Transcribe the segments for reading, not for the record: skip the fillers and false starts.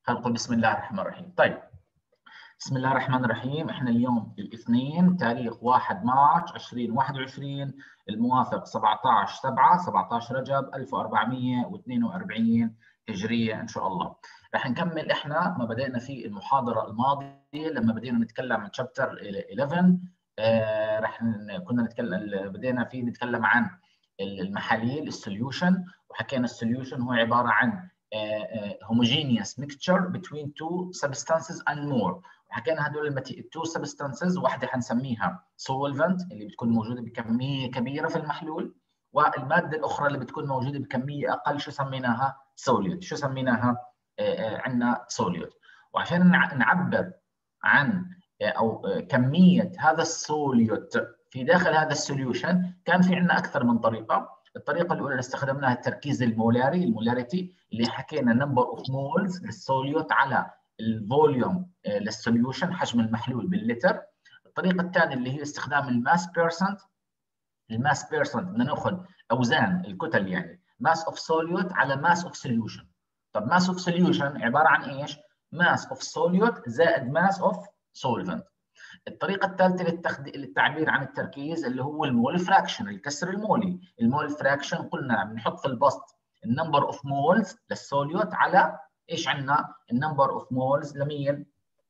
هنقول بسم الله الرحمن الرحيم. طيب، بسم الله الرحمن الرحيم. احنا اليوم الاثنين تاريخ 1 مارس 2021 الموافق 17/7 17 رجب 1442 هجرية ان شاء الله. رح نكمل احنا ما بدأنا في المحاضرة الماضية لما بدينا نتكلم عن شابتر 11. كنا بدينا نتكلم عن المحاليل السوليوشن، وحكينا السوليوشن هو عبارة عن homogeneous mixture between two substances and more. حكينا هدول التو سبستانسز، واحده حنسميها solvent اللي بتكون موجوده بكميه كبيره في المحلول، والماده الاخرى اللي بتكون موجوده بكميه اقل شو سميناها؟ solute. شو سميناها؟ عندنا solute. وعشان نعبر عن او كميه هذا السوليوت في داخل هذا السوليوشن كان في عندنا اكثر من طريقه. الطريقه الاولى اللي استخدمناها التركيز المولاري، المولاريتي، اللي حكينا نمبر اوف مولز للسوليوت على الفوليوم للسوليوشن، حجم المحلول باللتر. الطريقه الثانيه اللي هي استخدام الماس بيرسنت. الماس بيرسنت بدنا ناخذ اوزان الكتل، يعني ماس اوف سوليوت على ماس اوف سوليوشن. طب ماس اوف سوليوشن عباره عن ايش؟ ماس اوف سوليوت زائد ماس اوف سولفنت. الطريقة الثالثة للتعبير عن التركيز اللي هو المول فراكشن، الكسر المولي. المول فراكشن قلنا بنحط في البسط النمبر اوف مولز للسوليوت على ايش عندنا؟ النمبر اوف مولز لمين؟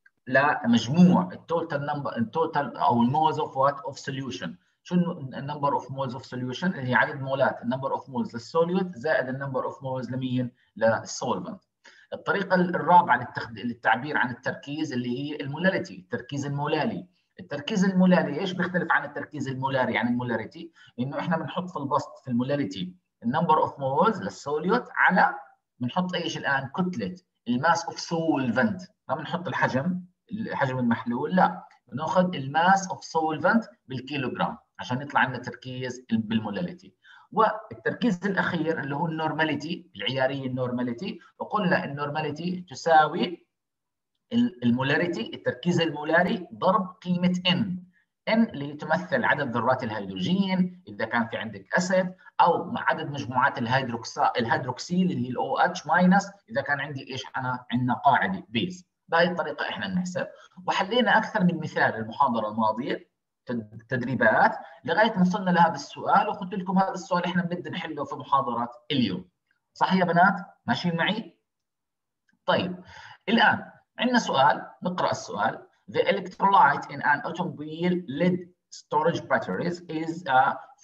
لمجموع التوتال او المولز اوف وات؟ اوف سوليوشن. شو النمبر اوف مولز اوف سوليوشن؟ اللي هي عدد مولات النمبر اوف مولز للسوليوت زائد النمبر اوف مولز لمين؟ للسولفنت. الطريقة الرابعة للتعبير عن التركيز اللي هي المولاريتي، التركيز المولاري. التركيز المولاري ايش بيختلف عن التركيز المولاري عن المولاريتي؟ انه احنا بنحط في البسط في المولاريتي النمبر اوف مولز للسوليوت على بنحط ايش الان؟ كتلة الماس اوف سولفنت. ما بنحط حجم المحلول، لا، بناخذ الماس اوف سولفنت بالكيلوغرام عشان يطلع عندنا تركيز بالمولاريتي. والتركيز الاخير اللي هو النورماليتي، العياريه النورماليتي، وقلنا النورماليتي تساوي المولاريتي، التركيز المولاري، ضرب قيمه ان اللي تمثل عدد ذرات الهيدروجين اذا كان في عندك اسيد، او عدد مجموعات الهيدروكسيل اللي هي الاو اتش ماينس اذا كان عندي ايش؟ انا عندنا قاعده بيز. بهذه الطريقه احنا بنحسب، وحلينا اكثر من مثال المحاضره الماضيه تدريبات لغايه ما وصلنا لهذا السؤال، وقلت لكم هذا السؤال احنا بنبدا نحله في محاضرات اليوم. صح يا بنات؟ ماشيين معي؟ طيب، الان عندنا سؤال، نقرا السؤال. The electrolyte in an automobile lead storage batteries is a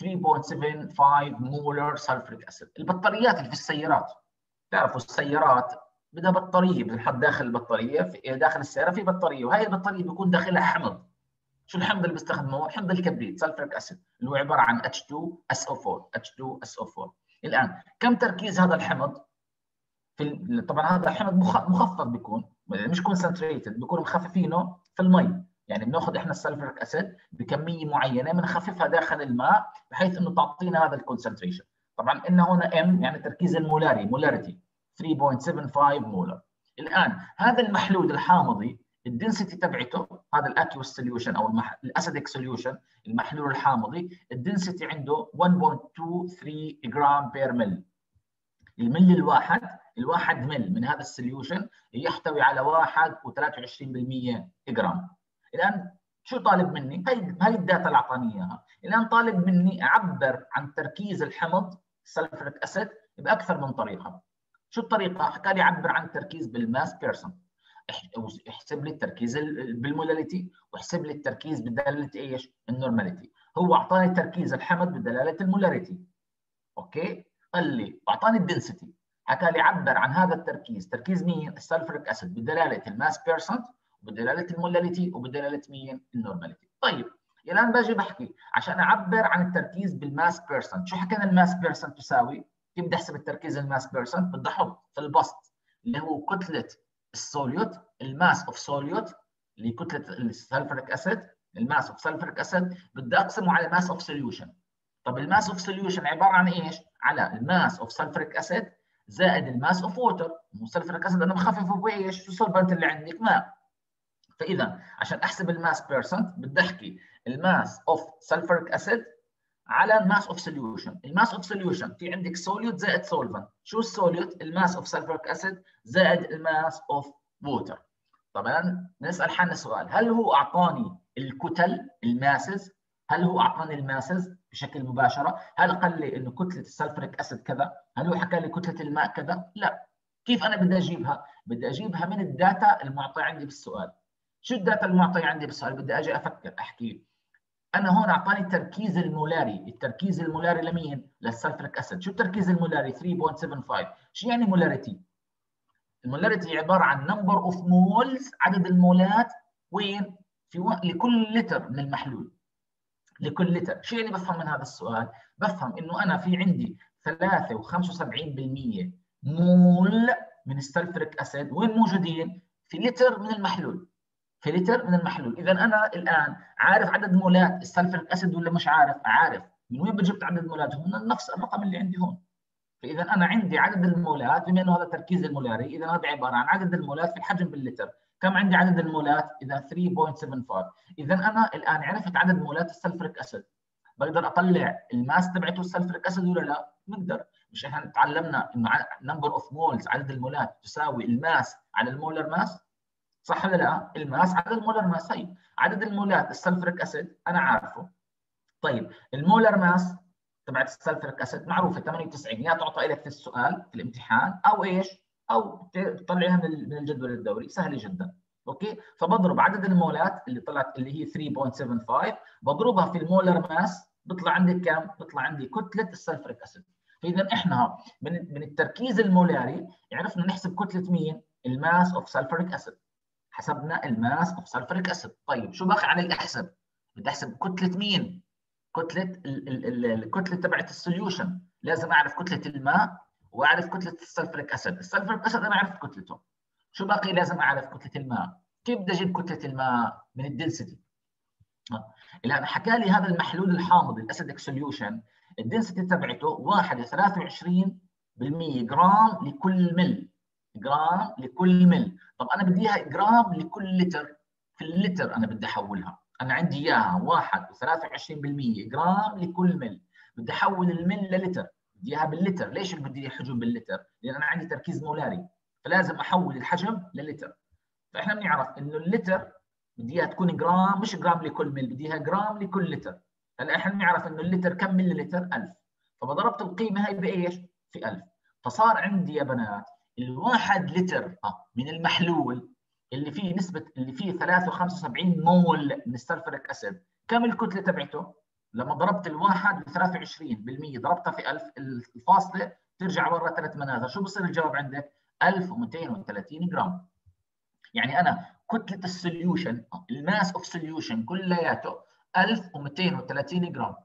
3.75 molar sulfuric acid. البطاريات اللي في السيارات، تعرفوا السيارات بدها بطاريه، بنحط داخل البطاريه داخل السياره في بطاريه، وهي البطاريه بيكون داخلها حمض. شو الحمض اللي بيستخدموه؟ حمض الكبريت، سلفريك اسيد، اللي هو عباره عن H2SO4. الان كم تركيز هذا الحمض؟ طبعا هذا الحمض مخفف، بيكون مش كونسنتريتد، بيكون مخففينه في المي. يعني بناخذ احنا السلفريك اسيد بكميه معينه بنخففها داخل الماء بحيث انه تعطينا هذا الكونسنتريشن. طبعا قلنا هنا ام يعني تركيز المولاري، مولاريتي 3.75 مولر. الان هذا المحلول الحامضي الدنسيتي تبعته، هذا الاكيوس سوليوشن او الاسيدك سوليوشن، المحلول الحامضي الدنسيتي عنده 1.23 جرام بير مل. المل الواحد مل من هذا السوليوشن يحتوي على 1.23% جرام. الان شو طالب مني؟ هي الداتا اللي اعطاني اياها. الان طالب مني اعبر عن تركيز الحمض السلفريك اسيد باكثر من طريقه. شو الطريقه؟ حكى لي عبر عن التركيز بالماس بيرسون، احسب لي التركيز بالمولاريتي، واحسب لي التركيز بدلاله ايش؟ النورماليتي. هو اعطاني تركيز الحمض بدلاله المولاريتي، اوكي؟ قال لي واعطاني الدنسيتي، حكى لي عبر عن هذا التركيز، تركيز مين؟ السلفريك اسيد، بدلاله الماس بيرسنت وبدلاله المولاريتي وبدلاله مين؟ النورماليتي. طيب، الان باجي بحكي عشان اعبر عن التركيز بالماس بيرسنت. شو حكينا الماس بيرسنت تساوي؟ كيف بدي احسب التركيز الماس بيرسنت؟ بدي احط في البسط اللي هو كتله السوليوت، الماس اوف سوليوت اللي كتله السلفريك اسيد، الماس اوف سلفريك اسيد بدي اقسمه على ماس اوف سوليوشن. طب الماس اوف سوليوشن عباره عن ايش؟ على الماس اوف سلفريك اسيد زائد الماس اوف ووتر. السلفريك اسيد انا مخففه بايش؟ شو السولفنت اللي عندك؟ ماء. فاذا عشان احسب الماس بيرسنت بدي احكي الماس اوف سلفريك اسيد على الماس اوف سوليوشن. الماس اوف سوليوشن في عندك سوليوت زائد سولفنت. شو السوليوت؟ الماس اوف سلفريك اسيد زائد الماس اوف ووتر. طبعا نسال حالنا سؤال، هل هو اعطاني الكتل الماسز؟ هل هو اعطاني الماسز بشكل مباشره؟ هل قال لي انه كتله السلفريك اسيد كذا؟ هل هو حكى لي كتله الماء كذا؟ لا. كيف انا بدي اجيبها؟ بدي اجيبها من الداتا المعطيه عندي بالسؤال. شو الداتا المعطيه عندي بالسؤال؟ بدي اجي افكر احكي انا هون اعطاني التركيز المولاري، التركيز المولاري لمين؟ للسلفريك اسيد. شو التركيز المولاري؟ 3.75. شو يعني مولاريتي؟ المولاريتي عباره عن نمبر اوف مولز، عدد المولات وين؟ لكل لتر من المحلول. لكل لتر. شو يعني بفهم من هذا السؤال؟ بفهم انه انا في عندي 3.75% مول من السلفريك اسيد وين موجودين؟ في لتر من المحلول. في لتر من المحلول. اذا انا الان عارف عدد مولات السلفريك اسيد ولا مش عارف؟ عارف. من وين جبت عدد مولاتهم؟ من نفس الرقم اللي عندي هون. فاذا انا عندي عدد المولات، بما انه هذا التركيز المولاري، اذا هذا عباره عن عدد المولات في الحجم باللتر. كم عندي عدد المولات؟ اذا 3.75. اذا انا الان عرفت عدد مولات السلفريك اسيد. بقدر اطلع الماس تبعته السلفريك اسيد ولا لا؟ بقدر. مش احنا تعلمنا انه نمبر اوف مولز، عدد المولات تساوي الماس على المولر ماس؟ صح ولا لا؟ الماس على المولر ماس. هي عدد المولات السلفريك اسيد انا عارفه. طيب المولر ماس تبعت السلفريك اسيد معروفه 98. يا تعطى لك في السؤال في الامتحان او ايش؟ او تطلعيها من الجدول الدوري، سهله جدا. اوكي؟ فبضرب عدد المولات اللي طلعت اللي هي 3.75 بضربها في المولر ماس، بيطلع عندي كم؟ بيطلع عندي كتله السلفريك اسيد. فاذا احنا من التركيز المولاري عرفنا نحسب كتله مين؟ الماس اوف سلفريك اسيد. حسبنا الماس اوف سلفريك اسيد. طيب شو باقي علي احسب؟ بدي احسب كتله مين؟ كتله الكتله تبعت السوليوشن. لازم اعرف كتله الماء واعرف كتله السلفريك اسيد. السلفريك اسيد انا عرفت كتلته. شو باقي؟ لازم اعرف كتله الماء. كيف بدي اجيب كتله الماء؟ من الدنسيتي. الان حكى لي هذا المحلول الحامض الاسيدك سوليوشن الدنسيتي تبعته 1.23% جرام لكل مل. جرام لكل مل. طب انا بدي اياها جرام لكل لتر. في اللتر انا بدي احولها. انا عندي اياها 1.23% جرام لكل مل. بدي احول المل للتر. بدي اياها باللتر. ليش بدي اياها حجم باللتر؟ لان انا عندي تركيز مولاري، فلازم احول الحجم للتر. فاحنا بنعرف انه اللتر بدي اياها تكون جرام، مش جرام لكل مل، بدي اياها جرام لكل لتر. هلا احنا بنعرف انه اللتر كم ملي لتر؟ 1000. فضربت القيمه هي بايش؟ في 1000. فصار عندي يا بنات الواحد لتر من المحلول اللي فيه نسبه اللي فيه 3.75 مول من السلفريك اسيد، كم الكتله تبعته؟ لما ضربت الواحد ب 23% ضربتها في 1000 الفاصله ترجع ورا 3 منازل، شو بصير الجواب عندك؟ 1230 جرام. يعني انا كتله السوليوشن الماس اوف سوليوشن كلياته 1230 جرام.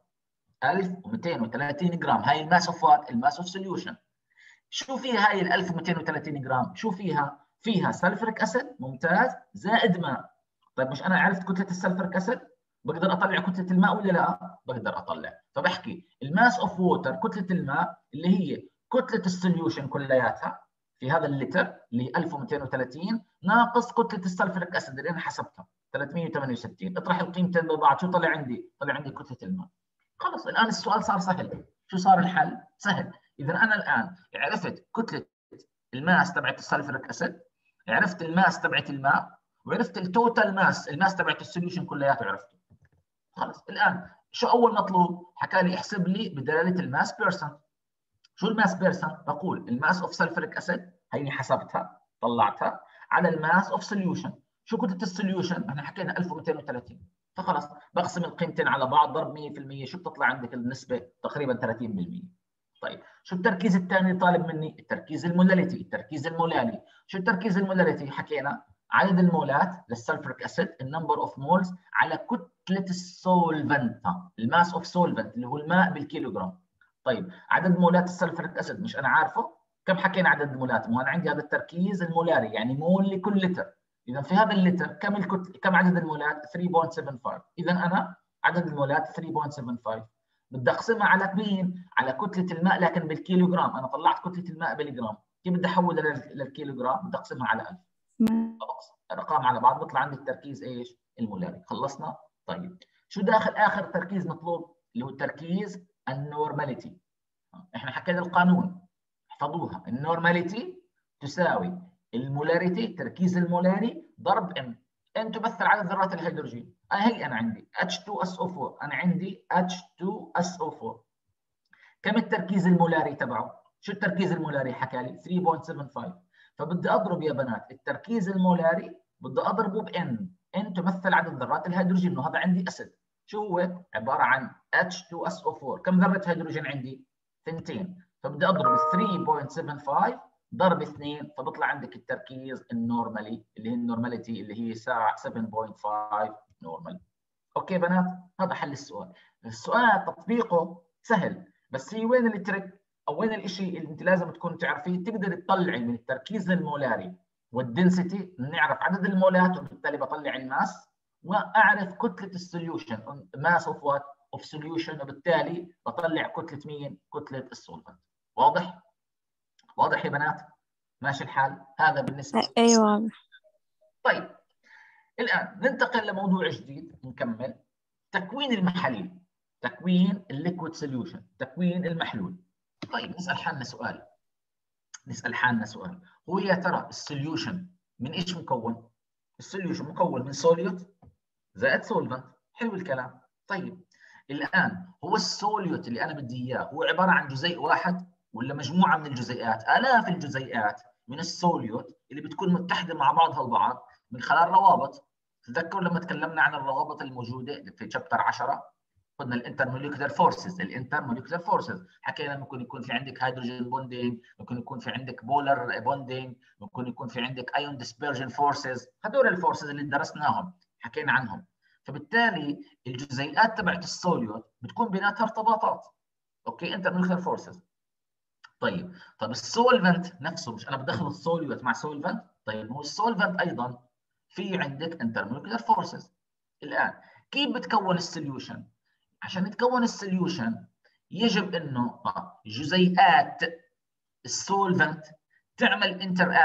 1230 جرام هاي الماس اوف وات؟ الماس اوف سوليوشن. شو فيها هاي ال 1230 جرام؟ شو فيها؟ فيها سلفريك اسيد ممتاز زائد ماء. طيب مش انا عرفت كتله السلفريك اسيد؟ بقدر اطلع كتله الماء ولا لا؟ بقدر اطلع. فبحكي الماس اوف ووتر كتله الماء اللي هي كتله السوليوشن كلياتها في هذا اللتر اللي هي 1230 ناقص كتله السلفريك اسيد اللي انا حسبتها 368. اطرح القيمتين ببعض شو طلع عندي؟ طلع عندي كتله الماء. خلص الان السؤال صار سهل. شو صار الحل؟ سهل. اذا انا الان عرفت كتله الماس تبعت السلفريك اسيد، عرفت الماس تبعت الماء، وعرفت التوتال ماس، الماس تبعت السوليوشن كلياته عرفته. خلص الان شو اول مطلوب؟ حكى لي احسب لي بدلاله الماس بيرسنت. شو الماس بيرسنت؟ بقول الماس اوف سلفريك اسيد هيني حسبتها طلعتها على الماس اوف سوليوشن. شو كتله السوليوشن؟ احنا حكينا 1230. فخلص بقسم القيمتين على بعض ضرب 100%. شو بتطلع عندك النسبه؟ تقريبا 30%. طيب شو التركيز الثاني اللي طالب مني؟ التركيز المولاريتي. التركيز المولاري شو التركيز المولاريتي؟ حكينا عدد المولات للسلفريك اسيد النمبر اوف مولز على كتله السولفنت، الماس اوف سولفنت اللي هو الماء بالكيلوغرام. طيب عدد مولات السلفريك اسيد مش انا عارفه؟ كم حكينا عدد المولات؟ مو انا عندي هذا التركيز المولاري يعني مول لكل لتر. اذا في هذا اللتر كم الكتله؟ كم عدد المولات؟ 3.75. اذا انا عدد المولات 3.75 بدي اقسمها على مين؟ على كتله الماء لكن بالكيلوغرام. انا طلعت كتله الماء بالجرام، كيف بدي احولها للكيلوغرام؟ بدي اقسمها على 1000. خلاص ارقام على بعض بيطلع عندي التركيز ايش؟ المولاري. خلصنا؟ طيب شو داخل اخر تركيز مطلوب؟ اللي هو التركيز النورماليتي. احنا حكينا القانون احفظوها. النورماليتي تساوي المولاريتي تركيز المولاري ضرب ان تمثل عدد ذرات الهيدروجين. هي انا عندي H2SO4، انا عندي H2SO4. كم التركيز المولاري تبعه؟ شو التركيز المولاري حكى لي؟ 3.75. فبدي اضرب يا بنات التركيز المولاري بدي اضربه بان، ان تمثل عدد ذرات الهيدروجين، انه هذا عندي اسيد. شو هو؟ عباره عن H2SO4. كم ذره هيدروجين عندي؟ 2. فبدي اضرب 3.75 ضرب 2، فبطلع عندك التركيز النورمالي اللي هي النورماليتي اللي هي 7.5 نورمال. اوكي بنات، هذا حل السؤال. السؤال تطبيقه سهل، بس هي وين التريك او وين الشيء اللي انت لازم تكون تعرفيه؟ تقدر تطلعي من التركيز المولاري والدنسيتي، نعرف عدد المولات وبالتالي بطلع الماس، واعرف كتله السوليوشن، ماس اوف وات اوف سوليوشن، وبالتالي بطلع كتله مين؟ كتله السولفنت. واضح؟ واضح يا بنات؟ ماشي الحال؟ هذا بالنسبه. ايوه. طيب الان ننتقل لموضوع جديد نكمل. تكوين المحاليل، تكوين الليكويد سوليوشن، تكوين المحلول. طيب نسال حالنا سؤال، هو يا ترى السوليوشن من ايش مكون؟ السوليوشن مكون من سوليوت زائد سولفنت. حلو الكلام. طيب الان هو السوليوت اللي انا بدي اياه هو عباره عن جزيء واحد ولا مجموعه من الجزيئات؟ الاف الجزيئات من السوليوت اللي بتكون متحده مع بعضها البعض من خلال روابط. تذكروا لما تكلمنا عن الروابط الموجوده في شابتر 10 قلنا الانترموليكولار فورسز. الانترموليكولار فورسز حكينا ممكن يكون في عندك هيدروجين بوندينج، ممكن يكون في عندك بولر بوندينج، ممكن يكون في عندك ايون ديسبيرجن فورسز. هذول الفورسز اللي درسناهم حكينا عنهم. فبالتالي الجزيئات تبعت السوليوت بتكون بيناتها ارتباطات. اوكي، انترموليكولار فورسز. طيب السولفنت نفسه، مش انا بدخل السوليوت مع سولفنت؟ طيب هو السولفنت ايضا في عندك انترموليكولار فورسز. الان كيف بتكون السوليوشن؟ عشان تكون السوليوشن يجب انه جزيئات السولفنت تعمل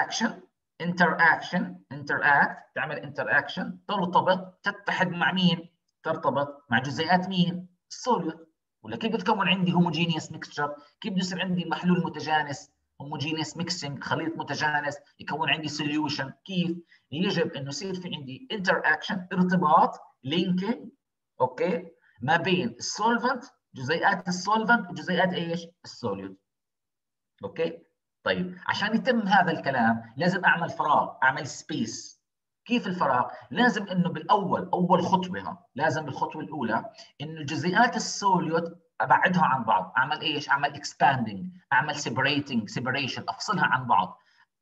تعمل انتراكشن، ترتبط، تتحد مع مين؟ ترتبط مع جزيئات مين؟ السوليوت. ولا كيف بتكون عندي هوموجينيوس ميكستشر؟ كيف بده يصير عندي محلول متجانس، هوموجينيوس ميكسينج، خليط متجانس يكون عندي سوليوشن؟ كيف؟ يجب انه يصير في عندي انتراكشن، ارتباط، لينكينج، اوكي، ما بين السولفنت، جزيئات السولفنت وجزيئات ايش؟ السوليوت. اوكي؟ طيب عشان يتم هذا الكلام لازم اعمل فراغ، اعمل سبيس. كيف الفراغ؟ لازم انه اول خطوه، لازم بالخطوه الاولى انه جزيئات السوليوت ابعدها عن بعض. اعمل ايش؟ اعمل اكسباندنج، اعمل سيبريشن، افصلها عن بعض.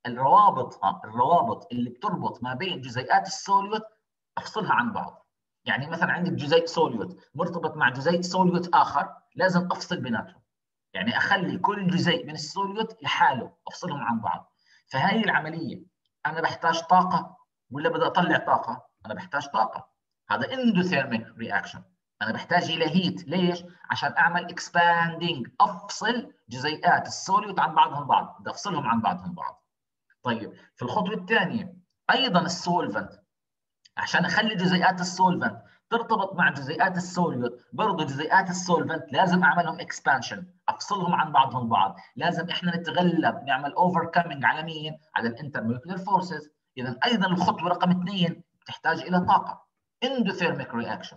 الروابط اللي بتربط ما بين جزيئات السوليوت افصلها عن بعض. يعني مثلا عندك جزيء سوليوت مرتبط مع جزيء سوليوت اخر، لازم افصل بيناتهم. يعني اخلي كل جزيء من السوليوت لحاله، افصلهم عن بعض. فهي العمليه انا بحتاج طاقه ولا بدي اطلع طاقه؟ انا بحتاج طاقه. هذا اندوثيرميك رياكشن. انا بحتاج الى هيت. ليش؟ عشان اعمل اكسباندينج، افصل جزيئات السوليوت عن بعضهم البعض، بدي افصلهم عن بعضهم البعض. طيب في الخطوه الثانيه ايضا السولفنت، عشان اخلي جزيئات السولفنت ترتبط مع جزيئات السوليوت، برضه جزيئات السولفنت لازم اعملهم اكسبانشن، افصلهم عن بعضهم البعض. لازم احنا نتغلب، نعمل اوفر كامينج على مين؟ على الانترموليكولار فورسز. اذا ايضا الخطوه رقم 2 تحتاج الى طاقه، اندوثيرميك رياكشن.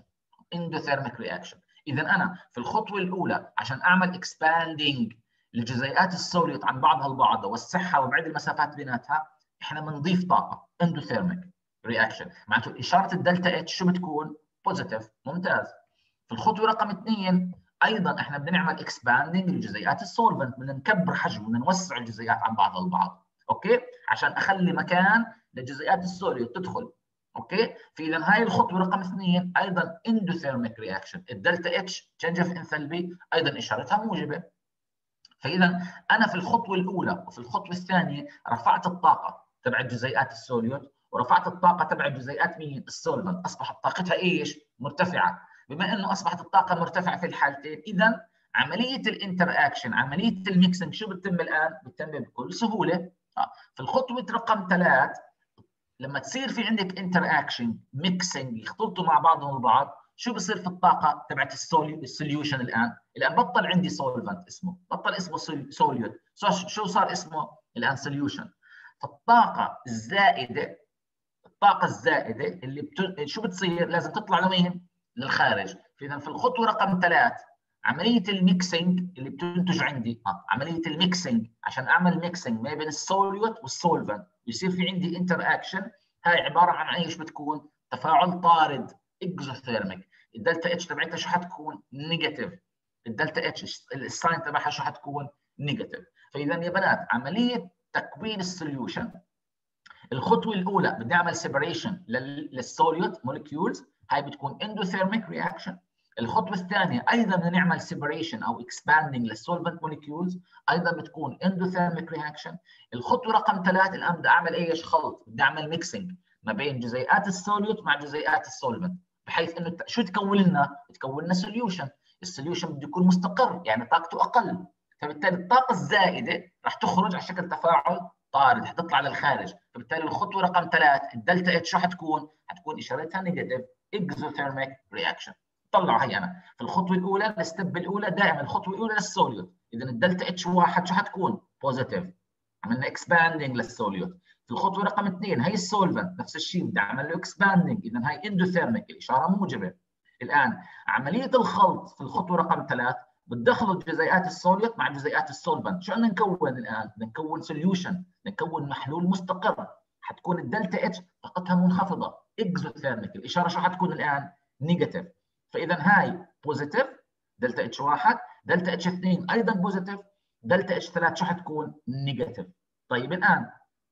اذا انا في الخطوه الاولى عشان اعمل اكسباندينج لجزيئات السوليوت عن بعضها البعض واوسعها وابعد المسافات بيناتها، احنا بنضيف طاقه، اندوثيرميك رياكشن. معناته اشاره الدلتا اتش شو بتكون؟ بوزيتيف. ممتاز. في الخطوه رقم 2 ايضا احنا بدنا نعمل اكسباندنج لجزيئات السولفنت، بدنا نكبر حجم، بدنا نوسع الجزيئات عن بعضها البعض. اوكي، عشان اخلي مكان لجزيئات السوليوت تدخل. اوكي، فاذا هاي الخطوه رقم 2 ايضا اندوثيرميك رياكشن. الدلتا اتش تشينج اوف انثالبي ايضا اشارتها موجبه. فاذا انا في الخطوه الاولى وفي الخطوه الثانيه رفعت الطاقه تبع جزيئات السوليوت ورفعت الطاقه تبع جزيئات مين؟ السولفنت. اصبحت طاقتها ايش؟ مرتفعه. بما انه اصبحت الطاقه مرتفعه في الحالتين، اذا عمليه الانتراكشن، عمليه الميكسنج شو بتتم الان؟ بتتم بكل سهوله. في الخطوه رقم 3 لما تصير في عندك انتراكشن، ميكسنج، يختلطوا مع بعضهم البعض، شو بصير في الطاقه تبعت السوليوشن؟ الان بطل عندي سولفنت اسمه، بطل اسمه سوليوت، شو صار اسمه الان؟ سوليوشن. فالطاقه الزائده، الطاقه الزائده اللي شو بتصير؟ لازم تطلع لمين؟ للخارج. فاذا في الخطوه رقم 3 عمليه الميكسينج اللي بتنتج عندي، عمليه الميكسينج عشان اعمل ميكسينج ما بين السوليوت والسولفنت ويصير في عندي انتر اكشن، هاي عباره عن ايش بتكون؟ تفاعل طارد اكزوثيرميك. الدلتا اتش تبعتها شو حتكون؟ نيجاتيف. الدلتا اتش الساين تبعها شو حتكون؟ نيجاتيف. فاذا يا بنات عمليه تكوين السوليوشن، الخطوه الاولى بدي اعمل سيبريشن للسوليوت مولكيولز، هاي بتكون اندوثيرميك رياكشن. الخطوه الثانيه ايضا بدنا نعمل سيبريشن او اكسباندنج للسولفنت مولكيولز، ايضا بتكون اندوثيرميك رياكشن. الخطوه رقم 3 الان بدي اعمل ايش؟ خلط، بدي اعمل ميكسينج ما بين جزيئات السوليوت مع جزيئات السولفنت، بحيث انه شو تكون لنا؟ تكون لنا سوليوشن. السوليوشن بده يكون مستقر، يعني طاقته اقل، فبالتالي الطاقه الزائده راح تخرج على شكل تفاعل طارد، حتطلع للخارج. فبالتالي الخطوه رقم 3 الدلتا اتش شو حتكون؟ حتكون اشارتها نيجاتيف، اكزوثيرميك رياكشن. طلعوا هي انا في الخطوه الاولى، الستيب الاولى دائما الخطوه الاولى للسوليوت، اذا الدلتا اتش 1 شو حتكون؟ بوزيتيف، عملنا اكسباندنج للسوليوت. في الخطوه رقم 2 هي السولفنت نفس الشيء، بدي اعمل له اكسباندنج، اذا هي اندوثيرميك، الاشاره موجبه. الان عمليه الخلط في الخطوه رقم 3 بتدخلوا جزيئات السوليوت مع جزيئات السولفنت، شو بدنا نكون الان؟ بدنا نكون سوليوشن، نكون محلول مستقر، حتكون الدلتا اتش طاقتها منخفضه اكزوثيرميك، الاشاره شو حتكون الان؟ نيجاتيف. فاذا هاي بوزيتيف دلتا اتش 1، دلتا اتش 2 ايضا بوزيتيف، دلتا اتش 3 شو حتكون؟ نيجاتيف. طيب الان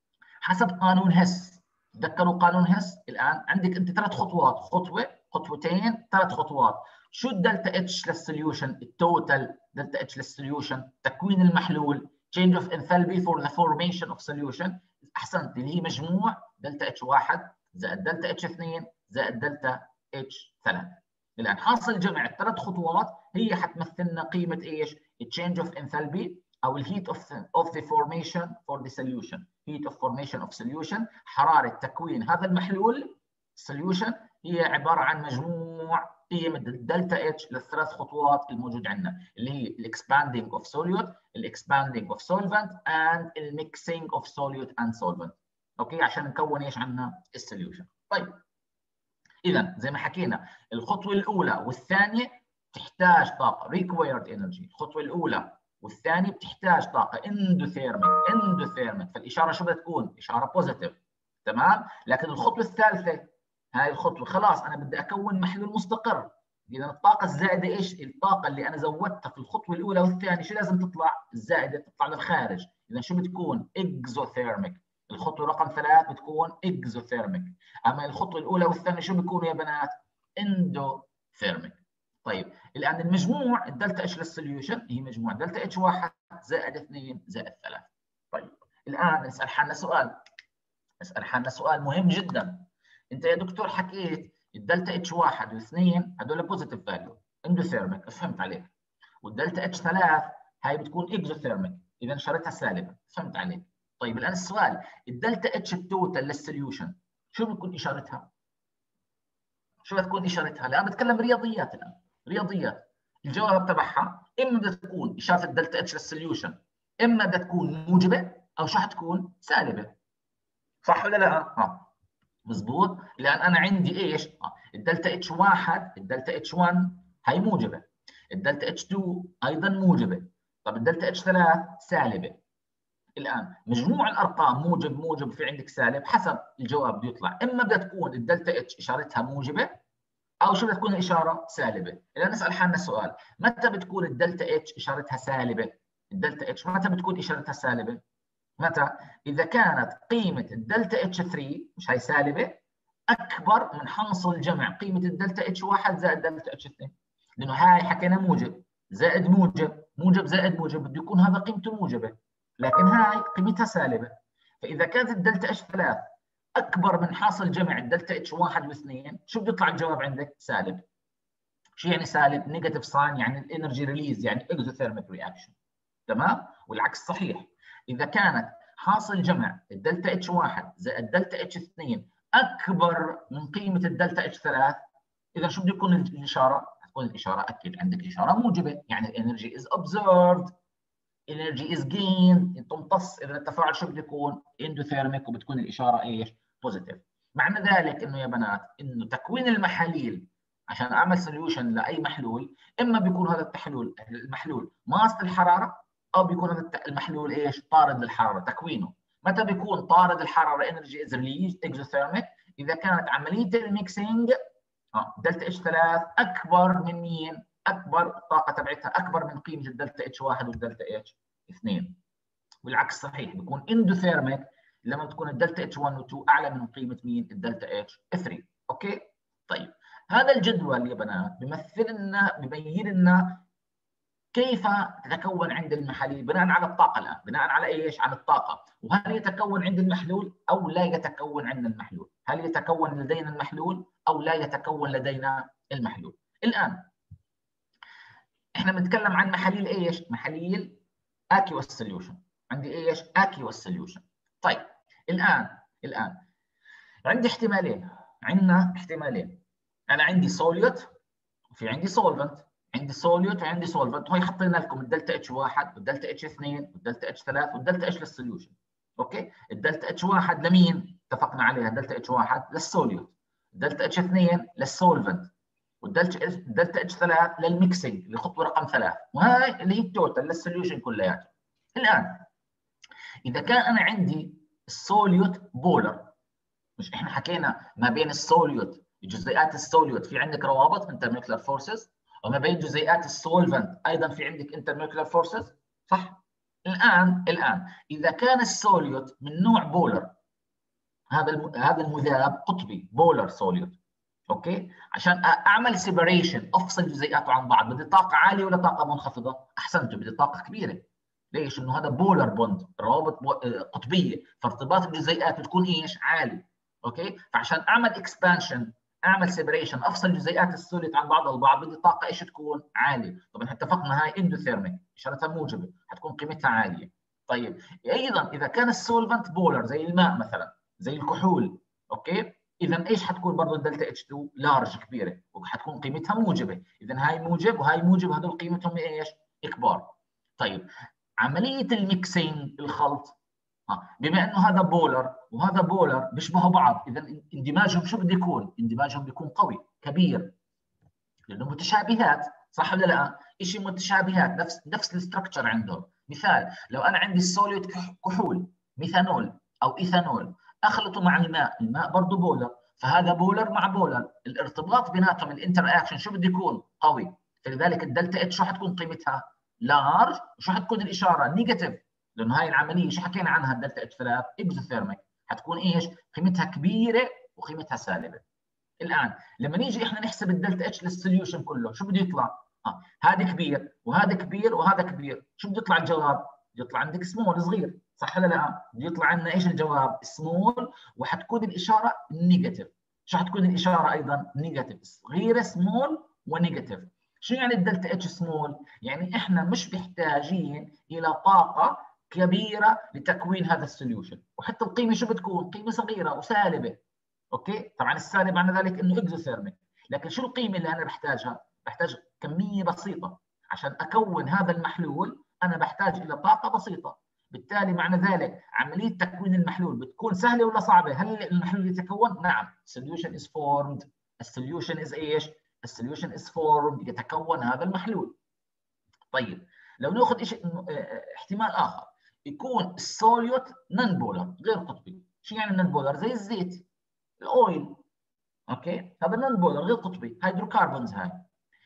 حسب قانون هيس، تذكروا قانون هيس، الان عندك انت 3 خطوات، خطوه خطوتين 3 خطوات. شو الدلتا اتش للسوليوشن؟ التوتال دلتا اتش للسوليوشن، تكوين المحلول، change of enthalpy for the formation of solution. احسنت، اللي هي مجموع دلتا اتش 1 زائد دلتا اتش 2 زائد دلتا اتش 3. الان حاصل جمع الثلاث خطوات هي حتمثل لنا قيمه ايش؟ change of enthalpy او الهيت of the formation for the solution. heat of formation of solution، حراره تكوين هذا المحلول solution، هي عباره عن مجموع قيم الدلتا اتش للثلاث خطوات الموجود عندنا، اللي هي الاكسباندينج اوف solute، الاكسباندينج اوف solvent and الميكسينج اوف solute and solvent. اوكي، عشان نكون ايش عندنا؟ السوليوشن. طيب اذا زي ما حكينا الخطوه الاولى والثانيه تحتاج طاقه required energy، الخطوه الاولى والثانيه بتحتاج طاقه اندوثيرميك، فالاشاره شو بدها تكون؟ اشاره بوزيتيف، تمام. لكن الخطوه الثالثه، هاي الخطوه خلاص انا بدي اكون محلول مستقر، اذا الطاقه الزائده ايش؟ الطاقه اللي انا زودتها في الخطوه الاولى والثانيه شو لازم تطلع؟ الزائده تطلع للخارج، اذا شو بتكون؟ اكزوثيرميك. الخطوه رقم 3 بتكون اكزوثيرميك، اما الخطوه الاولى والثانيه شو بيكونوا يا بنات؟ اندوثيرميك. طيب الان المجموع الدلتا اتش للسوليوشن هي مجموع دلتا اتش 1 زائد 2 زائد 3. طيب الان نسال حالنا سؤال مهم جدا. انت يا دكتور حكيت الدلتا اتش 1 و2 هذول بوزيتيف فاليو اندوثيرميك، فهمت عليك، والدلتا اتش 3 هاي بتكون اكزوثيرميك، اذا اشارتها سالبه، فهمت عليك. طيب الان السؤال، الدلتا اتش التوتال للسوليوشن شو بتكون اشارتها؟ شو بتكون اشارتها؟ الان بتكلم رياضيات، الان رياضيات. الجواب تبعها اما بدها تكون اشاره الدلتا اتش للسوليوشن اما بدها تكون موجبه او شو حتكون؟ سالبه، صح ولا لا؟ مزبوط. لان انا عندي ايش؟ الدلتا اتش 1 الدلتا اتش 1 هي موجبه، الدلتا اتش 2 ايضا موجبه، طب الدلتا اتش 3 سالبه. الان مجموع الارقام موجب في عندك سالب، حسب الجواب بده يطلع اما بدها تكون الدلتا اتش اشارتها موجبه او شو بدها تكون الاشاره؟ سالبه. الان نسال حالنا سؤال، متى بتكون الدلتا اتش اشارتها سالبه؟ الدلتا اتش متى بتكون اشارتها سالبه؟ متى؟ اذا كانت قيمه الدلتا اتش 3 مش هي سالبه اكبر من حاصل جمع قيمه الدلتا اتش 1 زائد دلتا اتش 2، لانه هاي حكينا موجب زائد موجب زائد موجب، بده يكون هذا قيمته موجبه، لكن هاي قيمتها سالبه. فاذا كانت الدلتا اتش 3 اكبر من حاصل جمع الدلتا اتش 1 و2، شو بده يطلع الجواب عندك؟ سالب. شو يعني سالب؟ نيجاتيف ساين، يعني الانرجي ريليز، يعني اكزوثيرميك رياكشن، تمام. والعكس صحيح، اذا كانت حاصل جمع الدلتا اتش 1 زائد الدلتا اتش 2 اكبر من قيمه الدلتا اتش 3، اذا شو بده يكون الاشاره؟ تكون الاشاره اكيد عندك اشاره موجبه، يعني الانرجي از observed. energy is gained تمتص. اذا التفاعل شو بده يكون؟ اندوثيرميك، وبتكون الاشاره ايش؟ بوزيتيف. معنى ذلك انه يا بنات انه تكوين المحاليل عشان اعمل سوليوشن لاي محلول، اما بيكون هذا المحلول ماس الحراره، او بيكون هذا المحلول ايش؟ طارد للحراره. تكوينه متى بيكون طارد الحراره؟ انرجي از ريليز اكزوثيرميك. اذا كانت عمليه الميكسينج دلتا اتش 3 اكبر من مين؟ اكبر الطاقه تبعتها اكبر من قيمه الدلتا اتش 1 والدلتا اتش 2. والعكس صحيح، بيكون اندوثيرميك لما تكون الدلتا اتش 1 و 2 اعلى من قيمه مين؟ الدلتا اتش 3. اوكي؟ طيب هذا الجدول يا بنات بيمثل لنا، بيبين لنا كيف تتكون عند المحاليل بناء على الطاقه. الان بناء على ايش؟ على الطاقه. وهل يتكون عند المحلول او لا يتكون عند المحلول؟ هل يتكون لدينا المحلول او لا يتكون لدينا المحلول؟ الان احنا بنتكلم عن محاليل ايش؟ محاليل aqueous solution. عندي ايش؟ aqueous solution. طيب الان عندي احتمالين. عندنا احتمالين. انا عندي solute وفي عندي solvent. عندي solute وعندي solvent. هو حطينا لكم الدلتا اتش 1 والدلتا اتش 2 والدلتا اتش 3 والدلتا اتش للسوليوشن. اوكي؟ الدلتا اتش 1 لمين؟ اتفقنا عليها الدلتا اتش 1 للسوليوت، الدلتا اتش 2 للسولفنت، والدلتا اتش 3 للميكسنج لخطوه رقم 3، وهاي اللي هي التوتال للسوليوشن كلياته. الان اذا كان انا عندي السوليوت بولر، مش احنا حكينا ما بين السوليوت جزيئات السوليوت في عندك روابط انترمولكيولار فورسز، وما بين جزيئات السولفنت ايضا في عندك انترمولكيولار فورسز، صح؟ الان اذا كان السوليوت من نوع بولر، هذا المذاب قطبي بولر سوليوت، اوكي؟ عشان اعمل سيبريشن افصل جزيئاته عن بعض بدي طاقه عاليه ولا طاقه منخفضه؟ احسنتوا، بدي طاقه كبيره. ليش؟ انه هذا بولر بوند، روابط قطبيه، فارتباط الجزيئات بتكون ايش؟ عالي. اوكي؟ فعشان اعمل اكسبانشن، اعمل سيبريشن، افصل جزيئات السوليد عن بعضها البعض، بدي طاقه ايش تكون؟ عاليه. طبعا اتفقنا هاي اندوثيرميك، اشارتها موجبه، حتكون قيمتها عاليه. طيب ايضا اذا كان السولفنت بولر زي الماء مثلا، زي الكحول، اوكي؟ اذا ايش حتكون برضه الدلتا اتش 2 لارج كبيره، وحتكون قيمتها موجبه. اذا هاي موجب وهاي موجب، هذول قيمتهم ايش؟ كبار. طيب عمليه الميكسينج، الخلط، بما انه هذا بولر وهذا بولر بيشبهوا بعض، اذا اندماجهم شو بده يكون؟ اندماجهم بيكون قوي كبير، لانه متشابهات، صح ولا لا؟ شيء متشابهات، نفس الاستراكشر عندهم. مثال، لو انا عندي السوليد كحول، ميثانول او ايثانول، اخلطه مع الماء برضه بولر، فهذا بولر مع بولر، الارتباط بيناتهم الانتر اكشن شو بده يكون؟ قوي. فلذلك الدلتا اتش شو حتكون قيمتها؟ لارج. وشو حتكون الاشاره؟ نيجاتيف، لانه هاي العمليه شو حكينا عنها؟ الدلتا اتش 3 اكزوثيرميك، حتكون ايش؟ قيمتها كبيره وقيمتها سالبه. الان لما نيجي احنا نحسب الدلتا اتش للسوليوشن كله، شو بده يطلع؟ هذا كبير وهذا كبير وهذا كبير، شو بده يطلع الجواب؟ بده يطلع عندك سمول صغير، صح ولا لا؟ بده يطلع عندنا ايش الجواب؟ سمول، وحتكون الاشاره نيجاتيف. شو حتكون الاشاره ايضا؟ نيجاتيف، صغيره سمول ونيجاتيف. شو يعني الدلتا اتش سمول؟ يعني احنا مش محتاجين الى طاقه كبيره لتكوين هذا السوليوشن، وحتى القيمه شو بتكون؟ قيمه صغيره وسالبه. اوكي؟ طبعا السالب معنى ذلك انه اكزوثيرميك، لكن شو القيمه اللي انا بحتاجها؟ بحتاج كميه بسيطه. عشان اكون هذا المحلول انا بحتاج الى طاقه بسيطه، بالتالي معنى ذلك عمليه تكوين المحلول بتكون سهله ولا صعبه؟ هل المحلول يتكون؟ نعم. solution is formed. السوليوشن از ايش؟ السوليوشن از formed، يتكون هذا المحلول. طيب لو ناخذ شيء احتمال اخر، يكون السوليوت نون بولر، غير قطبي. شو يعني نون بولر؟ زي الزيت، الاويل، اوكي؟ هذا نون بولر غير قطبي، هيدروكربونز هاي.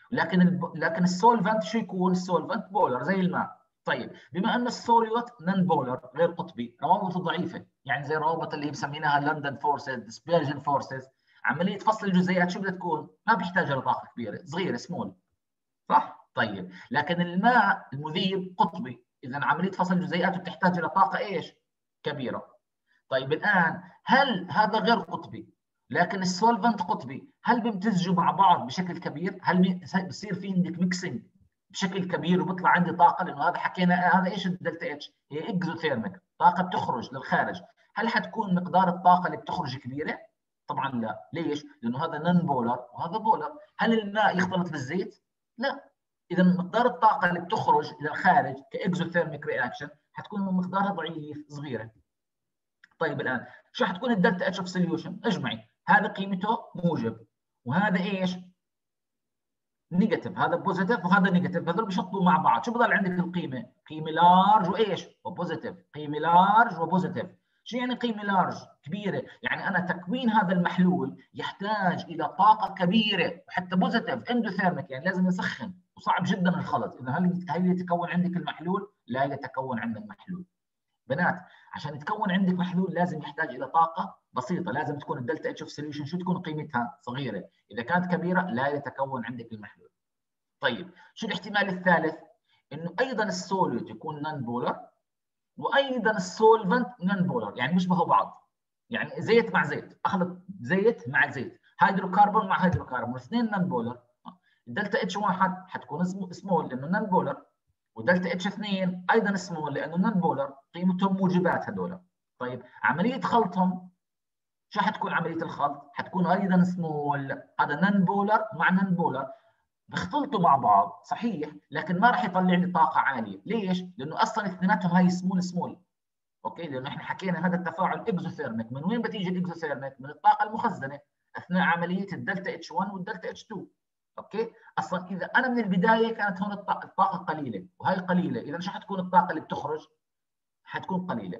لكن السولفنت شو يكون؟ السولفنت بولر زي الماء. طيب بما ان السوليوت نون بولر غير قطبي، روابطه ضعيفه، يعني زي الروابط اللي بسميناها لندن فورسز، ديسبيرجن فورسز، عمليه فصل الجزيئات شو بدها تكون؟ ما بيحتاج لطاقه كبيره، صغيره سمول، صح؟ طيب لكن الماء المذيب قطبي، اذا عمليه فصل الجزيئات بتحتاج الى طاقه ايش؟ كبيره. طيب الان هل هذا غير قطبي لكن السولفنت قطبي، هل بيمتزجوا مع بعض بشكل كبير؟ هل بصير في عندك ميكسينج بشكل كبير وبيطلع عندي طاقه؟ لانه هذا حكينا هذا ايش الدلتا اتش؟ هي اكزوثيرميك، طاقه بتخرج للخارج. هل حتكون مقدار الطاقه اللي بتخرج كبيره؟ طبعا لا. ليش؟ لانه هذا نون بولر وهذا بولر. هل الماء يختلط بالزيت؟ لا. اذا مقدار الطاقه اللي بتخرج الى الخارج كاكزوثيرميك رياكشن حتكون مقدارها ضعيف صغيره. طيب الان شو حتكون الدلتا اتش اوف سوليوشن؟ اجمعي هذا قيمته موجب وهذا ايش؟ نيجاتيف، هذا بوزيتيف وهذا نيجاتيف، هذول بيشطبوا مع بعض، شو بضل عندك القيمه؟ قيمه لارج وايش؟ وبوزيتيف، قيمه لارج وبوزيتيف. شو يعني قيمه لارج؟ كبيره، يعني انا تكوين هذا المحلول يحتاج الى طاقه كبيره وحتى بوزيتيف اندوثيرميك، يعني لازم نسخن وصعب جدا الخلط. اذا هل يتكون عندك المحلول؟ لا يتكون عندك المحلول. بنات عشان يتكون عندك محلول لازم يحتاج الى طاقه بسيطه، لازم تكون الدلتا اتش اوف سوليوشن شو تكون قيمتها؟ صغيره، اذا كانت كبيره لا يتكون عندك المحلول. طيب شو الاحتمال الثالث؟ انه ايضا السوليوت يكون نون بولر وايضا السولفنت نون بولر، يعني بيشبهوا بعض، يعني زيت مع زيت، اخلط زيت مع زيت، هيدروكربون مع هيدروكربون، الاثنين نون بولر. الدلتا اتش 1 حتكون سمول لانه نون بولر، ودلتا اتش 2 ايضا سمول لانه نون بولر، قيمتهم موجبات هذول. طيب عمليه خلطهم شو حتكون عمليه الخلط؟ حتكون ايضا سمول، هذا نون بولر مع نون بولر بيختلطوا مع بعض صحيح، لكن ما راح يطلع لي طاقه عاليه، ليش؟ لانه اصلا اثنيناتهم هاي سمول سمول. اوكي، لانه احنا حكينا هذا التفاعل اكزوثيرميك، من وين بتيجي الاكزوثيرميك؟ من الطاقه المخزنه اثناء عمليه الدلتا اتش 1 والدلتا اتش 2. اوكي، اصلا اذا انا من البدايه كانت هون الطاقه قليله وهي قليله، اذا شو حتكون الطاقه اللي بتخرج؟ حتكون قليله.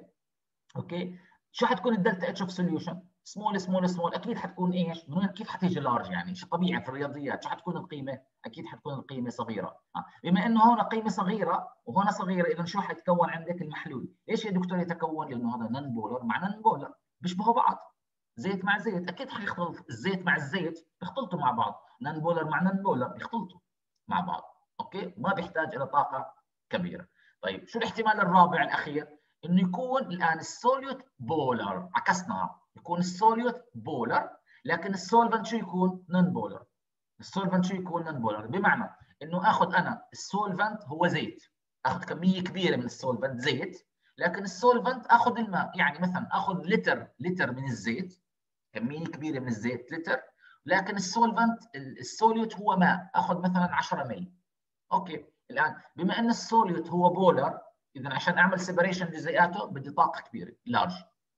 اوكي، شو حتكون الدلتا اتش اوف سوليوشن؟ سمول سمول سمول، اكيد حتكون ايش؟ كيف حتيجي لارج؟ يعني شيء طبيعي في الرياضيات، شو حتكون القيمه؟ اكيد حتكون القيمه صغيره. بما انه هون قيمه صغيره وهون صغيره، اذا شو حيتكون عندك المحلول؟ ليش يا دكتور يتكون؟ لانه هذا نون بولر مع نون بولر بيشبهوا بعض، زيت مع زيت، اكيد حيختلط الزيت مع الزيت، بيختلطوا مع بعض، نون بولر مع نون بولر بيختلطوا مع بعض. اوكي، ما بيحتاج الى طاقه كبيره. طيب شو الاحتمال الرابع الاخير؟ انه يكون الان السوليوت بولر، عكسناها، يكون السوليوت بولر لكن السولفنت شو يكون؟ نون بولر. السولفنت شو يكون؟ نون بولر، بمعنى انه اخذ انا السولفنت هو زيت، اخذ كميه كبيره من السولفنت زيت، لكن السولفنت اخذ الماء، يعني مثلا اخذ لتر من الزيت، كميه كبيره من الزيت لتر، لكن السولفنت السوليوت هو ماء، اخذ مثلا 10 ملي. اوكي، الان بما ان السوليوت هو بولر، اذا عشان اعمل سيبريشن جزيئاته بدي طاقه كبيره لارج.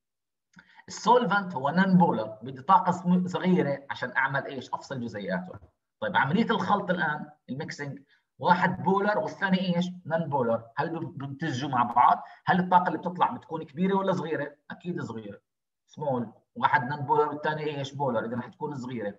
السولفنت هو نون بولر، بدي طاقه صغيره عشان اعمل ايش؟ افصل جزيئاته. طيب عمليه الخلط الان الميكسينج، واحد بولر والثاني ايش؟ نون بولر، هل بيمتزجوا مع بعض؟ هل الطاقه اللي بتطلع بتكون كبيره ولا صغيره؟ اكيد صغيره، سمول، واحد نون بولر والثاني ايش؟ بولر، اذا حتكون صغيره.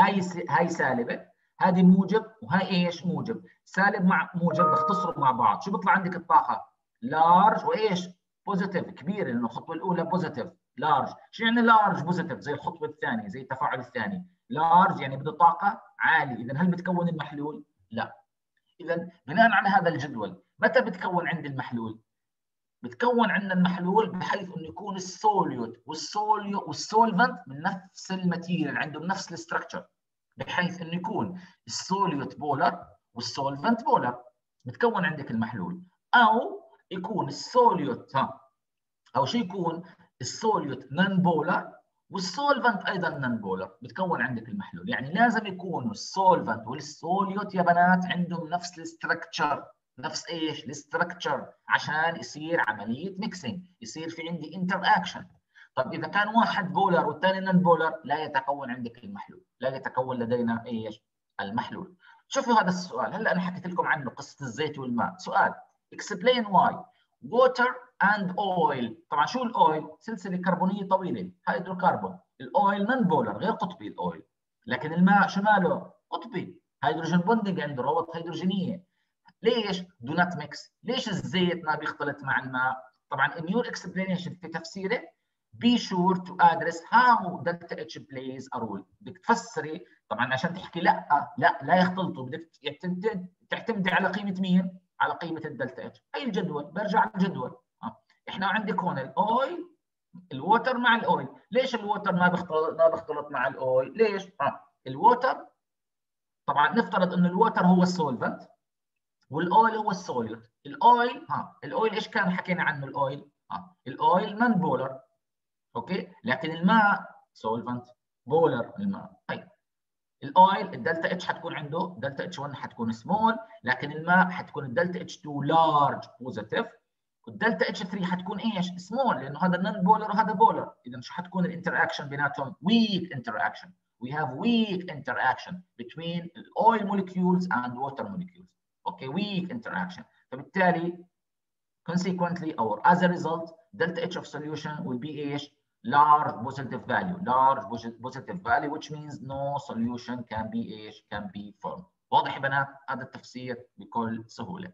هاي سالبه، هذه موجب، وهاي ايش؟ موجب. سالب مع موجب بيختصروا مع بعض، شو بيطلع عندك الطاقه؟ لارج وايش؟ بوزيتيف، كبيره، لانه الخطوه الاولى بوزيتيف لارج. شو يعني لارج بوزيتيف؟ زي الخطوه الثانيه، زي التفاعل الثاني، لارج يعني بده طاقه عاليه. اذا هل بتكون المحلول؟ لا. اذا بناء على هذا الجدول متى بتكون عندي المحلول؟ بتكون عندنا المحلول بحيث انه يكون السوليوت والسولفنت من نفس الماتيريال، عندهم نفس الاستراكشر، بحيث انه يكون السوليوت بولر والسولفنت بولر، بتكون عندك المحلول. او يكون السوليوت او شو يكون؟ السوليوت نون بولر والسولفنت ايضا نون بولر، بتكون عندك المحلول. يعني لازم يكونوا السولفنت والسوليوت يا بنات عندهم نفس الاستراكشر، نفس ايش؟ الاستراكشر، عشان يصير عمليه ميكسينج، يصير في عندي انتر اكشن. طب اذا كان واحد بولر والثاني نون بولر لا يتكون عندك المحلول، لا يتكون لدينا ايش؟ المحلول. شوفوا هذا السؤال، هلا انا حكيت لكم عنه قصه الزيت والماء. سؤال explain why water and oil. طبعا شو الاويل؟ سلسله كربونيه طويله، هيدروكربون. الاويل نون بولر، غير قطبي الاويل، لكن الماء شو ماله؟ قطبي، هيدروجين بوندنج عنده، روابط هيدروجينيه. ليش do not mix؟ ليش الزيت ما بيختلط مع الماء؟ طبعا in your explanation في تفسيره be sure to address how delta H plays a role. بدك تفسري طبعا عشان تحكي لا يختلطوا، بدك تعتمدي على قيمه مين؟ على قيمه الدلتا اتش. اي الجدول، برجع للجدول. احنا عندك هون الاويل، الووتر مع الاويل. ليش الووتر ما بيختلط مع الاويل؟ ليش؟ الووتر طبعا نفترض انه الووتر هو السولفنت والاويل هو السوليوت. الاويل ايش كان حكينا عنه؟ الاويل نون بولر، اوكي، لكن الماء سولفنت بولر الماء. طيب الاويل الدلتا اتش حتكون عنده دلتا اتش 1 حتكون سمول، لكن الماء حتكون الدلتا اتش 2 لارج بوزيتيف، والدلتا اتش 3 حتكون ايش؟ سمول، لانه هذا نون بولر وهذا بولر. اذا شو حتكون الانتر اكشن بيناتهم؟ ويك انتر اكشن. We have weak interaction between oil molecules and water molecules. Okay, weak interaction. فبالتالي consequently or as a result delta H of solution will be ايش؟ large positive value, large positive value, which means no solution can be ايش؟ can be formed. واضح يا بنات؟ هذا التفسير بكل سهولة.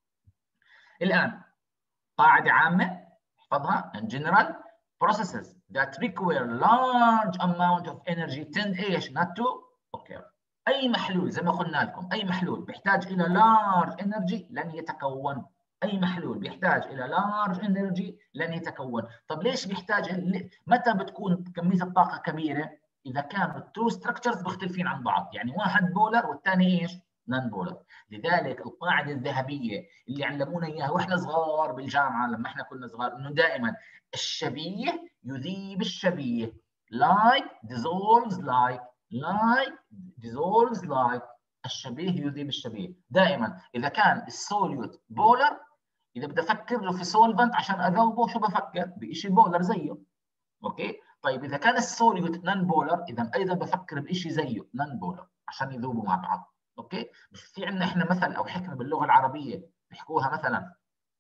الآن قاعدة عامة احفظها. in general processes that require large amount of energy tend ايش؟ not to occur. أي محلول زي ما قلنا لكم، أي محلول بيحتاج إلى large energy لن يتكون. أي محلول بيحتاج إلى large energy لن يتكون. طب ليش بيحتاج؟ متى بتكون كمية الطاقة كبيرة؟ إذا كانوا التو ستراكشرز مختلفين عن بعض، يعني واحد بولر والثاني ايش؟ نون بولر. لذلك القاعدة الذهبية اللي علمونا إياها وإحنا صغار بالجامعة لما إحنا كنا صغار، إنه دائما الشبيه يذيب الشبيه. like dissolves like dissolves like. الشبيه يذيب الشبيه. دائما إذا كان السوليوت بولر، إذا بدي أفكر له في سولفنت عشان أذوبه، شو بفكر؟ بشيء بولر زيه. أوكي؟ طيب إذا كان السوليوت نون بولر، إذا أيضا بفكر بشيء زيه نون بولر عشان يذوبوا مع بعض. اوكي؟ بس في عندنا احنا مثل او حكمه باللغه العربيه بيحكوها مثلا: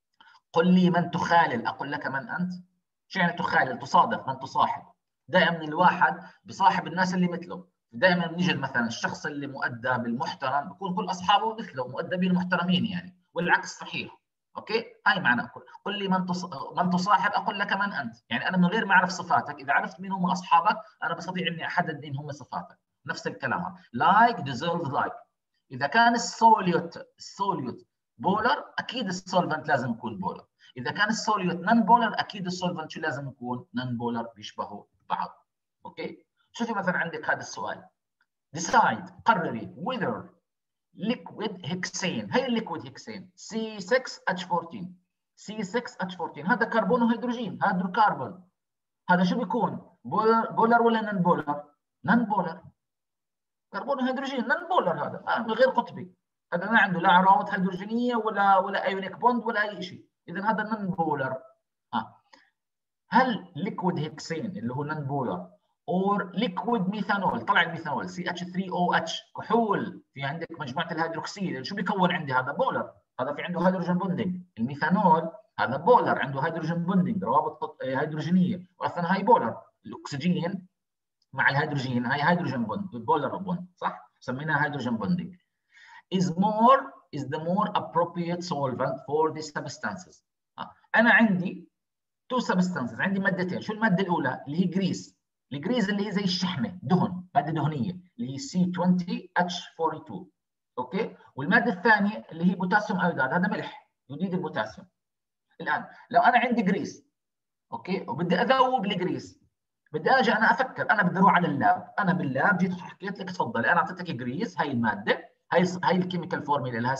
قل لي من تخالل اقول لك من انت. شو يعني تخالل؟ تصادق، من تصاحب. دائما الواحد بصاحب الناس اللي مثله. دائما نجد مثلا الشخص اللي مؤدب المحترم بيكون كل اصحابه مثله مؤدبين محترمين يعني، والعكس صحيح. اوكي؟ هاي معنى قل لي من تصاحب اقول لك من انت. يعني انا من غير ما اعرف صفاتك، اذا عرفت مين هم اصحابك انا بستطيع اني احدد مين هم صفاتك. نفس الكلام. like dissolve like. اذا كان السوليوت بولر، اكيد السولفنت لازم يكون بولر. اذا كان السوليوت نون بولر، اكيد السولفنت شو لازم يكون؟ نون بولر، بيشبهوا بعض. اوكي؟ شوفي مثلا عندك هذا السؤال: decide قرري whether liquid hexane. هي الليكويد هيكسين C6H14. C6H14 هذا كربون وهيدروجين، هيدروكربون. هذا شو بيكون؟ بولر ولا نون بولر؟ نون بولر. كربون وهيدروجين نون بولر، هذا من غير قطبي. هذا ما عنده لا عراوات هيدروجينيه ولا ايونيك بوند ولا اي شيء. اذا هذا نون بولر. هل ليكويد هيكسين اللي هو نون بولر اور ليكويد ميثانول؟ طلع الميثانول CH3OH كحول، في عندك مجموعه الهيدروكسيل، شو بيكون عندي؟ هذا بولر، هذا في عنده هيدروجين بوندنج. الميثانول هذا بولر، عنده هيدروجين بوندنج، روابط هيدروجينيه، واصلا هاي بولر. الاكسجين مع الهيدروجين هاي هيدروجين بوند، بولر بوند، صح؟ سميناها هيدروجين بوندنج. is the more appropriate solvent for these substances. انا عندي تو سبستانسز، عندي مادتين. شو الماده الاولى؟ اللي هي جريس. الجريس اللي هي زي الشحمه، دهن، ماده دهنيه اللي هي C20H42. اوكي؟ والماده الثانيه اللي هي بوتاسيوم ايودات، هذا ملح يزيد البوتاسيوم. الان لو انا عندي جريس، اوكي، وبدي اذوب الجريس، بدي اجي انا افكر، انا بدي اروح على اللاب. انا باللاب جيت حكيت لك تفضلي، انا اعطيتك جريس، هاي الماده، هاي الكيميكال فورميلا لها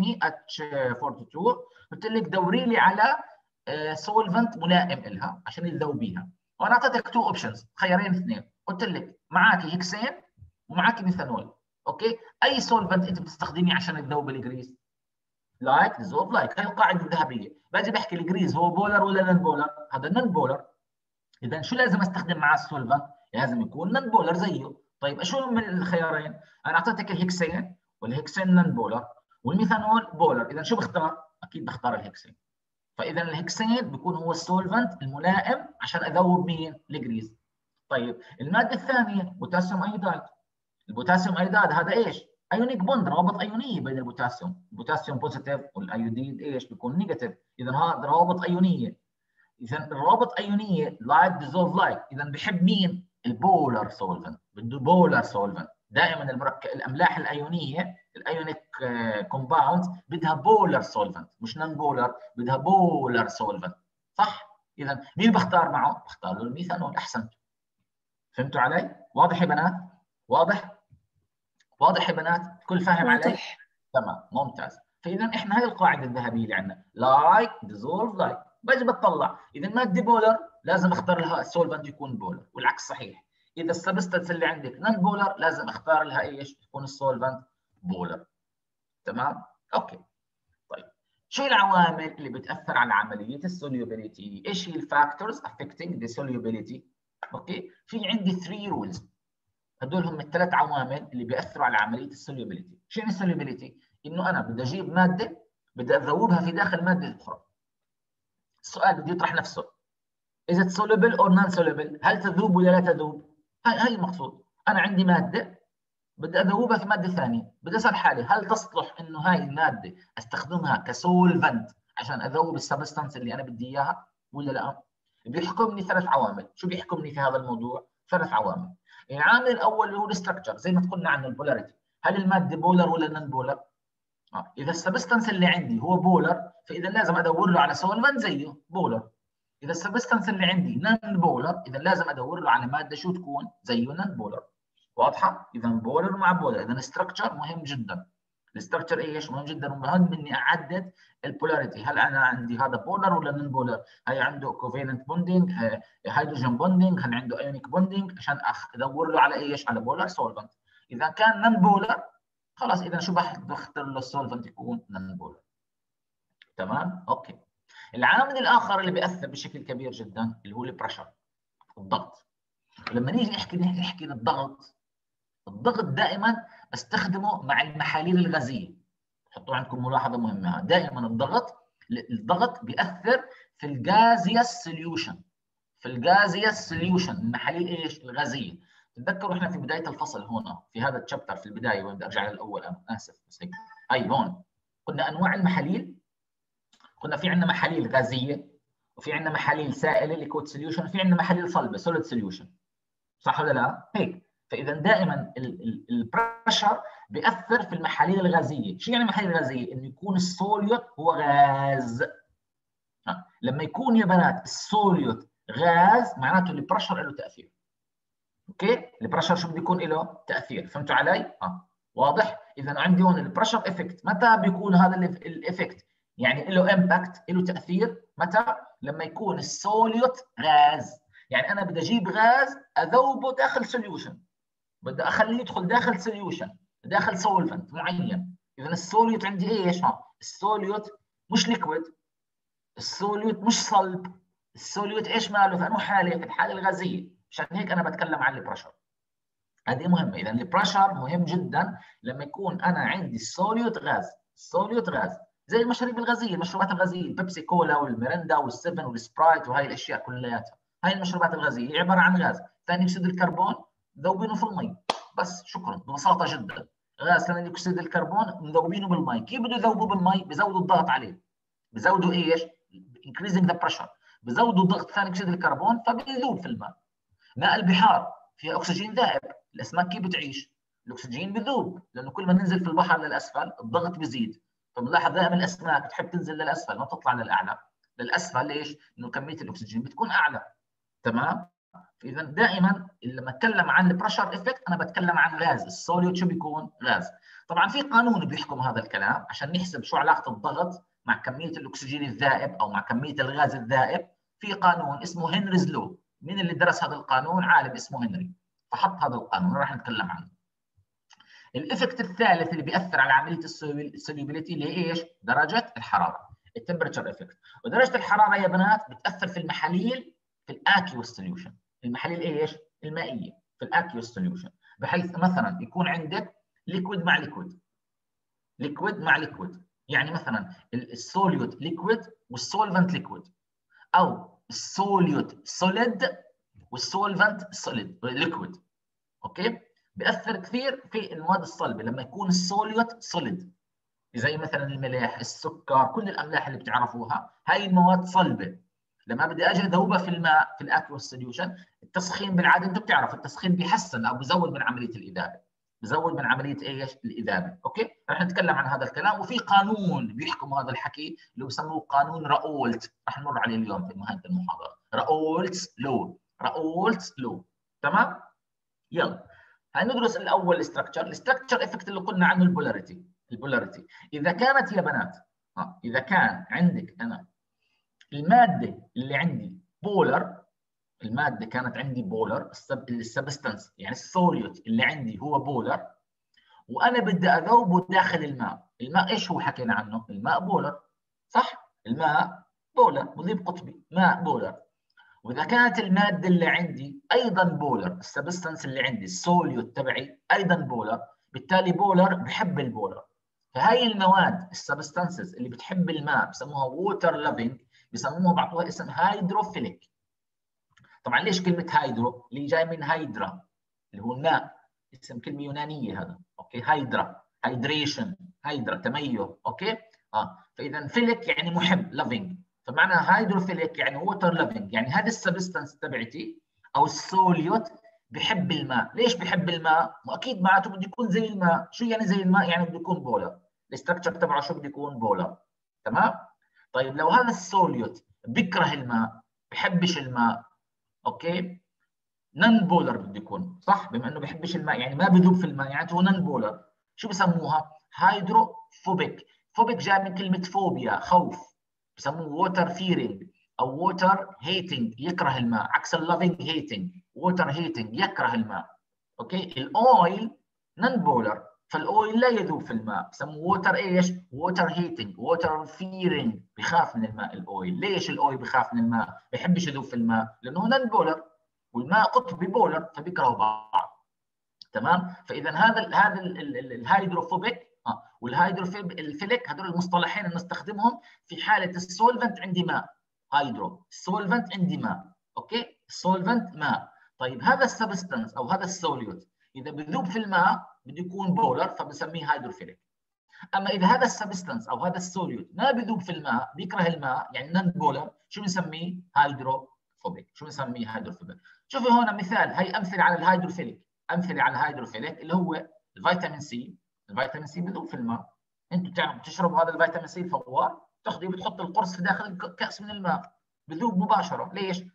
C20H42، قلت لك دوري لي على سولفنت ملائم لها عشان تذوبيها. وانا اعطيتك تو اوبشنز، خيارين اثنين، قلت لك معاكي هيكسين ومعاكي ميثانول. اوكي؟ اي سولفنت انت بتستخدميه عشان تذوب الجريس؟ لايك ديزولف لايك. هاي القاعده الذهبيه. باجي بحكي الجريس هو بولر ولا نون بولر؟ هذا نون بولر. اذا شو لازم استخدم معاه السولفنت؟ لازم يكون نون بولر زيه. طيب شو من الخيارين؟ انا اعطيتك الهيكسين، والهيكسين نون بولر، والميثانول بولر. اذا شو بختار؟ اكيد بختار الهيكسين. فاذا الهكسين بيكون هو السولفنت الملائم عشان اذوب مين؟ الجريز. طيب الماده الثانيه بوتاسيوم ايودايد. البوتاسيوم ايودايد هذا ايش؟ ايونيك بوند، روابط ايونيه بين البوتاسيوم. البوتاسيوم بوزيتيف والايوديد ايش؟ بيكون نيجاتيف. اذا هذا روابط ايونيه. اذا الروابط ايونيه لايك ديزولف لايك. اذا بحب مين؟ البولر سولفنت. بده بولر سولفنت. دائما الاملاح الايونيه، الايونيك كومباوند، بدها بولر سولفنت، مش نون بولر، بدها بولر سولفنت، صح؟ اذا مين بختار معه؟ بختار له الميثانول. احسن. فهمتوا علي؟ واضح يا بنات؟ واضح؟ واضح يا بنات؟ كل فاهم علي؟ تمام، ممتاز. فاذا احنا هاي القاعده الذهبيه اللي عندنا، لايك ديزولف لايك. باجي بطلع اذا الماده بولر لازم اختار لها السولفنت يكون بولر، والعكس صحيح. اذا السبستنس اللي عندك نون بولر لازم اختار لها ايش؟ يكون السولفنت بولر. تمام؟ اوكي. طيب شو العوامل اللي بتاثر على عمليه السوليوبيليتي؟ ايش هي الفاكتورز affecting the solubility؟ اوكي؟ في عندي 3 رولز، هدول هم الثلاث عوامل اللي بياثروا على عمليه السوليوبيليتي. شو يعني السوليوبيليتي؟ انه انا بدي اجيب ماده بدي اذوبها في داخل ماده اخرى. السؤال بده يطرح نفسه، is it soluble or non soluble؟ هل تذوب ولا لا تذوب؟ هاي المقصود. انا عندي ماده بدي اذوبها في ماده ثانيه، بدي اسال حالي هل تصلح انه هاي الماده استخدمها كسولفنت عشان اذوب السبستانس اللي انا بدي اياها ولا لا؟ بيحكمني 3 عوامل. شو بيحكمني في هذا الموضوع؟ 3 عوامل. العامل الاول اللي هو الاستراكشر، زي ما قلنا عن البولاريتي، هل الماده بولر ولا نون بولر؟ اذا السبستانس اللي عندي هو بولر فاذا لازم ادور له على سولفنت زيه بولر. اذا السبستانس اللي عندي نون بولر اذا لازم ادور له على ماده شو تكون زيه نون بولر. واضحه؟ اذا بولر مع بولر. اذا الستركتشر مهم جدا. الستركتشر ايش؟ مهم جدا، ومهم اني اعدد البولاريتي، هل انا عندي هذا بولر ولا نون بولر؟ هي عنده كوفالنت بوندينج، هيدروجين بوندينج، هل عنده ايونيك بوندينج، عشان ادور له على ايش؟ على بولر سولفنت. اذا كان نون بولر خلاص اذا شو بختار له السولفنت يكون نون بولر. تمام؟ اوكي. العامل الاخر اللي بياثر بشكل كبير جدا اللي هو البريشر، الضغط. لما نيجي نحكي الضغط، الضغط دائما بستخدمه مع المحاليل الغازيه. حطوا عندكم ملاحظه مهمه، دائما الضغط بياثر في الغازيوس سوليوشن، في الغازيوس سوليوشن، المحاليل ايش؟ الغازيه. تتذكروا احنا في بدايه الفصل هنا في هذا التشابتر في البدايه، وين بدي ارجع للاول انا اسف بس هيك. هي هون قلنا انواع المحاليل، قلنا في عندنا محاليل غازيه وفي عندنا محاليل سائله ليكويد سوليوشن وفي عندنا محاليل صلبه سوليد سوليوشن، صح ولا لا؟ هيك. فاذا دائما البريشر بياثر في المحاليل الغازيه. شو يعني محاليل غازيه؟ انه يكون السوليوت هو غاز. لما يكون يا بنات السوليوت غاز معناته البريشر له تاثير. اوكي؟ البريشر شو بده يكون له تاثير، فهمتوا علي؟ واضح؟ اذا عندي هون البريشر افكت، متى بيكون هذا الافكت؟ يعني له امباكت، له تاثير، متى؟ لما يكون السوليوت غاز. يعني انا بدي اجيب غاز اذوبه داخل سوليوشن، بدي اخليه يدخل داخل سوليوشن، داخل سولفنت معين. اذا السوليوت عندي ايش؟ السوليوت مش ليكويد، السوليوت مش صلب، السوليوت ايش ماله؟ في انه حاله؟ في الحاله الغازيه. عشان هيك انا بتكلم عن البريشر. هذه مهمه. اذا البريشر مهم جدا لما يكون انا عندي السوليوت غاز. السوليوت غاز زي المشاريب الغازيه، المشروبات الغازيه، البيبسي كولا والميرندا والسيفن والسبرايت وهي الاشياء كلياتها. هاي المشروبات الغازيه هي عباره عن غاز ثاني اكسيد الكربون ذوبينه في المي، بس شكرا، ببساطه جدا. غاز ثاني اكسيد الكربون مذوبينه بالمي. كيف بده يذوبوه بالمي؟ بزودوا الضغط عليه. بزودوا ايش؟ increasing the pressure. بزودوا ضغط ثاني اكسيد الكربون فبيذوب في الماء. ماء البحار فيها اكسجين ذائب، الاسماك كيف بتعيش؟ الاكسجين بذوب، لانه كل ما ننزل في البحر للاسفل الضغط بيزيد. فبنلاحظ دائما الاسماك تحب تنزل للاسفل ما تطلع للاعلى. للاسفل ليش؟ انه كميه الاكسجين بتكون اعلى. تمام؟ فاذا دائما لما اتكلم عن البريشر افكت انا بتكلم عن غاز، السوليوت شو بيكون؟ غاز. طبعا في قانون بيحكم هذا الكلام عشان نحسب شو علاقه الضغط مع كميه الاكسجين الذائب او مع كميه الغاز الذائب. في قانون اسمه هنريز لو. مين اللي درس هذا القانون؟ عالم اسمه هنري، فحط هذا القانون راح نتكلم عنه. الافكت الثالث اللي بياثر على عمليه السوليبيليتي اللي هي ايش؟ درجه الحراره، التمبرتشر افكت. ودرجه الحراره يا بنات بتاثر في المحاليل في الاكيوس سوليوشن. المحاليل ايش؟ المائيه في الاكيوس سوليوشن، بحيث مثلا يكون عندك ليكويد مع ليكويد، ليكويد مع ليكويد. يعني مثلا السوليوت ليكويد والسولفنت ليكويد، او السوليوت سوليد والسولفنت سوليد ليكويد. اوكي؟ بياثر كثير في المواد الصلبه لما يكون السوليوت سوليد، زي مثلا الملح، السكر، كل الاملاح اللي بتعرفوها هاي المواد صلبه. لما بدي اجي اذوبها في الماء في الاكوس سوليوشن، التسخين بالعاده انت بتعرف التسخين بيحسن او بزود من عمليه الاذابه، بزود من عمليه ايش؟ الاذابه. اوكي؟ رح نتكلم عن هذا الكلام، وفي قانون بيحكم هذا الحكي اللي بسموه قانون راولت، رح نمر عليه اليوم في نهايه المحاضره. راولتس لو، راولتس لو. تمام؟ يلا هندرس الاول الاستراكشر. الاستراكشر افكت اللي قلنا عنه البولاريتي. البولاريتي اذا كانت يا بنات اذا كان عندك انا الماده اللي عندي بولر، الماده كانت عندي بولر، السبستنس يعني السوليوت اللي عندي هو بولر، وانا بدي اذوبه داخل الماء. الماء ايش هو حكينا عنه؟ الماء بولر، صح؟ الماء بولر، مذيب قطبي، ماء بولر. واذا كانت الماده اللي عندي ايضا بولر، السبستنس اللي عندي السوليوت تبعي ايضا بولر، بالتالي بولر بحب البولر. فهي المواد السبستانسز اللي بتحب الماء بسموها ووتر لافينج، بسموها بعطوها اسم هيدروفيليك. طبعا ليش كلمه هيدرو؟ اللي جاي من هيدرا اللي هو الماء، اسم كلمه يونانيه هذا، اوكي؟ هيدرا، هيدريشن، هيدرا تميز، اوكي؟ فاذا فيليك يعني محب، لافينج، فمعنى هيدروفيليك يعني ووتر لافينج، يعني هذا السبستانس تبعتي او السوليوت بحب الماء. ليش بحب الماء؟ واكيد معناته بده يكون زي الماء. شو يعني زي الماء؟ يعني بده يكون بولر، الاستراكشر تبعه شو بده يكون؟ بولر، تمام؟ طيب لو هذا السوليوت بيكره الماء، بحبش الماء، اوكي؟ نن بولر بده يكون، صح؟ بما انه بحبش الماء يعني ما بذوب في الماء، يعني هو نن بولر. شو بسموها؟ هيدروفوبيك. فوبيك جاي من كلمه فوبيا، خوف، بسموه ووتر فيرينج او ووتر هيتنج، يكره الماء، عكس اللافينج هيتنج، ووتر هيتنج يكره الماء، اوكي؟ الاويل نن بولر، فالاويل لا يذوب في الماء، بسموه ووتر ايش؟ ووتر هيتنج، ووتر فيرينج، بخاف من الماء الاويل. ليش الاويل بخاف من الماء؟ بحبش يذوب في الماء؟ لانه نن بولر، والماء قطبي بولر، فبيكرهوا بعض، تمام؟ فاذا هذا الهيدروفوبيك والهيدروفيليك هذول المصطلحين اللي نستخدمهم في حاله السولفنت عندي ماء، هيدرو السولفنت عندي ماء، اوكي؟ السولفنت ماء. طيب هذا السبستنس او هذا السوليوت اذا بذوب في الماء بده يكون بولر، فبسميه هيدروفيليك. اما اذا هذا السبستنس او هذا السوليوت ما بذوب في الماء، بيكره الماء، يعني نون بولر، شو بنسميه؟ هيدروفوبيك. شو بنسميه؟ هيدروفوبيك. شوفي هون مثال، هي امثله على الهيدروفيليك، امثله على الهيدروفيليك اللي هو الفيتامين سي. الفيتامين سي بذوب في الماء، انتم بتشربوا هذا الفيتامين سي الفوار، تاخذيه بتحط القرص في داخل كاس من الماء، بذوب مباشره. ليش؟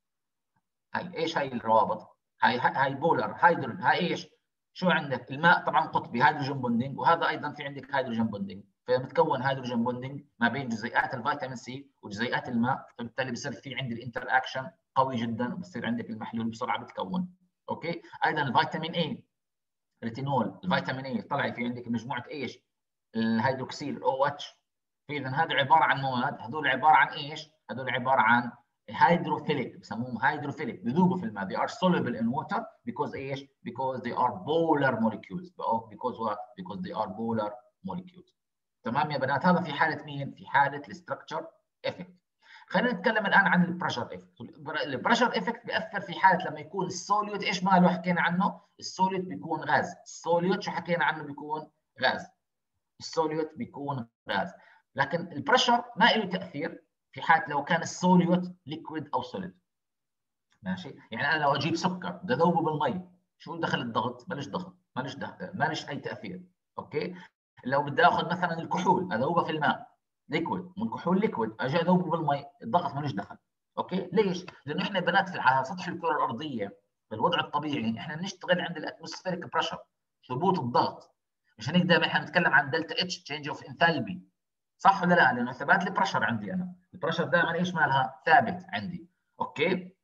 هاي ايش؟ هاي الروابط، هاي بولر، هاي ايش؟ شو عندك؟ الماء طبعا قطبي، هيدروجين بوندينج، وهذا ايضا في عندك هيدروجين بوندينج، فمتكون هيدروجين بوندينج ما بين جزيئات الفيتامين سي وجزيئات الماء، فبالتالي بصير في عندي الانتر اكشن قوي جدا، وبصير عندك المحلول بسرعه بتكون، اوكي؟ ايضا الفيتامين اي، ريتينول، الفيتامين اي طلع في عندك مجموعه ايش؟ الهيدروكسيل او اتش. فاذا هذا عباره عن مواد، هذول عباره عن ايش؟ هذول عباره عن هيدروفيليك، بسموهم هيدروفيليك، بذوبوا في الماء. They are soluble in water because ايش؟ because they are polar molecules. because what? because they are polar molecules. تمام يا بنات؟ هذا في حاله مين؟ في حاله الستركتشر افكت. خلينا نتكلم الان عن البريشر افكت. البريشر افكت بياثر في حاله لما يكون السوليوت ايش ماله؟ حكينا عنه السوليوت بيكون غاز. السوليوت شو حكينا عنه؟ بيكون غاز. السوليوت بيكون غاز، لكن البريشر ما له تاثير في حاله لو كان السوليوت ليكويد او سوليد. ماشي؟ يعني انا لو اجيب سكر بدي اذوبه بالمي، شو دخل الضغط؟ مالش ضغط، مالش اي تاثير، اوكي؟ لو بدي اخذ مثلا الكحول اذوبه في الماء، ليكويد، والكحول ليكويد، اجي اذوبه بالمي، الضغط مالش دخل، اوكي؟ ليش؟ لانه احنا بنات على سطح الكره الارضيه بالوضع الطبيعي احنا بنشتغل عند الاتموسفيريك بريشر، ثبوت الضغط. مش هيك دائما احنا بنتكلم عن دلتا اتش، تشينج اوف انثالبي، صح ولا لا؟ لانه ثبات البريشر عندي انا، البريشر دائما ايش مالها؟ ثابت عندي، اوكي؟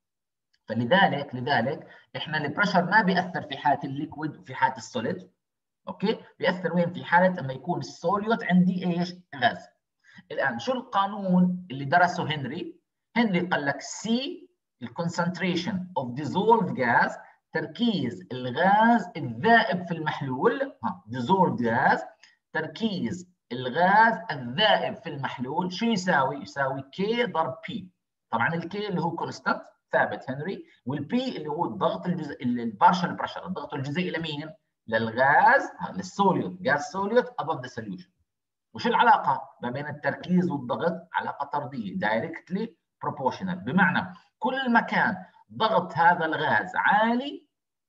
فلذلك احنا البريشر ما بياثر في حاله الليكويد وفي حاله السوليد، اوكي؟ بياثر وين؟ في حاله لما يكون السوليوت عندي ايش؟ غاز. الان شو القانون اللي درسه هنري؟ هنري قال لك سي الكونسنتريشن اوف ديزولفد جاز، تركيز الغاز الذائب في المحلول، ديزولفد جاز، تركيز الغاز الذائب في المحلول شو يساوي؟ يساوي كي ضرب بي. طبعا الكي اللي هو كونستانت ثابت هنري، والبي اللي هو الضغط البارشل بريشر، الضغط الجزيئي لمين؟ للغاز، للسوليوت، غاز سوليوت above the solution. وش العلاقه ما بين التركيز والضغط؟ علاقه طرديه، دايركتلي بروبورشنال، بمعنى كل ما كان ضغط هذا الغاز عالي،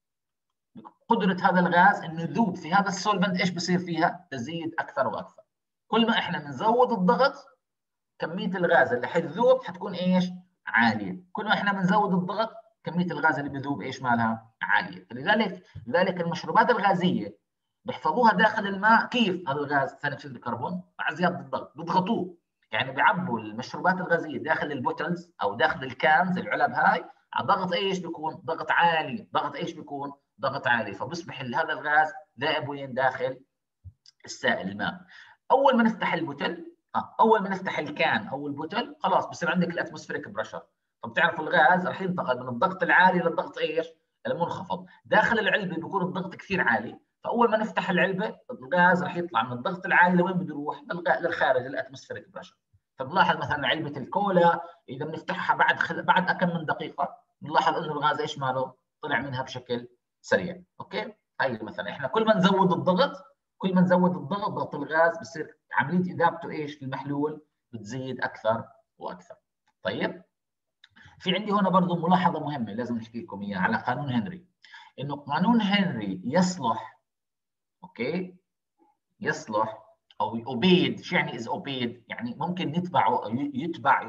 قدره هذا الغاز انه يذوب في هذا السولفنت ايش بصير فيها؟ تزيد اكثر واكثر. كل ما احنا بنزود الضغط كميه الغاز اللي حتذوب حتكون ايش؟ عاليه. كل ما احنا بنزود الضغط كميه الغاز اللي بذوب ايش مالها؟ عاليه. فلذلك المشروبات الغازيه بيحفظوها داخل الماء. كيف هذا الغاز ثاني اكسيد الكربون؟ مع زياده الضغط بيضغطوه، يعني بيعبوا المشروبات الغازيه داخل البوتلز او داخل الكانز العلب هاي ضغط ايش بيكون؟ ضغط عالي. ضغط ايش بيكون؟ ضغط عالي. فبيصبح هذا الغاز ذائب وين؟ داخل السائل الماء. اول ما نفتح البوتل، اول ما نفتح الكان او البوتل، خلاص بصير عندك الاتموسفيريك بريشر. طب تعرف الغاز راح ينتقل من الضغط العالي للضغط ايش؟ المنخفض. داخل العلبه بيكون الضغط كثير عالي، فاول ما نفتح العلبه الغاز راح يطلع من الضغط العالي لوين بده يروح؟ للخارج، الاتموسفيريك بريشر. فبنلاحظ مثلا علبه الكولا اذا بنفتحها بعد كم من دقيقه بنلاحظ انه الغاز ايش ماله؟ طلع منها بشكل سريع. اوكي؟ هاي مثلا احنا كل ما نزود الضغط، كل ما نزود الضغط، ضغط الغاز بصير عمليه اذابته ايش في المحلول بتزيد اكثر واكثر. طيب، في عندي هنا برضه ملاحظه مهمه لازم نحكي لكم اياها على قانون هنري، انه قانون هنري يصلح، اوكي، يصلح او obeyed. شو يعني is obeyed؟ يعني ممكن نتبعه او يتبع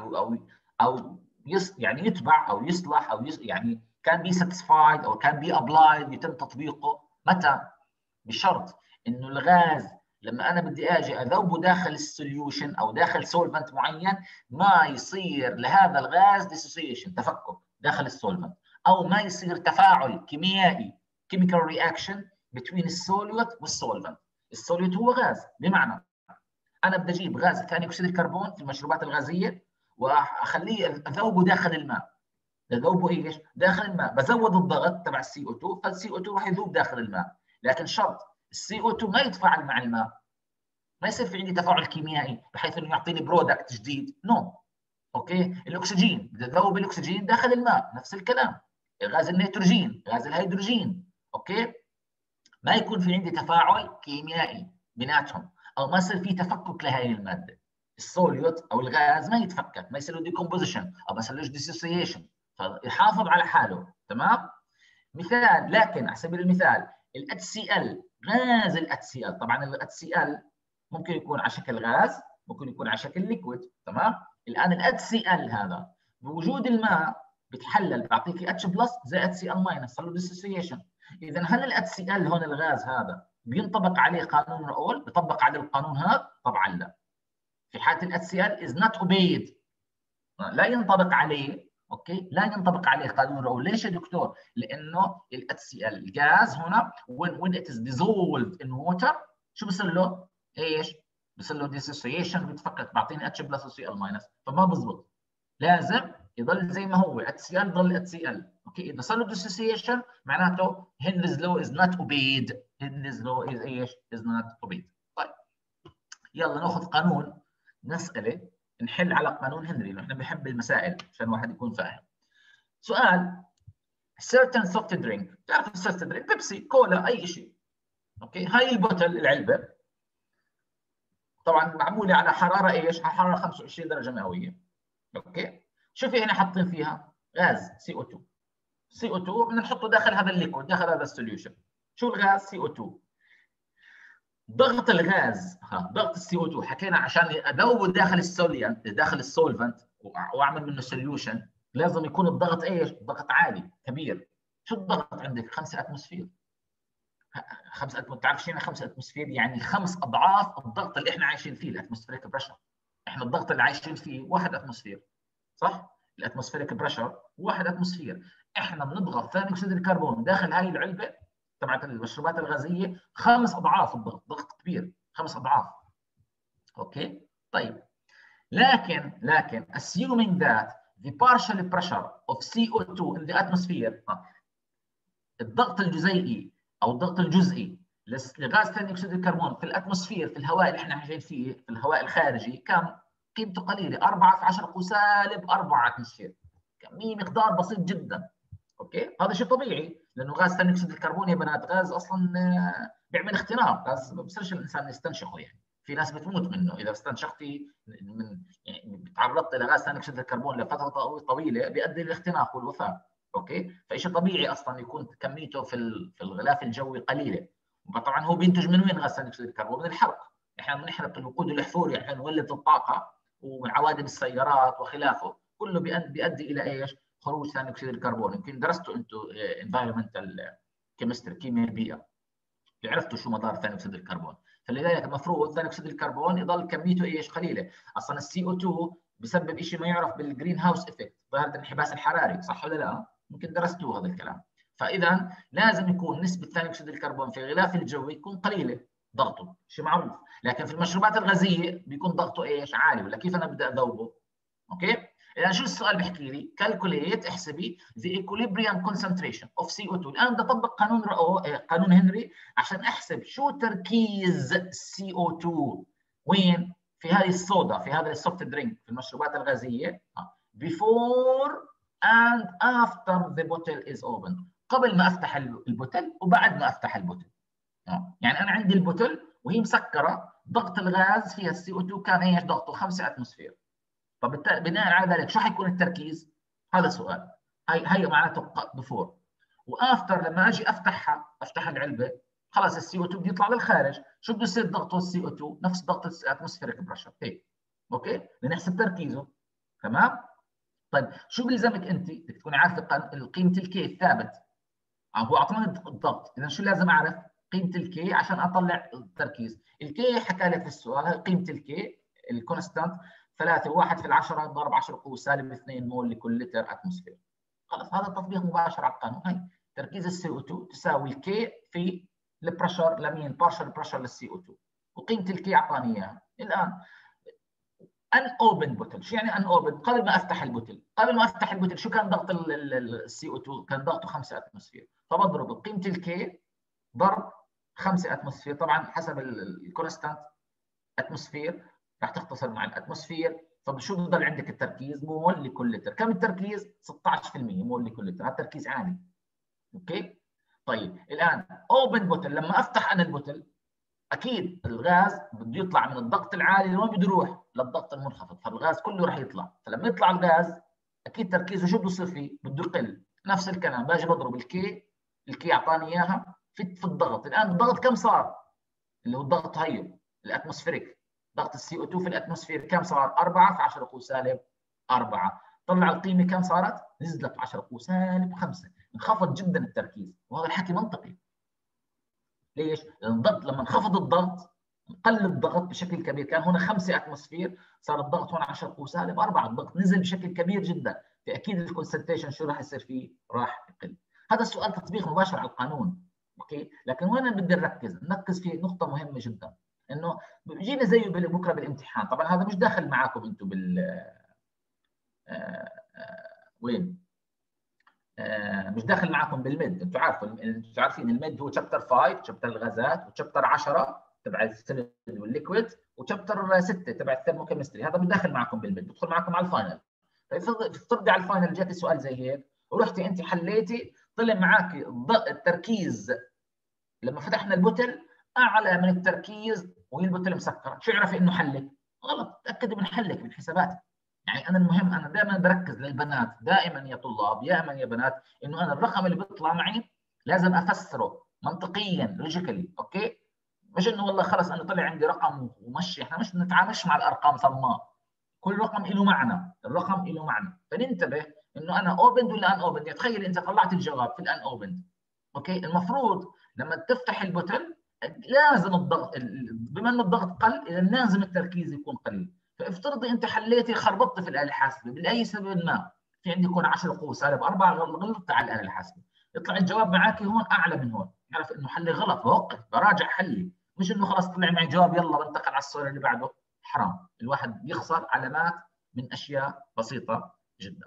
او يعني يتبع او يصلح او يعني كان بي satisfied او كان بي applied، يتم تطبيقه متى؟ بشرط انه الغاز لما انا بدي اجي اذوبه داخل السوليوشن او داخل سولفنت معين، ما يصير لهذا الغاز ديسوسيشن، تفكك داخل السولفنت، او ما يصير تفاعل كيميائي chemical reaction between السوليوت والسولفنت. السوليوت هو غاز، بمعنى انا بدي اجيب غاز ثاني اكسيد الكربون في المشروبات الغازيه واخليه اذوبه داخل الماء. اذوبه ايش؟ داخل الماء. بزود الضغط تبع السي او 2، فالسي او 2 راح يذوب داخل الماء، لكن شرط السي او 2 ما يتفاعل مع الماء، ما يصير في عندي تفاعل كيميائي بحيث انه يعطيني برودكت جديد. نو. اوكي، الاكسجين بدي اذوب الاكسجين داخل الماء، نفس الكلام. غاز النيتروجين، غاز الهيدروجين، اوكي، ما يكون في عندي تفاعل كيميائي بيناتهم، او ما يصير في تفكك لهي الماده. السوليوت او الغاز ما يتفكك، ما يصير له ديكومبوزيشن او ما يصير له ديسوسيشن، فيحافظ على حاله. تمام؟ مثال، لكن على سبيل المثال ال HCl، غاز ال HCl، طبعا ال HCl ممكن يكون على شكل غاز، ممكن يكون على شكل ليكويد. تمام؟ الان ال HCl هذا بوجود الماء بتحلل، بعطيك H بلس زائد Cl ماينس، صار له ديسوسيشن. اذا هل ال HCl هون الغاز هذا بينطبق عليه قانون رؤول؟ بيطبق عليه القانون هذا؟ طبعا لا. في حاله ال HCl is not obeyed، لا ينطبق عليه. اوكي، لا ينطبق عليه قانون رؤول. ليش يا دكتور؟ لانه ال HCl الغاز هنا when it is dissolved in water شو بصير له؟ ايش؟ بصير له dissociation، بيتفكك، بعطيني H بلس و Cl ماينس، فما بزبط. لازم يضل زي ما هو، HCl ضل HCl. اوكي، اذا صار له dissociation معناته Henry's law is not obeyed. Henry's law is ايش؟ is not obeyed. طيب، يلا ناخذ قانون مساله نحل على قانون هنري، نحن بنحب المسائل عشان الواحد يكون فاهم. سؤال certain soft drink، تعرف السوفت درينك؟ بيبسي، كولا، اي شيء. اوكي، هاي البوتل العلبه طبعا معموله على حراره ايش؟ على حراره 25 درجه مئويه. اوكي، شو في هنا حاطين فيها؟ غاز CO2. CO2 بدنا نحطه داخل هذا الليكويد، داخل هذا السوليوشن. شو الغاز؟ CO2. ضغط الغاز، ضغط السي او 2 حكينا عشان اذوبه داخل السوليانت، داخل السولفنت، واعمل منه سوليوشن، لازم يكون الضغط ايش؟ ضغط عالي كبير. شو الضغط عندك؟ 5 اتموسفير. 5 اتموسفير، بتعرف شو يعني 5 اتموسفير؟ يعني 5 اضعاف الضغط اللي احنا عايشين فيه، الاتموسفيريك بريشر. احنا الضغط اللي عايشين فيه 1 اتموسفير، صح؟ الاتموسفيريك بريشر 1 اتموسفير. احنا بنضغط ثاني اكسيد الكربون داخل هاي العلبه تبعت المشروبات الغازيه 5 اضعاف الضغط، ضغط كبير، 5 اضعاف. اوكي؟ طيب، لكن assuming that the partial pressure of CO2 in the atmosphere، الضغط الجزيئي او الضغط الجزئي لغاز ثاني اكسيد الكربون في الاتموسفير، في الهواء اللي احنا عايشين فيه، في الهواء الخارجي، كم؟ قيمته قليله، 4 في 10 سالب 4 اتموسفير. كميه مقدار بسيط جدا. اوكي، هذا شيء طبيعي لانه غاز ثاني اكسيد الكربون يا بنات غاز اصلا بيعمل اختناق، غاز ما بصيرش الانسان يستنشقه. يعني في ناس بتموت منه اذا استنشقتي من، يعني تعرضت الى غاز ثاني اكسيد الكربون لفتره طويله بيؤدي للاختناق والوفاه. اوكي، فشيء طبيعي اصلا يكون كميته في الغلاف الجوي قليله. طبعا هو بينتج من وين غاز ثاني اكسيد الكربون؟ من الحرق. احنا بنحرق الوقود الاحفوري عشان نولد الطاقه، ومن عوادم السيارات وخلافه، كله بيؤدي الى ايش؟ خروج ثاني اكسيد الكربون. يمكن درستوا انتم انفايرمنتال كيمستري، كيمياء البيئه، عرفتوا شو مدار ثاني اكسيد الكربون. فلذلك المفروض ثاني اكسيد الكربون يضل كميته ايش؟ قليله. اصلا السي او 2 بسبب شيء ما يعرف بالجرين هاوس افكت، ظاهره الانحباس الحراري، صح ولا لا؟ يمكن درستوه هذا الكلام. فاذا لازم يكون نسبه ثاني اكسيد الكربون في الغلاف الجوي يكون قليله ضغطه، شيء معروف. لكن في المشروبات الغازيه بيكون ضغطه ايش؟ عالي. ولا كيف انا بدي اذوبه؟ اوكي؟ اذا شو السؤال بيحكي لي؟ كالكوليت، احسبي the equilibrium concentration of CO2. الان بدي اطبق قانون هنري عشان احسب شو تركيز CO2 وين؟ في هذه الصودا، في هذا السوفت درينك، في المشروبات الغازيه before and after the bottle is opened. قبل ما افتح البوتل وبعد ما افتح البوتل. يعني انا عندي البوتل وهي مسكره، ضغط الغاز فيها السي او 2 كان ايش؟ ضغطه 5 اتموسفير. فبالتالي بناء على ذلك شو حيكون التركيز؟ هذا سؤال. هي معناته بفور. وافتر لما اجي افتح العلبه، خلاص السي او 2 بده يطلع للخارج، شو بده يصير ضغطه السي او 2؟ نفس ضغط الاتموسفيريك بريشر هيك. اوكي؟ لنحسب تركيزه. تمام؟ طيب شو بيلزمك انت؟ بدك تكوني عارفه قيمه الكي الثابت. هو اعطاني الضغط، اذا شو لازم اعرف؟ قيمه الكي عشان اطلع التركيز. الكي حكى لك في السؤال، هي قيمه الكي الكونستانت 3.1 في 10 ضرب 10 قوه سالب 2 مول لكل لتر اتموسفير. خلص هذا تطبيق مباشر على القانون. هي تركيز السي او 2 تساوي الكي في البريشر لمين؟ بارشل بريشر للسي او 2، وقيمه الكي اعطاني اياها. الان ان اوبن بوتل، شو يعني ان اوبن؟ قبل ما افتح البوتل، شو كان ضغط السي او 2؟ كان ضغطه 5 اتموسفير. فبضرب قيمه الكي ضرب 5 اتموسفير، طبعا حسب الكونستانت اتموسفير راح تختصر مع الاتموسفير. فشو بضل عندك التركيز؟ مول لكل لتر. كم التركيز؟ 16% مول لكل لتر. هذا تركيز عالي. اوكي؟ طيب الان اوبن بوتل، لما افتح انا البوتل اكيد الغاز بده يطلع من الضغط العالي لوين بده يروح؟ للضغط المنخفض، فالغاز كله راح يطلع. فلما يطلع الغاز اكيد تركيزه شو بده يصير فيه؟ بده يقل. نفس الكلام باجي بضرب الكي اعطاني اياها في الضغط. الان الضغط كم صار؟ اللي هو الضغط هيو الاتموسفيريك، ضغط السي او 2 في الاتموسفير كم صار؟ 4 في 10 قوه سالب 4. طلع القيمه كم صارت؟ نزلت 10 قوه سالب 5. انخفض جدا التركيز، وهذا الحكي منطقي. ليش؟ لان الضغط لما انخفض الضغط قل الضغط بشكل كبير. كان هنا 5 اتموسفير، صار الضغط هنا 10 قوه سالب 4. الضغط نزل بشكل كبير جدا، فاكيد الكونسنتريشن شو راح يصير فيه؟ راح يقل. هذا السؤال تطبيق مباشر على القانون. اوكي؟ لكن وين بدي نركز في نقطه مهمه جدا، انه بيجينا زيه بكره بالامتحان. طبعا هذا مش داخل معاكم انتم بال وين؟ مش داخل معاكم بالميد. انتم عارفين الميد هو شابتر 5 شابتر الغازات، وشابتر 10 تبع السوليد والليكويد، وشابتر 6 تبع الثيرموكيمستري. هذا مش داخل معاكم بالميد، بدخل معاكم على الفاينل. افترضي على الفاينل جاتي سؤال زي هيك ورحتي انت حليتي، طلع معك التركيز لما فتحنا البوتل اعلى من التركيز وهي البوتل مسكره، شو اعرفي انه حلك؟ غلط. تاكدي من حلك من حساباتك. يعني انا المهم، انا دائما بركز للبنات، دائما يا طلاب، يا بنات، انه انا الرقم اللي بيطلع معي لازم افسره منطقيا لوجيكالي. اوكي؟ مش انه والله خلص انا طلع عندي رقم ومشي. احنا مش بنتعاملش مع الارقام صماء، كل رقم له معنى، الرقم له معنى. فننتبه انه انا اوبند ولا ان اوبند. يعني تخيل انت طلعت الجواب في الان اوبند. اوكي؟ المفروض لما تفتح البوتل لازم الضغط، بما ان الضغط قل، اذا لازم التركيز يكون قليل. فافترضي انت حليتي خربطت في الاله الحاسبه لاي سبب ما، في عندي يكون 10 قوه سالب 4، غلطت على الاله الحاسبه، يطلع الجواب معك هون اعلى من هون، اعرف انه حلي غلط، بوقف براجع حلي. مش انه خلاص طلع معي جواب يلا بنتقل على السؤال اللي بعده. حرام، الواحد يخسر علامات من اشياء بسيطه جدا.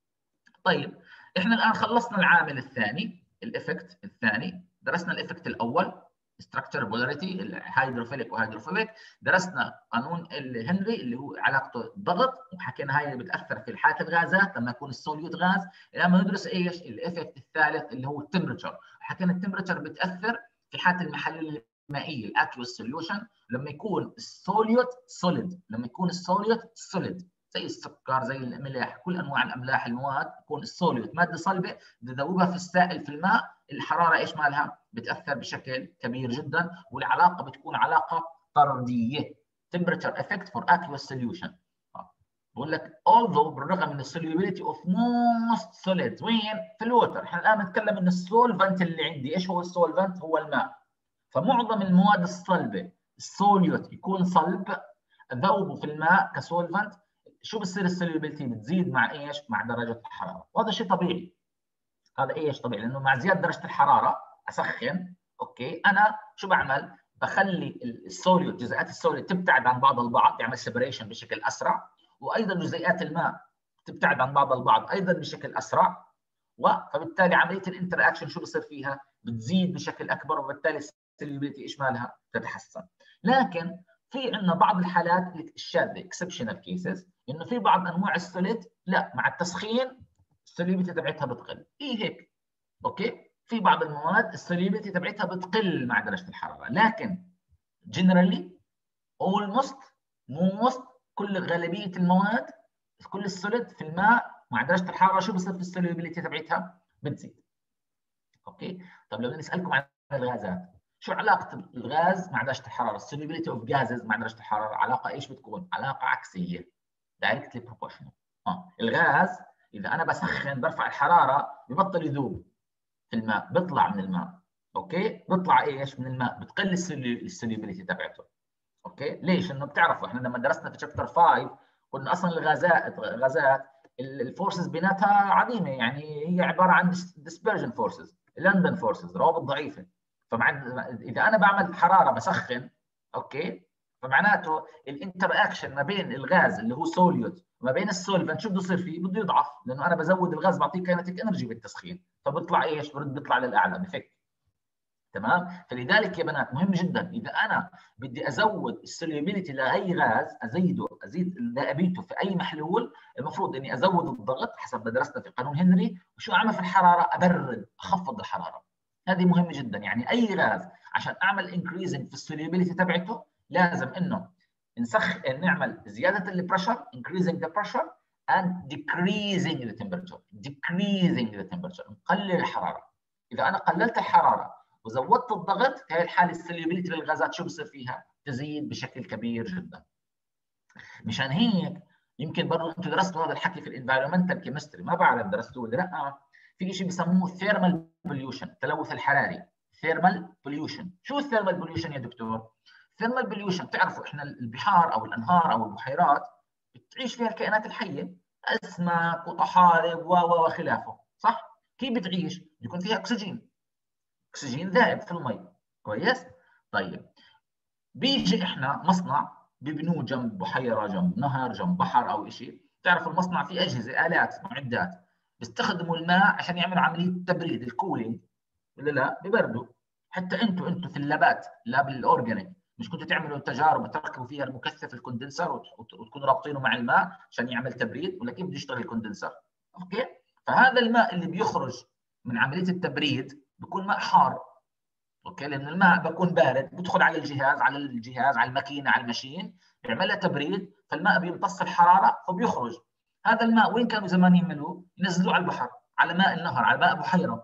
طيب احنا الان خلصنا العامل الثاني، الافكت الثاني. درسنا الافكت الاول ستراكشر بولاريتي، الهيدروفيليك وهيدروفوبيك. درسنا قانون الهنري اللي هو علاقته بالضغط، وحكينا هاي اللي بتاثر في حاله الغازات لما يكون السوليوت غاز. الان ندرس ايش؟ الافكت الثالث اللي هو التمبرتشر. حكينا التمبرتشر بتاثر في حاله المحلول المائيه الاكيوس سوليوشن لما يكون السوليوت سوليد، لما يكون السوليوت سوليد زي السكر زي الملح، كل انواع الاملاح المواد تكون السوليوت ماده صلبه، تذوبها في السائل في الماء، الحراره ايش مالها؟ بتاثر بشكل كبير جدا، والعلاقه بتكون علاقه طرديه. temperature effect for aqueous solution. بقول لك although بالرغم من السوليبيليتي اوف موست سوليدز وين؟ في الووتر. احنا الان نتكلم ان السولفنت اللي عندي، ايش هو السولفنت؟ هو الماء. فمعظم المواد الصلبه السوليوت يكون صلب، ذوبه في الماء كسولفنت. شو بصير السوليبيليتي؟ بتزيد مع ايش؟ مع درجه الحراره، وهذا شيء طبيعي. هذا ايش طبيعي، لانه مع زياده درجه الحراره اسخن. اوكي، انا شو بعمل؟ بخلي السوليوت، جزيئات السوليوت تبتعد عن بعض البعض، تعمل سيبريشن بشكل اسرع، وايضا جزيئات الماء تبتعد عن بعض البعض ايضا بشكل اسرع، فبالتالي عمليه الانتر اكشن شو بصير فيها؟ بتزيد بشكل اكبر، وبالتالي السوليبيليتي ايش مالها؟ تتحسن. لكن في عندنا بعض الحالات الشاذه، اكسبشنال كيسز، انه في بعض انواع السوليد لا مع التسخين السوليبيليتي تبعتها بتقل. هيك اوكي، في بعض المواد السوليبيليتي تبعتها بتقل مع درجه الحراره، لكن جنرالي اولموست موست كل غالبيه المواد، كل السوليد في الماء مع درجه الحراره شو بصير في السوليبيليتي تبعتها؟ بتزيد. اوكي، طب لو نسالكم عن الغازات، شو علاقه الغاز مع درجه الحراره؟ السوليبيليتي اوف جازز مع درجه الحراره علاقه ايش بتكون؟ علاقه عكسيه، دايركتلي بروبورشنال. الغاز اذا انا بسخن برفع الحراره ببطل يذوب في الماء، بيطلع من الماء. اوكي، بيطلع ايش من الماء؟ بتقل السوليبيليتي تبعته. اوكي، ليش؟ انه بتعرفوا احنا لما درسنا في شابتر 5 قلنا اصلا الغازات الفورسز بيناتها عظيمه، يعني هي عباره عن ديسبرجن فورسز، لندن فورسز، روابط ضعيفه. اذا انا بعمل حراره بسخن، اوكي، فمعناته الانتر اكشن ما بين الغاز اللي هو سوليوت وما بين السولفنت شو بده يصير فيه؟ بده يضعف، لانه انا بزود الغاز بعطيه كاينتيك انرجي بالتسخين، فبيطلع ايش؟ بيطلع للاعلى، بفك. تمام؟ فلذلك يا بنات مهم جدا اذا انا بدي ازود السوليبيليتي لاي غاز، ازيد ذائبيته في اي محلول، المفروض اني ازود الضغط حسب ما درسنا في قانون هنري، وشو اعمل في الحراره؟ ابرد، اخفض الحراره. هذه مهمه جدا، يعني اي غاز عشان اعمل انكريزنج في السوليبيليتي تبعته لازم انه نعمل زياده البريشر، increasing the pressure and decreasing the temperature، نقلل الحراره. اذا انا قللت الحراره وزودت الضغط، في هذه الحاله السوليبيليتي للغازات شو بصير فيها؟ تزيد بشكل كبير جدا. مشان هيك يمكن برضه انتم درستوا هذا الحكي في الانفايرمنتال كيمستري، ما بعرف درستوه ولا لا، في شيء بسموه ثيرمال بوليوشن، التلوث الحراري. ثيرمال بوليوشن، شو الثيرمال بوليوشن يا دكتور؟ ثيرمال بوليوشن بتعرفوا احنا البحار او الانهار او البحيرات بتعيش فيها الكائنات الحيه، اسماك وطحالب وخلافه، صح؟ كيف بتعيش؟ بيكون فيها اكسجين، اكسجين ذائب في المي. كويس؟ طيب بيجي احنا مصنع ببنوه جنب بحيره، جنب نهر، جنب بحر او شيء، تعرف المصنع فيه اجهزه، الات، معدات، بيستخدموا الماء عشان يعملوا عمليه تبريد، الكولينج، ولا لا؟ ببردوا. حتى انتم في اللابات، لاب الاورجانيك، مش كنتوا تعملوا تجارب وتركبوا فيها المكثف الكوندنسر وتكونوا رابطينه مع الماء عشان يعمل تبريد، ولا كيف بده يشتغل الكوندنسر؟ اوكي، فهذا الماء اللي بيخرج من عمليه التبريد بيكون ماء حار. اوكي، لان الماء بيكون بارد، بدخل على الجهاز على الماكينه، على الماشين، بيعمل لها تبريد، فالماء بيمتص الحراره فبيخرج. هذا الماء وين كانوا زمان يعملوه؟ ينزلوه على البحر، على ماء النهر، على ماء بحيره.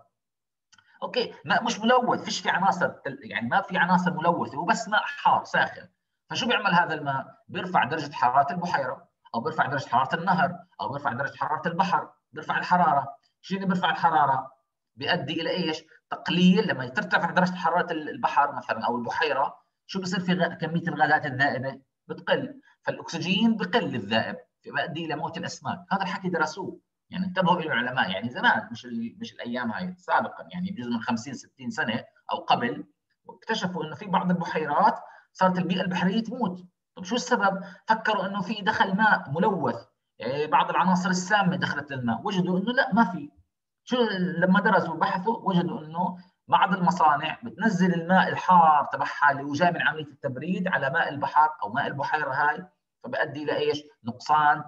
اوكي، ماء مش ملوث، فيش في عناصر، يعني ما في عناصر ملوثه، هو بس ماء حار ساخن. فشو بيعمل هذا الماء؟ بيرفع درجه حراره البحيره، او بيرفع درجه حراره النهر، او بيرفع درجه حراره البحر، بيرفع الحراره. شو اللي بيرفع الحراره؟ بيؤدي الى ايش؟ تقليل. لما ترتفع درجه حراره البحر مثلا او البحيره، شو بصير في كميه الغازات الذائبه؟ بتقل، فالاكسجين بقل الذائب، بيؤدي الى موت الاسماك. هذا الحكي درسوه، يعني انتبهوا له العلماء، يعني زمان، مش الايام هاي، سابقا، يعني بجوز من 50 60 سنه او قبل، واكتشفوا انه في بعض البحيرات صارت البيئه البحريه تموت. طب شو السبب؟ فكروا انه في دخل ماء ملوث، بعض العناصر السامه دخلت للماء، وجدوا انه لا، ما في. شو لما درسوا وبحثوا وجدوا انه بعض المصانع بتنزل الماء الحار تبعها اللي هو جاي من عمليه التبريد على ماء البحر او ماء البحيره هاي، فبؤدي الى ايش؟ نقصان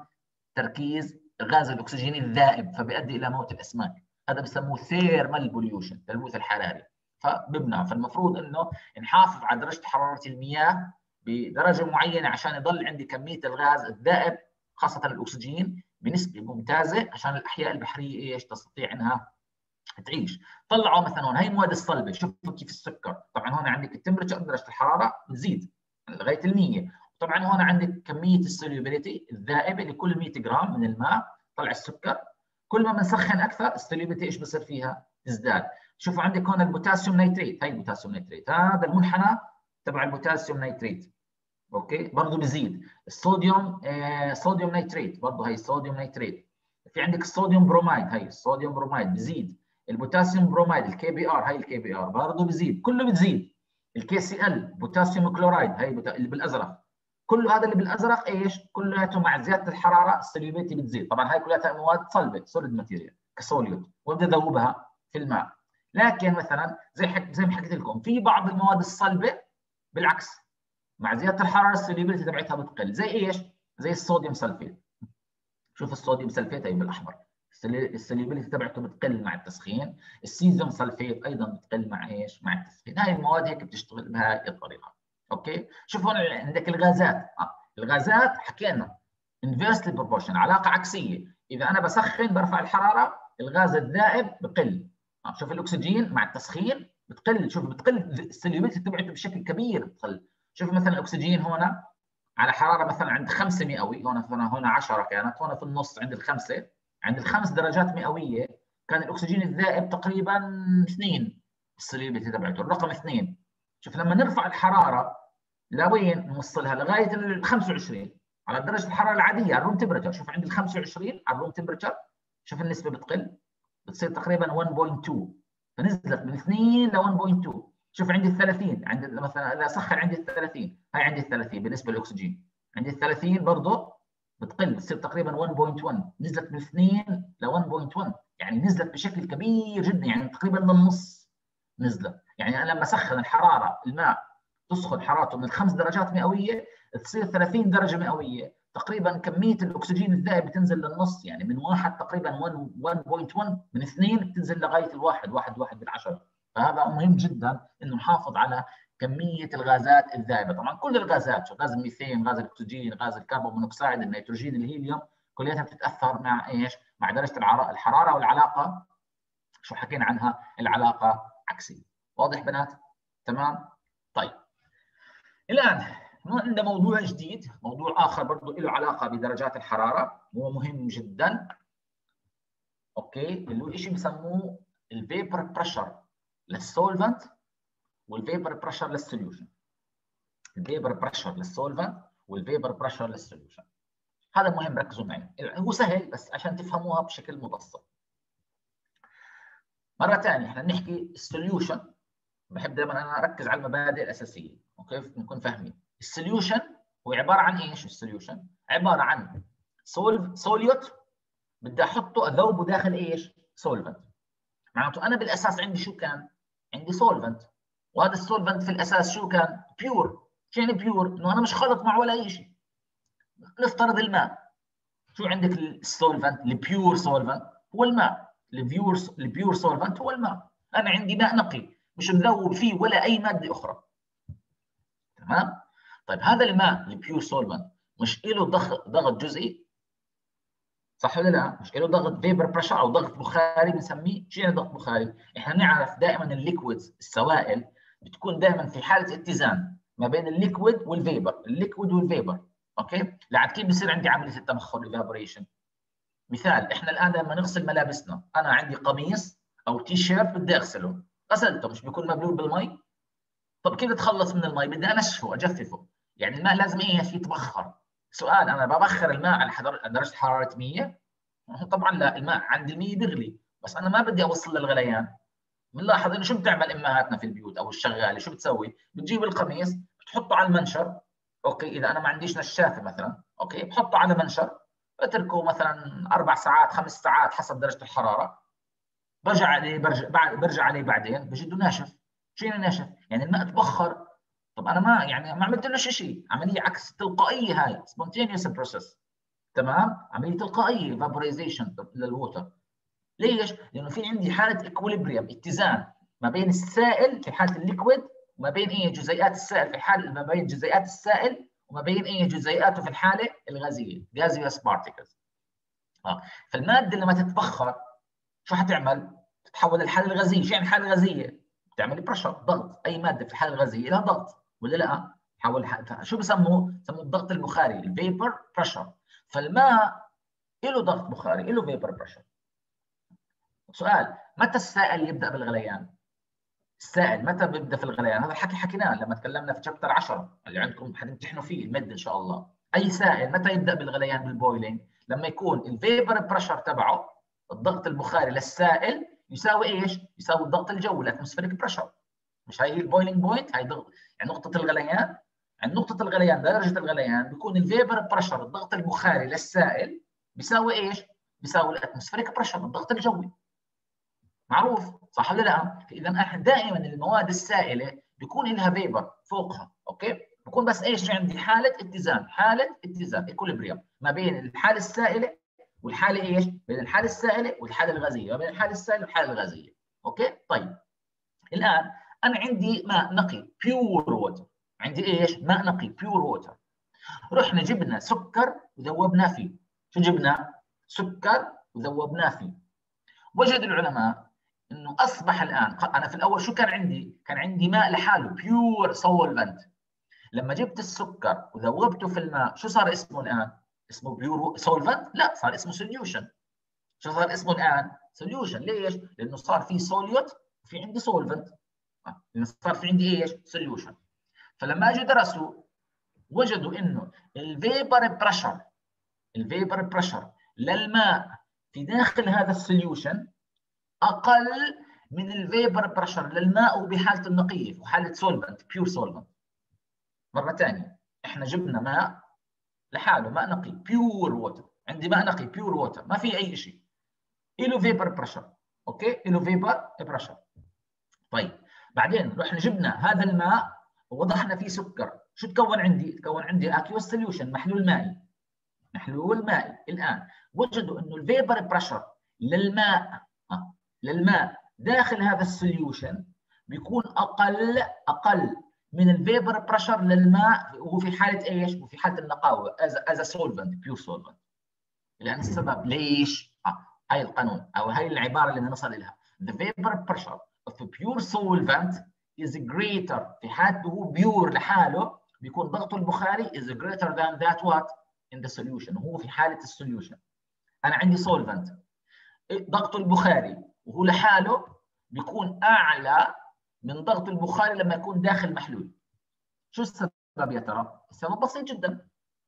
تركيز غاز الاكسجين الذائب، فبيؤدي الى موت الاسماك. هذا بسموه ثيرمال بوليوشن، التلوث الحراري. فبمنع، فالمفروض انه نحافظ على درجه حراره المياه بدرجه معينه عشان يضل عندي كميه الغاز الذائب خاصه الاكسجين بنسبه ممتازه، عشان الاحياء البحريه ايش؟ تستطيع انها تعيش. طلعوا مثلا هون هي المواد الصلبه، شوفوا كيف السكر، طبعا هون عندك التمبرتشر، درجه الحراره بتزيد لغايه ال 100، طبعا هون عندك كميه السوليبيليتي الذائبه لكل 100 جرام من الماء، طلع السكر. كل ما بنسخن اكثر السوليبيليتي ايش بصير فيها؟ تزداد. شوفوا عندك هون البوتاسيوم نيتريت، هي البوتاسيوم نيتريت، هذا المنحنى تبع البوتاسيوم نيتريت. اوكي، برضه بزيد. الصوديوم صوديوم نيتريت، برضه هي الصوديوم نيتريت. في عندك الصوديوم بروميد، هي الصوديوم بروميد بزيد. البوتاسيوم بروميد الكي بي ار، هي الكي بي ار برضه بزيد، كله بتزيد. الكي سي ال بوتاسيوم كلورايد، هي اللي بالازرق، كله هذا اللي بالازرق ايش؟ كلياته مع زياده الحراره السوليبيتي بتزيد. طبعا هي كلها مواد صلبه سوليد ماتيريال كسوليوت، وبدي اذوبها في الماء. لكن مثلا زي ما حكيت لكم في بعض المواد الصلبه بالعكس مع زياده الحراره السوليبيتي تبعتها بتقل. زي ايش؟ زي الصوديوم سلفيت. شوف الصوديوم سلفيت هي بالاحمر، السوليبيليتي تبعته بتقل مع التسخين. السيزيوم سلفيت ايضا بتقل مع ايش؟ مع التسخين. هاي المواد هيك بتشتغل بهاي الطريقه. اوكي، شوف هون عندك الغازات. الغازات حكينا انفيرسلي بروبورشن، علاقه عكسيه. اذا انا بسخن برفع الحراره الغاز الذائب بقل. شوف الاكسجين مع التسخين بتقل، شوف بتقل السوليبيليتي تبعته بشكل كبير بتقل. شوف مثلا الاكسجين هون على حراره مثلا عند 5 مئوي، هون 10 كانت، هون في النص عند الخمسه، عند الخمس درجات مئويه كان الاكسجين الذائب تقريبا 2 السوليبيليتي تبعته، الرقم 2. شوف لما نرفع الحراره لوين نوصلها؟ لغايه ال 25 على درجه الحراره العاديه على الروم تمبرتشر. شوف عند ال 25 على الروم تمبرتشر شوف النسبه بتقل، بتصير تقريبا 1.2، فنزلت من 2 ل 1.2. شوف عندي ال 30، عند مثلا اذا سخن عندي ال 30، هاي عندي ال 30 بالنسبه للاكسجين، عندي ال 30 برضه بتقل، بتصير تقريبا 1.1، نزلت من 2 ل 1.1، يعني نزلت بشكل كبير جدا، يعني تقريبا للنص نزلت. يعني انا لما اسخن الحراره الماء تسخن حرارته من 5 درجات مئويه تصير 30 درجه مئويه، تقريبا كميه الاكسجين الذائب بتنزل للنص، يعني من 1 تقريبا 1.1، من 2 بتنزل لغايه الواحد، 1 بالعشرة. فهذا مهم جدا انه نحافظ على كميه الغازات الذائبه. طبعا كل الغازات، غاز الميثين، غاز الاكسجين، غاز الكربون مونوكسيد، النيتروجين، الهيليوم، كلها بتتاثر مع ايش؟ مع درجه الحراره، والعلاقه شو حكينا عنها؟ العلاقه عكسيه. واضح بنات؟ تمام؟ طيب الان عندنا موضوع جديد، موضوع اخر برضه له علاقه بدرجات الحراره، وهو مهم جدا. اوكي، اللي هو شيء بسموه الفيبر بريشر للسولفنت والفيبر بريشر للسوليوشن. الفيبر بريشر للسولفنت والفيبر بريشر للسوليوشن. هذا مهم ركزوا معي، هو سهل بس عشان تفهموها بشكل مبسط. مره ثانيه احنا بنحكي السوليوشن، بحب دائما انا اركز على المبادئ الاساسيه وكيف نكون فاهمين. السوليوشن هو عباره عن ايش؟ السوليوشن عباره عن سوليوت بدي احطه اذوبه داخل ايش؟ سولفنت. معناته انا بالاساس عندي شو كان؟ عندي سولفنت، وهذا السولفنت في الاساس شو كان؟ بيور. شو يعني بيور؟ انه انا مش خلط مع ولا شيء. نفترض الماء، شو عندك السولفنت؟ البيور سولفنت هو الماء، البيور سولفنت هو الماء. انا عندي ماء نقي مش مذوب فيه ولا اي ماده اخرى. تمام؟ طيب هذا الماء البيور سولفنت مش له ضغط جزئي؟ صح ولا لا؟ مش له ضغط فيبر بريشر او ضغط بخاري بنسميه. شو يعني ضغط بخاري؟ احنا بنعرف دائما الليكويدز، السوائل بتكون دائما في حاله اتزان ما بين الليكويد والفيبر، الليكويد والفيبر. اوكي؟ لعد كيف بصير عندي عمليه التبخر ايفابوريشن؟ مثال، احنا الان لما نغسل ملابسنا، انا عندي قميص او تي شيرت بدي اغسله، غسلته مش بيكون مبلول بالمي؟ طب كيف اتخلص من المي؟ بدي انشفه اجففه، يعني الماء لازم ايش؟ يتبخر. سؤال، انا ببخر الماء على درجه حراره 100؟ طبعا لا، الماء عند ال 100 بيغلي، بس انا ما بدي اوصل للغليان. بنلاحظ انه شو بتعمل امهاتنا في البيوت او الشغاله؟ شو بتسوي؟ بتجيب القميص بتحطه على المنشر. اوكي، اذا انا ما عنديش نشافه مثلا، اوكي، بحطه على منشر، بتركه مثلا 4 ساعات 5 ساعات حسب درجه الحراره، برجع عليه برجع عليه بعدين بجده ناشف. شو يعني ناشف؟ يعني الماء تبخر. طب انا ما يعني ما عملت له شيء، عمليه عكس تلقائيه، هاي سبونتينيوس بروسيس. تمام؟ عمليه تلقائيه فابوريزيشن للووتر. ليش؟ لانه في عندي حاله اكوليبريم، اتزان ما بين السائل في حاله الليكويد وما بين ايه؟ جزيئات السائل في حال، ما بين جزيئات السائل وما بين ايه؟ جزيئاته في الحاله الغازيه، gaseous particles. فالماده لما تتبخر شو حتعمل؟ تتحول للحاله الغازيه. شو يعني الحاله الغازيه؟ بتعمل بريشر، ضغط. اي ماده في الحاله الغازيه لها ضغط ولا لا؟ شو بسموه؟ بسموه الضغط البخاري، الفيبر بريشر. فالماء له ضغط بخاري، له فيبر بريشر. سؤال، متى السائل يبدا بالغليان؟ السائل متى بيبدا في الغليان؟ هذا الحكي حكيناه لما تكلمنا في شابتر 10 اللي عندكم حتمتحنوا فيه المد ان شاء الله. اي سائل متى يبدا بالغليان بالبويلينج؟ لما يكون الفيبر بريشر تبعه، الضغط البخاري للسائل يساوي ايش؟ يساوي الضغط الجوي الاتموسفيريك بريشر. مش هي البويلينج بوينت، هي ضغط يعني نقطه الغليان. عند نقطه الغليان درجه الغليان بيكون الفيبر بريشر الضغط البخاري للسائل بيساوي ايش؟ بيساوي الاتموسفيريك بريشر الضغط الجوي. معروف صح ولا لا؟ اذا احنا دائما المواد السائله بيكون لها فيبر فوقها، اوكي؟ بكون بس ايش عندي؟ حاله اتزان، حاله اتزان ايكوليبريم ما بين الحاله السائله والحاله ايش؟ بين الحاله السائله والحاله الغازيه، ما بين الحاله السائله والحاله الغازيه، اوكي؟ طيب الان انا عندي ماء نقي بيور ووتر، عندي ايش؟ ماء نقي بيور ووتر. رحنا جبنا سكر وذوبناه فيه. شو جبنا؟ سكر وذوبناه فيه. وجد العلماء انه اصبح الان، انا في الاول شو كان عندي؟ كان عندي ماء لحاله بيور سولفنت. لما جبت السكر وذوبته في الماء شو صار اسمه الان؟ اسمه بيور سولفنت؟ لا، صار اسمه سوليوشن. شو صار اسمه الان؟ سوليوشن. ليش؟ لانه صار في سوليوت وفي عندي سولفنت، لانه صار في عندي ايش؟ سوليوشن. فلما اجوا درسوا وجدوا انه الفيبر بريشر للماء في داخل هذا السوليوشن اقل من الفيبر بريشر للماء وبحاله النقيه وحاله سولفنت بيور سولفنت. مره ثانيه، احنا جبنا ماء لحاله، ماء نقي بيور ووتر، عندي ماء نقي بيور ووتر ما في اي شيء، له فيبر بريشر، اوكي؟ له فيبر بريشر. طيب بعدين رحنا جبنا هذا الماء ووضعنا فيه سكر، شو تكون عندي؟ تكون عندي اكيوس سوليوشن، محلول مائي. محلول مائي. الان وجدوا انه الفيبر بريشر للماء داخل هذا السوليوشن بيكون اقل من الفيبر بريشر للماء وهو في حاله ايش؟ وفي حاله النقاوه از سولفنت بيور سولفنت. لان السبب ليش؟ هاي القانون او هاي العباره اللي نصل لها. The vapor pressure of a pure solvent is greater، في حالته هو بيور لحاله بيكون ضغطه البخاري is greater than that what in the solution. هو في حاله السوليوشن انا عندي solvent ضغطه البخاري وهو لحاله بيكون اعلى من ضغط البخاري لما يكون داخل محلول. شو السبب يا ترى؟ السبب بسيط جدا.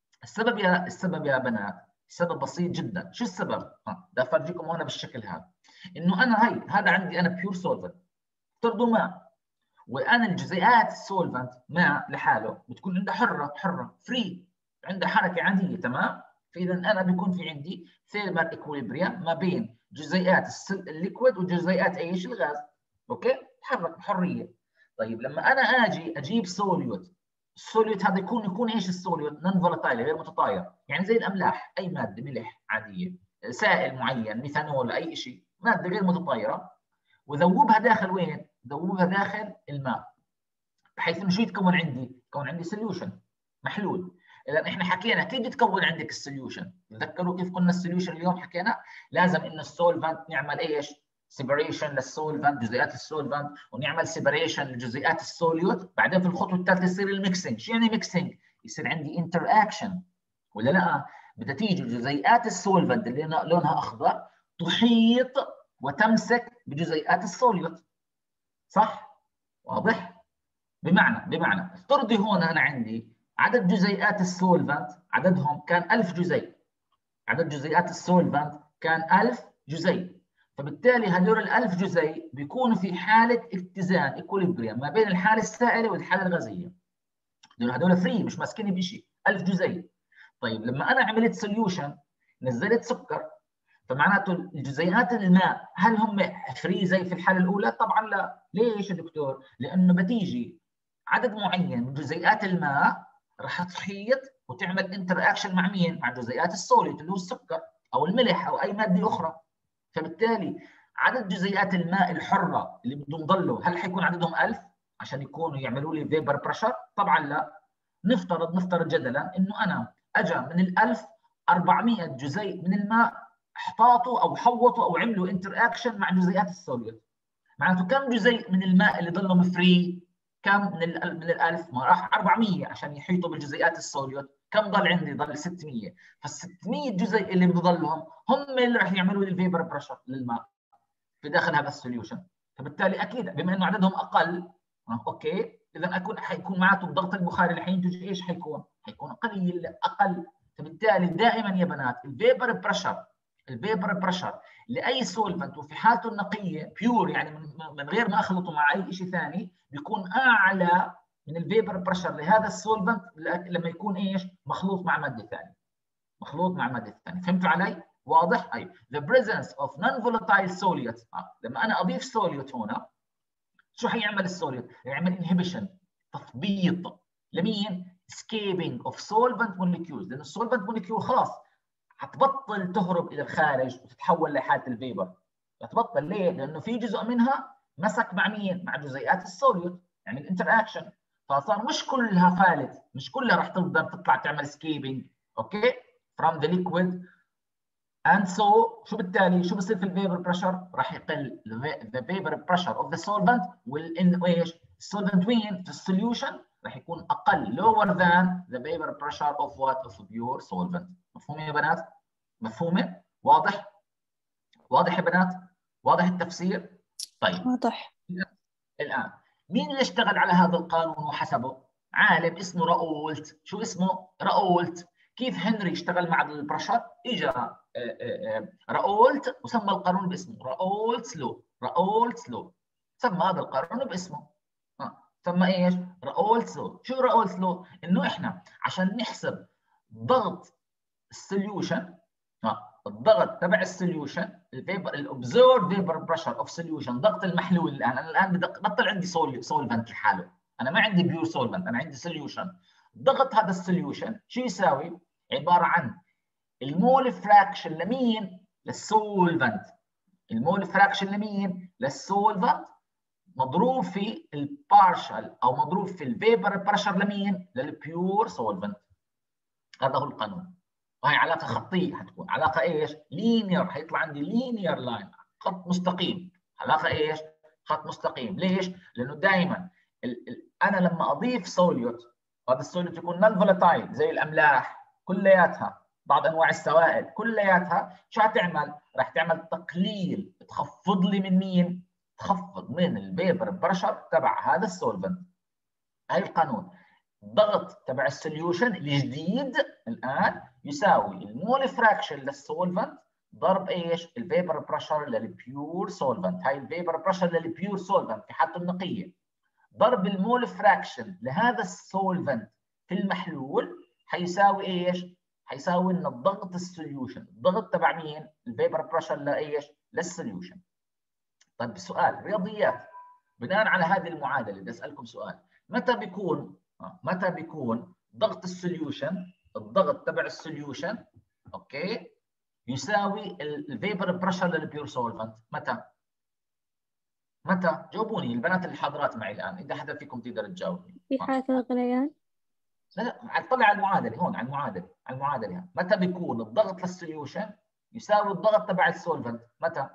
السبب يا بنات، السبب بسيط جدا. شو السبب؟ بدي افرجيكم هون بالشكل هذا، انه انا هذا عندي انا بيور سولفنت، افترضوا ماء، وانا الجزيئات السولفنت ماء لحاله بتكون عندها حره فري، عندها حركه عاديه، تمام؟ فاذا انا بيكون في عندي ثيرمال اكويليبريم ما بين جزيئات الليكويد وجزيئات ايش؟ الغاز، اوكي؟ تحرك بحريه. طيب لما انا اجي اجيب سوليوت، السوليوت هذا يكون ايش؟ السوليوت نون فولاتايل، غير متطاير، يعني زي الاملاح، اي ماده ملح عاديه، سائل معين، ميثانول، اي شيء، ماده غير متطايره، وذوبها داخل وين؟ ذوبها داخل الماء، بحيث انه شو يتكون عندي؟ يتكون عندي سوليوشن، محلول. اذا احنا حكينا كيف بتكون عندك السوليوشن؟ تذكروا كيف قلنا السوليوشن اليوم؟ حكينا لازم انه السولفنت نعمل ايش؟ سيبريشن للسولفنت، جزيئات السولفنت، ونعمل سيبريشن لجزيئات السوليوت. بعدين في الخطوه الثالثه يصير الميكسينج. شو يعني ميكسينج؟ يصير عندي انتر اكشن، ولا لا؟ بدها تيجي جزيئات السولفنت اللي لونها اخضر تحيط وتمسك بجزيئات السوليوت، صح؟ واضح؟ بمعنى افترضي هون انا عندي عدد جزيئات السولفنت عددهم كان 1000 جزيء، عدد جزيئات السولفنت كان 1000 جزيء، فبالتالي هذول ال1000 جزيء بيكونوا في حاله اتزان ايكوليبريم ما بين الحاله السائله والحاله الغازيه. هذول فري، مش ماسكين بشيء، 1000 جزيء. طيب لما انا عملت سوليوشن، نزلت سكر، فمعناته الجزيئات الماء هل هم فري زي في الحاله الاولى؟ طبعا لا. ليش يا دكتور؟ لانه بتيجي عدد معين من جزيئات الماء راح تحيط وتعمل انتر اكشن مع مين؟ مع جزيئات السوليد اللي هو السكر او الملح او اي ماده اخرى. فبالتالي عدد جزيئات الماء الحره اللي بدهم ضلوا هل حيكون عددهم 1000 عشان يكونوا يعملوا لي فيبر بريشر؟ طبعا لا. نفترض جدلا انه انا اجى من ال1000 400 جزيء من الماء احتاطوا او حوطوا او عملوا انتر اكشن مع جزيئات السوليد. معناته كم جزيء من الماء اللي ضلهم فري؟ كم من ال1000؟ ما راح 400 عشان يحيطوا بالجزيئات السوليد. كم ضل عندي؟ ضل 600. فال600 جزيء اللي بضلهم هم اللي راح يعملوا لي الفيبر بريشر للماء في داخل هذا السوليوشن. فبالتالي اكيد بما انه عددهم اقل، اوكي، اذا حيكون معناته الضغط البخاري اللي حينتج ايش حيكون؟ حيكون اقل. فبالتالي دائما يا بنات الفيبر بريشر لاي سولفنت وفي حالته النقيه بيور، يعني من غير ما اخلطه مع اي شيء ثاني، بيكون اعلى من الفيبر بريشر لهذا السولفنت لما يكون ايش؟ مخلوط مع ماده ثانيه. مخلوط مع ماده ثانيه، فهمتوا علي؟ واضح؟ اي the presence of non-volatile solutes. لما انا اضيف سوليوت هنا، شو حيعمل السوليوت؟ يعمل انهبيشن، تثبيط لمين؟ escaping of solvent molecules، لان السولفنت موليكيول خلاص حتبطل تهرب الى الخارج وتتحول لحاله الفيبر. حتبطل ليه؟ لانه في جزء منها مسك مع مين؟ مع جزيئات السوليوت، يعني الانتر اكشن، فصار مش كلها فالت، مش كلها راح تقدر تطلع تعمل سكيبنج، اوكي؟ from the liquid and so شو بالتالي شو بصير في الفيبر بريشر؟ راح يقل the vapor pressure of the solvent will ايش؟ السولفنت وين؟ في السوليوشن راح يكون اقل lower than the vapor pressure of what؟ of pure solvent. مفهوم يا بنات؟ مفهومه؟ واضح؟ واضح يا بنات؟ واضح التفسير؟ طيب واضح. الان مين اللي اشتغل على هذا القانون وحسبه؟ عالم اسمه راولت. شو اسمه؟ راولت. كيف هنري اشتغل مع البرشر؟ اجى راولت وسمى القانون باسمه راولتس لو. راولتس لو سمى هذا القانون باسمه. سمى ايش؟ راولتس لو. شو راولتس لو؟ انه احنا عشان نحسب ضغط السوليوشن، الضغط تبع السوليوشن، الفيبر الاوبزرفد فيبر بريشر اوف سوليوشن، ضغط المحلول. الان انا الان بطل عندي سولفنت لحاله، انا ما عندي بيور سولفنت، انا عندي سوليوشن. ضغط هذا السوليوشن شو يساوي؟ عباره عن المول فراكشن لمين؟ للسولفنت. المول فراكشن لمين؟ للسولفنت، مضروب في البارشل او مضروب في الفيبر بريشر لمين؟ للبيور سولفنت. هذا هو القانون. وهي علاقه خطيه، حتكون علاقه ايش؟ لينير، حيطلع عندي لينير لاين، خط مستقيم. علاقه ايش؟ خط مستقيم. ليش؟ لانه دائما انا لما اضيف سوليوت، هذا السوليوت يكون نون فولاتايل زي الاملاح كلياتها، بعض انواع السوائل كلياتها، شو حتعمل؟ راح تعمل تقليل، تخفض لي من مين؟ تخفض من الفيبر بريشر تبع هذا السولفنت. هاي القانون. الضغط تبع السوليوشن الجديد الان يساوي المول فراكشن للسولفنت ضرب ايش؟ الفيبر بريشر للبيور سولفنت. هاي الفيبر بريشر للبيور سولفنت في حالته النقيه ضرب المول فراكشن لهذا السولفنت في المحلول حيساوي ايش؟ حيساوي ان الضغط السوليوشن، الضغط تبع مين؟ الفيبر بريشر لايش؟ للسوليوشن. طيب السؤال رياضيات، بناء على هذه المعادله بدي اسالكم سؤال، متى بيكون ضغط السوليوشن، الضغط تبع السوليوشن اوكي يساوي الفيبر بريشر للبيور سولفنت؟ متى؟ جاوبوني البنات اللي حاضرات معي الان، اذا حدا فيكم تقدر تجاوبني. في حالة الغليان. لا طلع على المعادله هون، على المعادله متى بيكون الضغط للسوليوشن يساوي الضغط تبع السولفنت؟ متى؟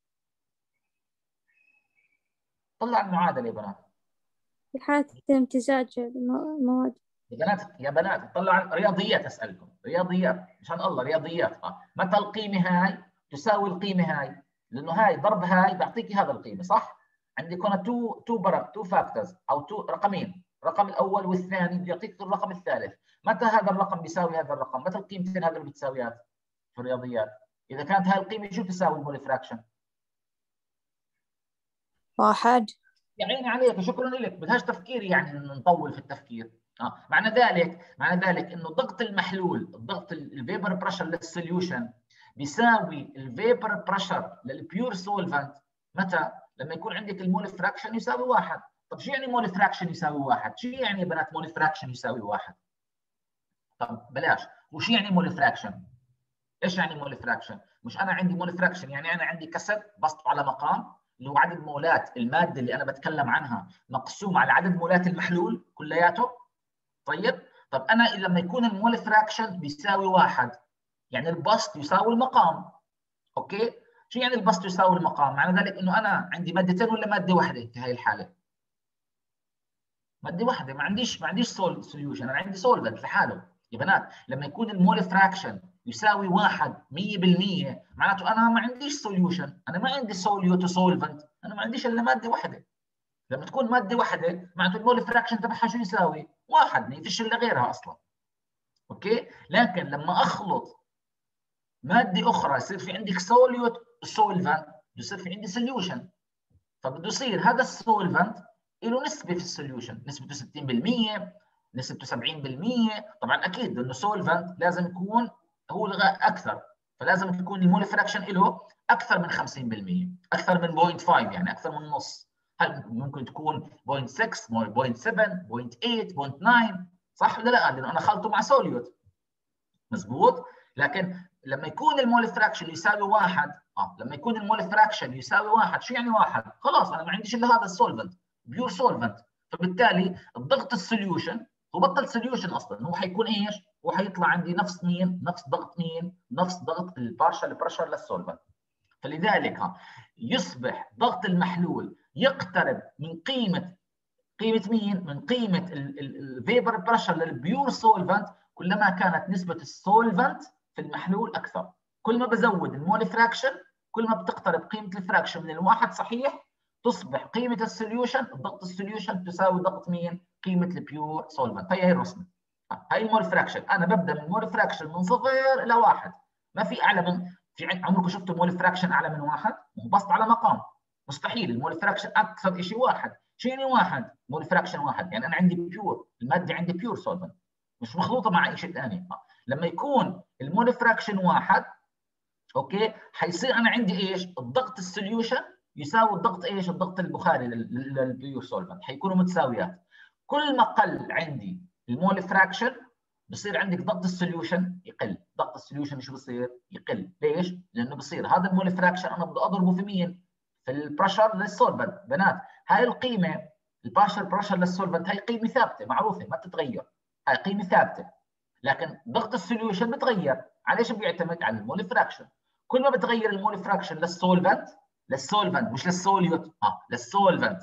طلع المعادله يا بنات. في حالة امتزاج المواد. يا بنات طلع رياضيات، اسالكم رياضيات مشان الله، رياضيات. متى القيمه هاي تساوي القيمه هاي؟ لانه هاي ضرب هاي بيعطيكي هذا القيمه، صح؟ عندك هنا تو فاكتورز او رقمين، الرقم الاول والثاني بيعطيك الرقم الثالث. متى هذا الرقم بيساوي هذا الرقم؟ متى القيمتين هذول بتساويات في الرياضيات؟ اذا كانت هاي القيمه شو تساوي المول فراكشن؟ 1. يا عيني عليك، شكرا لك، بدهاش تفكير يعني نطول في التفكير. معنى ذلك انه ضغط المحلول، الضغط الفيبر بريشر للسوليوشن بيساوي الفيبر بريشر للبيور سولفنت. متى؟ لما يكون عندك المول فراكشن يساوي 1. طب شو يعني مول فراكشن يساوي 1؟ شو يعني يا بنات مول فراكشن يساوي 1؟ طب بلاش، وش يعني مول فراكشن؟ ايش يعني مول فراكشن؟ مش انا عندي مول فراكشن يعني انا عندي كسر بسط على مقام اللي هو عدد مولات الماده اللي انا بتكلم عنها مقسوم على عدد مولات المحلول كلياته. طيب انا لما يكون المول فراكشن بيساوي 1 يعني البسط يساوي المقام. اوكي؟ شو يعني البسط يساوي المقام؟ معنى ذلك انه انا عندي مادتين ولا ماده واحده في هاي الحاله؟ ماده واحده، ما عنديش سوليوشن، انا عندي سولفنت لحاله. يا بنات لما يكون المول فراكشن يساوي 1 100% معناته انا ما عنديش سوليوشن، انا ما عندي سوليوت سولفنت، انا ما عنديش الا ماده واحده. لما تكون ماده واحده معناته المول فراكشن تبعها شو يساوي؟ 1، ما فيش الا غيرها اصلا. اوكي؟ لكن لما اخلط ماده اخرى يصير في عندك سوليوت السولفنت بده يصير في عندي سوليوشن، فبده يصير هذا السولفنت له نسبه في السوليوشن، نسبته 60%، نسبته 70%. طبعا اكيد انه سولفنت لازم يكون هو اكثر، فلازم تكون المول فراكشن له اكثر من 50%، اكثر من 0.5 يعني اكثر من نص. هل ممكن تكون 0.6 0.7 0.8 0.9 صح ولا لا؟ لانه انا خلطه مع سوليوت مزبوط. لكن لما يكون المول فراكشن يساوي 1 لما يكون المول فراكشن يساوي 1 شو يعني 1؟ خلاص انا ما عنديش الا هذا السولفنت بيور سولفنت، فبالتالي الضغط السوليوشن هو بطل سوليوشن اصلا، هو حيكون ايش؟ هو حيطلع عندي نفس مين؟ نفس ضغط مين؟ نفس ضغط البارشال بريشر للسولفنت. فلذلك يصبح ضغط المحلول يقترب من قيمه مين؟ من قيمه الفيبر بريشر للبيور سولفنت كلما كانت نسبه السولفنت في المحلول اكثر. كل ما بزود المول فراكشن كل ما بتقترب قيمه الفراكشن من الواحد صحيح، تصبح قيمه السوليوشن ضغط السوليوشن تساوي ضغط مين؟ قيمه البيور سولفنت. هي الرسمه، هاي المول فراكشن. انا ببدا من مول فراكشن من 0 الى 1، ما في اعلى من، في عمركم شفتوا مول فراكشن اعلى من 1؟ هو بسط على مقام، مستحيل. المول فراكشن اكثر شيء 1. شو يعني 1؟ مول فراكشن 1 يعني انا عندي بيور، الماده عندي بيور سولفنت مش مخلوطه مع اي شيء ثاني. لما يكون المول فراكشن 1 اوكي حيصير انا عندي ايش؟ الضغط السوليوشن يساوي الضغط ايش؟ الضغط البخاري للبيور سولفنت، حيكونوا متساويات. كل ما قل عندي المول فراكشن بصير عندك ضغط السوليوشن يقل. ضغط السوليوشن شو بصير؟ يقل. ليش؟ لانه بصير هذا المول فراكشن انا بدي اضربه في مين؟ في البريشر للسولفنت. بنات هاي القيمه البارشل بريشر للسولفنت هاي قيمه ثابته معروفه ما بتتغير، هاي قيمه ثابته. لكن ضغط السوليوشن بتغير. على ايش بيعتمد؟ على المول فراكشن. كل ما بتغير المول فراكشن للسولفنت مش للسوليوت، للسولفنت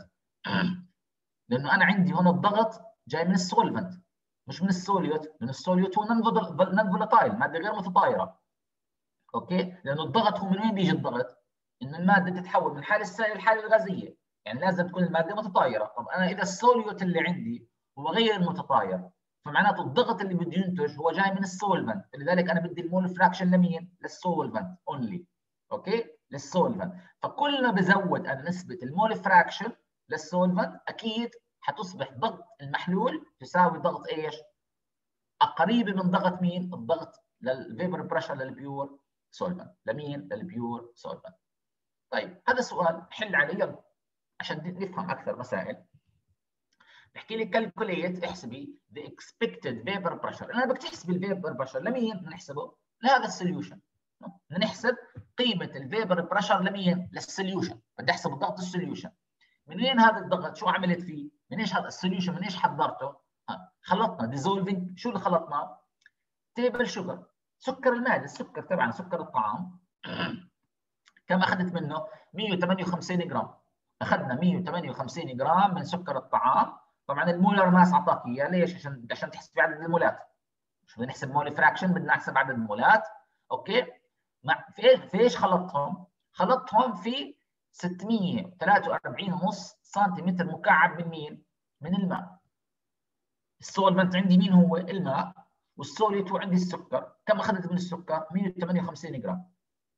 لانه انا عندي هون الضغط جاي من السولفنت مش من السوليوت، لان السوليوت هو نون فولاتايل، ماده غير متطايره. اوكي؟ لانه الضغط هو من وين بيجي الضغط؟ انه الماده تتحول من حاله السائل للحاله الغازيه، يعني لازم تكون الماده متطايره. طب انا اذا السوليوت اللي عندي هو غير متطاير فمعناته الضغط اللي بده ينتج هو جاي من السولفنت، لذلك انا بدي المول فراكشن لمين؟ للسولفنت اونلي. اوكي؟ للسولفنت. فكل ما بزود انا نسبه المول فراكشن للسولفنت اكيد حتصبح ضغط المحلول تساوي ضغط ايش؟ قريبه من ضغط مين؟ الضغط للفيبر بريشر للبيور سولفنت. لمين؟ للبيور سولفنت. طيب هذا السؤال حل عليه يلا عشان نفهم اكثر مسائل. بحكي لي كالكوليت احسبي ذا اكسبكتد فيبر بريشر. انا بدك تحسبي الفيبر بريشر لمين؟ بدنا نحسبه لهذا السوليوشن. بدنا نحسب قيمه الفيبر بريشر لمين؟ للسوليوشن. بدي احسب ضغط السوليوشن. من وين هذا الضغط؟ شو عملت فيه؟ من ايش هذا السوليوشن؟ من ايش حضرته؟ خلطنا ديزولفينج. شو اللي خلطناه؟ تيبل شوجر، سكر المعده، السكر تبعنا سكر الطعام. كم اخذت منه؟ 158 جرام. اخذنا 158 جرام من سكر الطعام. طبعا المولر ماس اعطاك اياه، ليش؟ عشان تحسب عدد المولات. مش بدنا نحسب مول فراكشن، بدنا نحسب عدد المولات. اوكي؟ في ايش خلطتهم؟ خلطتهم في 643.5 سنتيمتر مكعب من مين؟ من الماء. السولفنت عندي مين هو؟ الماء. والسوليت عندي السكر. كم اخذت من السكر؟ 158 جرام.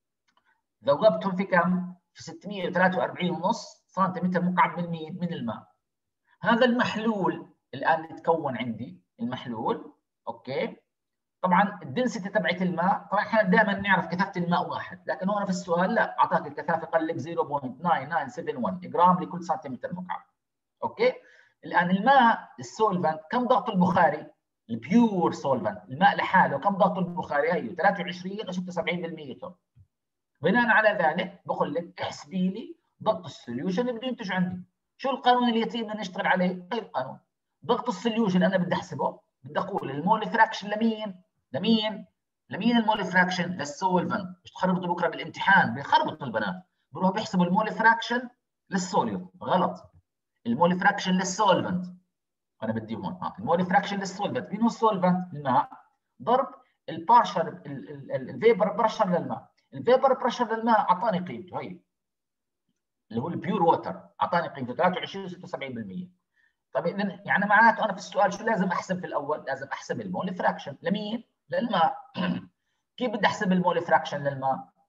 ذوبتهم في كم؟ في 643.5 سنتيمتر مكعب من مين؟ من الماء. هذا المحلول الان يتكون عندي المحلول. اوكي؟ طبعا الدنسيتي تبعت الماء، طبعا احنا دائما نعرف كثافه الماء 1، لكن هون في السؤال لا، اعطاك الكثافه قال لك 0.9971 جرام لكل سنتيمتر مكعب. اوكي؟ الان الماء السولفنت كم ضغطه البخاري؟ البيور سولفنت الماء لحاله كم ضغطه البخاري؟ هي 23 ل 76%. بناء على ذلك بقول لك احسبي لي ضغط السوليوشن اللي بده ينتج عندي. شو القانون اللي يتم نشتغل عليه؟ هي القانون. ضغط السوليوشن انا بدي احسبه، بدي اقول المول فراكشن لمين المول فراكشن؟ للسولفنت. مش تخربطوا بكره بالامتحان، بيخربطوا البنات بيروحوا بيحسبوا المول فراكشن للسوليوت، غلط. المول فراكشن للسولفنت. انا بدي هون المول فراكشن للسولفنت. مين هو السولفنت؟ الماء ضرب البارشل الفيبر بريشر للماء. الفيبر بريشر للماء اعطاني قيمته هي اللي هو البيور ووتر، اعطاني قيمته 23 76%. طيب اذا يعني معناته انا في السؤال شو لازم احسب في الاول؟ لازم احسب المول فراكشن لمين؟ للماء. كيف بدي احسب المول فراكشن للماء؟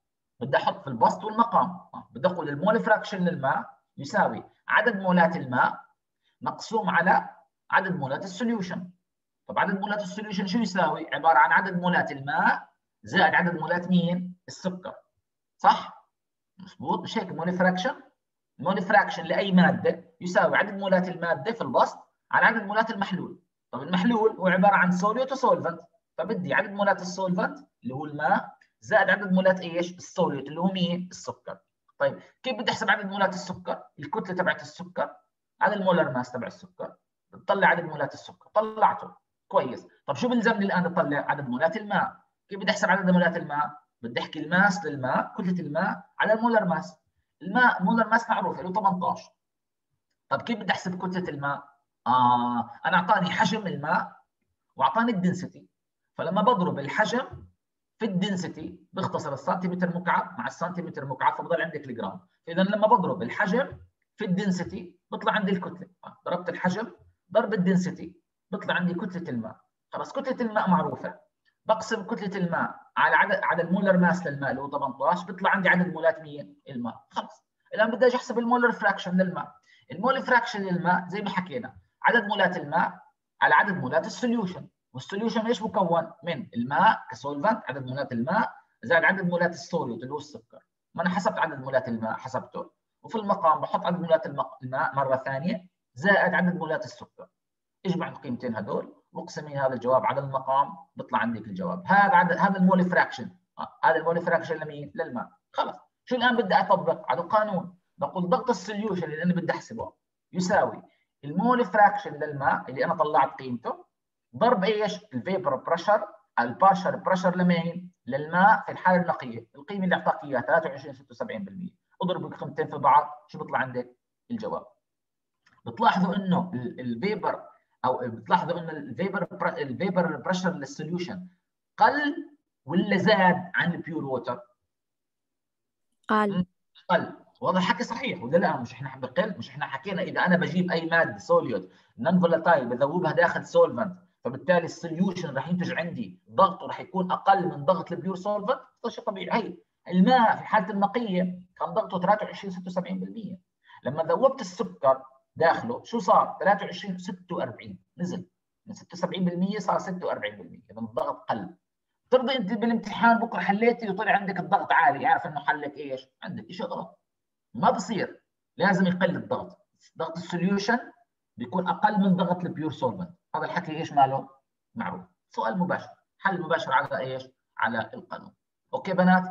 بدي احط في البسط والمقام. بدي اقول المول فراكشن للماء يساوي عدد مولات الماء مقسوم على عدد مولات السوليوشن. طب عدد مولات السوليوشن شو يساوي؟ عباره عن عدد مولات الماء زائد عدد مولات مين؟ السكر. صح؟ مضبوط؟ مش هيك مول فراكشن؟ المول فراكشن لاي ماده يساوي عدد مولات الماده في البسط على عدد مولات المحلول. طب المحلول هو عباره عن سوليوت وسولفنت، فبدي عدد مولات السولفنت اللي هو الماء زائد عدد مولات ايش؟ السوليوت اللي هو مين؟ السكر. طيب كيف بدي احسب عدد مولات السكر؟ الكتله تبعت السكر على المولر ماس تبع السكر، بتطلع عدد مولات السكر، طلعته كويس. طب شو بلزمني الان اطلع؟ عدد مولات الماء. كيف بدي احسب عدد مولات الماء؟ بدي احكي الماس للماء، كتله الماء على المولر ماس. الماء مولر ماس معروف له 18. طب كيف بدي احسب كتله الماء؟ انا اعطاني حجم الماء واعطاني الدنسيتي، فلما بضرب الحجم في الدنسيتي بيختصر السنتيمتر مكعب مع السنتيمتر مكعب، فبضل عندك الجرام. فاذا لما بضرب الحجم في الدنسيتي بيطلع عندي الكتله. ضربت الحجم ضرب الدنسيتي بيطلع عندي كتله الماء. خلاص كتله الماء معروفه، بقسم كتله الماء على عدد مولر ماس للماء اللي هو 18، بيطلع عندي عدد مولات مين؟ الماء. خلاص الان بدي اجي احسب المولر فراكشن للماء. المول فراكشن للماء زي ما حكينا عدد مولات الماء على عدد مولات السوليوشن، والسوليوشن ايش مكون؟ من الماء كسولفنت، عدد مولات الماء زائد عدد مولات السوليوت اللي هو السكر. ما انا حسبت عدد مولات الماء حسبته، وفي المقام بحط عدد مولات الماء مره ثانيه زائد عدد مولات السكر. اجمع القيمتين هذول واقسمي هذا الجواب على المقام بيطلع عندك الجواب. هذا المول فراكشن. هذا المول فراكشن لمين؟ للماء. خلص شو الان بدي اطبق على القانون؟ بقول ضغط السوليوشن اللي انا بدي احسبه يساوي المول فراكشن للماء اللي انا طلعت قيمته ضرب ايش؟ الفيبر بريشر، البارشر بريشر لمين؟ للماء في الحاله النقيه، القيمه اللي اعطاك اياها 23.76%. اضرب القيمتين في بعض شو بيطلع عندك؟ الجواب. بتلاحظوا انه الفيبر او بتلاحظوا انه الفيبر بريشر للسوليوشن قل ولا زاد عن البيور ووتر؟ قال. قل. وهذا الحكي صحيح ولا لا؟ مش احنا بقل، مش احنا حكينا اذا انا بجيب اي ماده سوليوت نون فولاتايل بذوبها داخل سولفنت، فبالتالي السوليوشن راح ينتج عندي ضغطه راح يكون اقل من ضغط البيور سولفنت. هذا شيء طبيعي. هي الماء في حاله النقيه كان ضغطه 23.76%، لما ذوبت السكر داخله شو صار؟ 23.46، نزل من 76% صار 46%، اذا الضغط قل. ترضي انت بالامتحان بكره حليتي وطلع عندك الضغط عالي، عارف انه حلك ايش؟ عندك شيء غلط. ما بصير، لازم يقل الضغط. ضغط السوليوشن بيكون اقل من ضغط البيور سولفنت. هذا الحكي ايش ماله؟ معروف. سؤال مباشر، حل مباشر على ايش؟ على القانون. اوكي بنات؟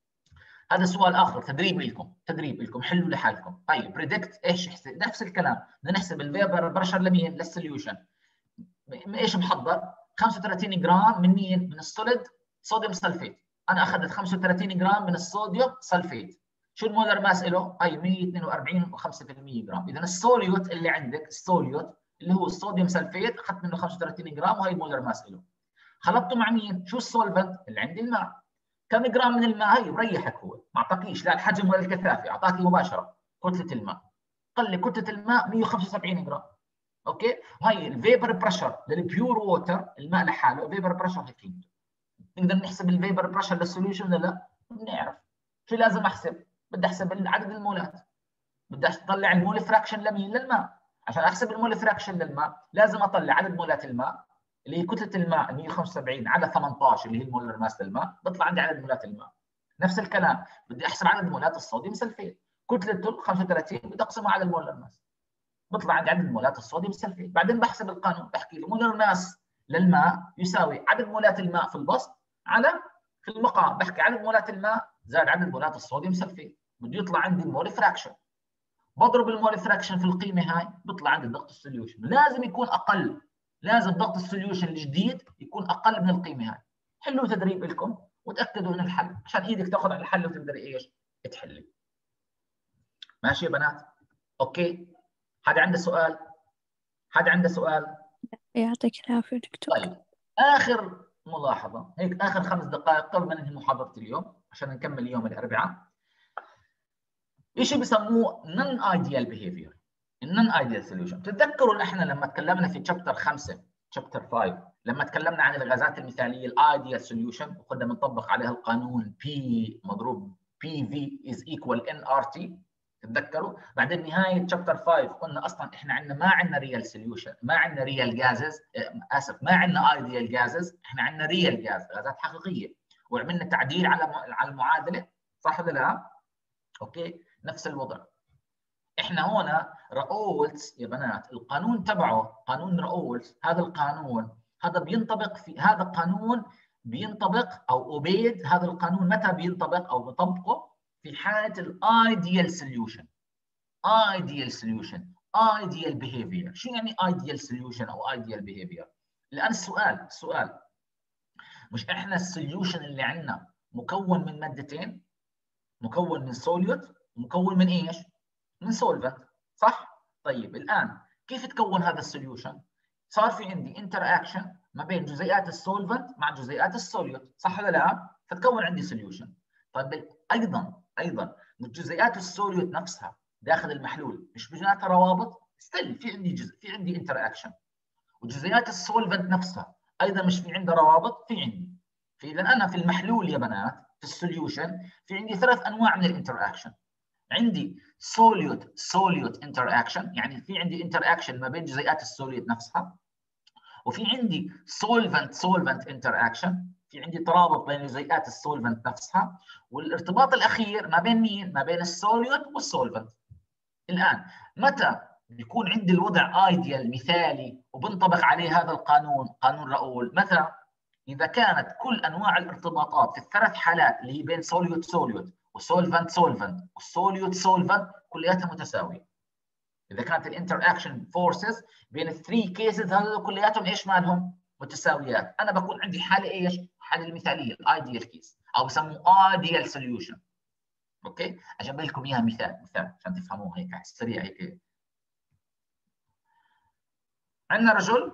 هذا سؤال اخر تدريب لكم حلوا لحالكم. طيب بريدكت ايش؟ نفس الكلام، بدنا نحسب الفيبر بريشر لمين؟ للسوليوشن. ايش محضر؟ 35 جرام من مين؟ من السوليد صوديوم سلفيت. انا اخذت 35 جرام من الصوديوم سلفيت. شو المولر ماس له؟ هي 142.5% جرام. اذا السوليوت اللي عندك، السوليوت اللي هو الصوديوم سلفيت، اخذت منه 35 جرام وهي المولر ماس له. خلطته مع مين؟ شو السولفنت اللي عندي؟ الماء. كم جرام من الماء؟ هي مريحك، هو ما اعطاكيش لا الحجم ولا الكثافه، اعطاكي مباشره كتله الماء. قال لي كتله الماء 175 جرام. اوكي؟ وهي الفيبر بريشر للبيور ووتر، الماء لحاله الفيبر بريشر هي قيمته. نقدر نحسب الفيبر بريشر للسوليوشن ولا لا؟ بنعرف. شو لازم احسب؟ بدي احسب عدد المولات. بدي اطلع المول فراكشن لمين؟ للماء. عشان احسب المول فراكشن للماء لازم اطلع عدد مولات الماء اللي هي كتله الماء 175 على 18 اللي هي المولر ماس للماء، بيطلع عندي عدد مولات الماء. نفس الكلام بدي احسب عدد مولات الصوديوم سلفيت، كتلته 35 بدي اقسمه على المولر ماس، بيطلع عندي عدد مولات الصوديوم سلفيت. بعدين بحسب القانون، بحكي له مولر ماس للماء يساوي عدد مولات الماء في البسط على في المقام، بحكي عدد مولات الماء زائد عدد مولات الصوديوم سلفيت، بده يطلع عندي المول فراكشن. بضرب المول فراكشن في القيمه هاي بيطلع عندي ضغط السوليوشن، لازم يكون اقل، لازم ضغط السوليوشن الجديد يكون اقل من القيمه هاي. حلوا تدريب لكم وتاكدوا من الحل عشان ايدك تاخذ على الحل وتقدري ايش؟ تحلي. ماشي يا بنات؟ اوكي؟ حدا عنده سؤال؟ حدا عنده سؤال؟ يعطيك العافية دكتور. طيب اخر ملاحظه هيك، اخر 5 دقائق قبل ما ننهي محاضره اليوم عشان نكمل يوم الاربعاء. شيء بسموه نون ايديال بيهيفير، النون ايديال سوليوشن. تتذكروا احنا لما تكلمنا في شابتر 5 شابتر 5 لما تكلمنا عن الغازات المثاليه الايديال سوليوشن وكنا بنطبق عليها القانون بي مضروب PV is equal nRT. تتذكروا؟ بعدين نهايه شابتر 5 قلنا اصلا احنا عندنا ما عندنا ريال سوليوشن، ما عندنا ريال جازز، اسف ما عندنا ايديال جازز، احنا عندنا ريال جاز، غازات حقيقيه، وعملنا تعديل على المعادله، صح ولا لا؟ اوكي، نفس الوضع. احنا هنا راولتس يا بنات، القانون تبعه قانون راولتس، هذا القانون هذا بينطبق في هذا القانون، بينطبق او اوبيد هذا القانون متى بينطبق او بطبقه؟ في حاله الايديال سوليوشن. ايديال سوليوشن، ايديال بيهيفير. شو يعني ايديال سوليوشن او ايديال بيهيفير؟ الان السؤال مش احنا السوليوشن اللي عندنا مكون من مادتين، مكون من سوليوت ومكون من ايش؟ من سولفنت، صح؟ طيب الان كيف تكون هذا السوليوشن؟ صار في عندي انتر اكشن ما بين جزيئات السولفنت مع جزيئات السوليوت، صح ولا لا؟ فتكون عندي سوليوشن. طيب ايضا جزيئات السوليوت نفسها داخل المحلول مش بيناتها روابط؟ ستيل في عندي انتر اكشن. وجزيئات السولفنت نفسها ايضا مش في عندها روابط؟ في عندي. فاذا انا في المحلول يا بنات في السوليوشن في عندي 3 انواع من الانتر اكشن. عندي سوليوت انتر اكشن، يعني في عندي انتر اكشن ما بين جزيئات السوليوت نفسها، وفي عندي سولفنت انتر اكشن، في عندي ترابط بين جزيئات السولفنت نفسها، والارتباط الاخير ما بين مين؟ ما بين السوليوت والسولفنت. الان متى بيكون عندي الوضع ايديال مثالي وبنطبق عليه هذا القانون، قانون راؤول؟ متى؟ اذا كانت كل انواع الارتباطات في الثلاث حالات اللي هي بين سوليوت وسولفنت والسوليوت كلياتها متساويه. اذا كانت الانتر اكشن فورسز بين الثري كيسز هذول كلياتهم ايش مالهم؟ متساويات. انا بكون عندي حاله ايش؟ حاله المثاليه، الايديال كيس، او بسموه ايديال سوليوشن. اوكي؟ اجيب لكم اياها مثال عشان تفهموها هيك سريع هيك. عندنا رجل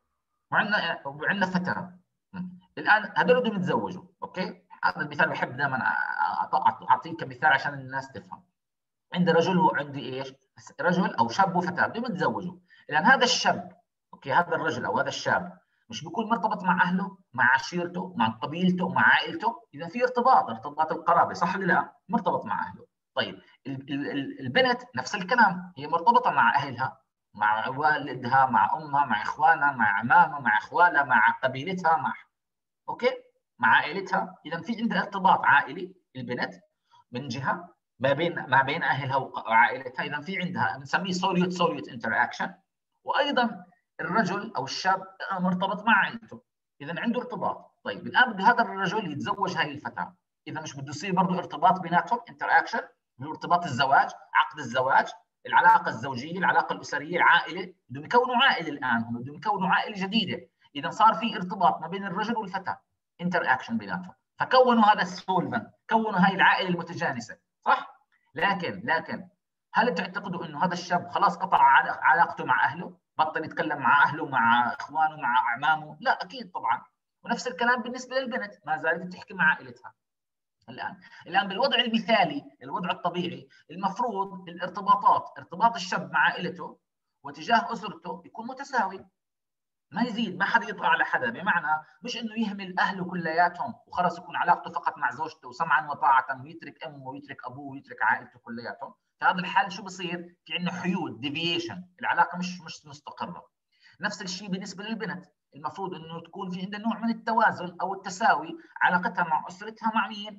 وعندنا فتاه. الان هذول بدهم يتزوجوا، اوكي؟ هذا المثال بحب دائما اعطيه كمثال عشان الناس تفهم. عندي رجل وعندي ايش؟ رجل او شاب وفتاه بدهم يتزوجوا. الان هذا الشاب، اوكي، هذا الرجل او هذا الشاب مش بيكون مرتبط مع اهله، مع عشيرته، مع قبيلته، مع عائلته؟ اذا في ارتباط القرابه، صح ولا لا؟ مرتبط مع اهله. طيب البنت نفس الكلام، هي مرتبطه مع اهلها، مع والدها، مع امها، مع اخوانها، مع عمامها، مع اخوالها، مع قبيلتها، اوكي، مع عائلتها. اذا في عندها ارتباط عائلي البنت من جهه ما بين اهلها وعائلتها، اذا في عندها بنسميه سوليوت انتر اكشن. وايضا الرجل او الشاب مرتبط مع عائلته، اذا عنده ارتباط. طيب الان بده هذا الرجل يتزوج هاي الفتاه، اذا مش بده يصير برضه ارتباط بيناتهم، انتر اكشن، اللي هو ارتباط الزواج، عقد الزواج، العلاقه الزوجيه، العلاقه الاسريه، العائله، بدهم يكونوا عائله. الان هم بدهم يكونوا عائله جديده، اذا صار في ارتباط ما بين الرجل والفتاه، انتر اكشن بيناتهم، فكونوا هذا السولفنت، كونوا هاي العائله المتجانسه، صح؟ لكن هل تعتقدوا انه هذا الشاب خلاص قطع علاقته مع اهله؟ بطل يتكلم مع اهله، مع اخوانه، مع اعمامه؟ لا، اكيد طبعا. ونفس الكلام بالنسبه للبنت، ما زالت تحكي مع عائلتها. الان بالوضع المثالي، الوضع الطبيعي، المفروض ارتباط الشاب مع عائلته وتجاه اسرته يكون متساوي، ما يزيد، ما حدا يطغى على حدا. بمعنى مش انه يهمل اهله كلياتهم وخلص يكون علاقته فقط مع زوجته وسمعا وطاعه، ويترك امه ويترك ابوه ويترك عائلته كلياتهم. في هذا الحال شو بصير؟ في عندنا حيود، ديفيشن، العلاقه مش مستقره. نفس الشيء بالنسبه للبنت، المفروض انه تكون في عندها نوع من التوازن او التساوي، علاقتها مع اسرتها مع مين؟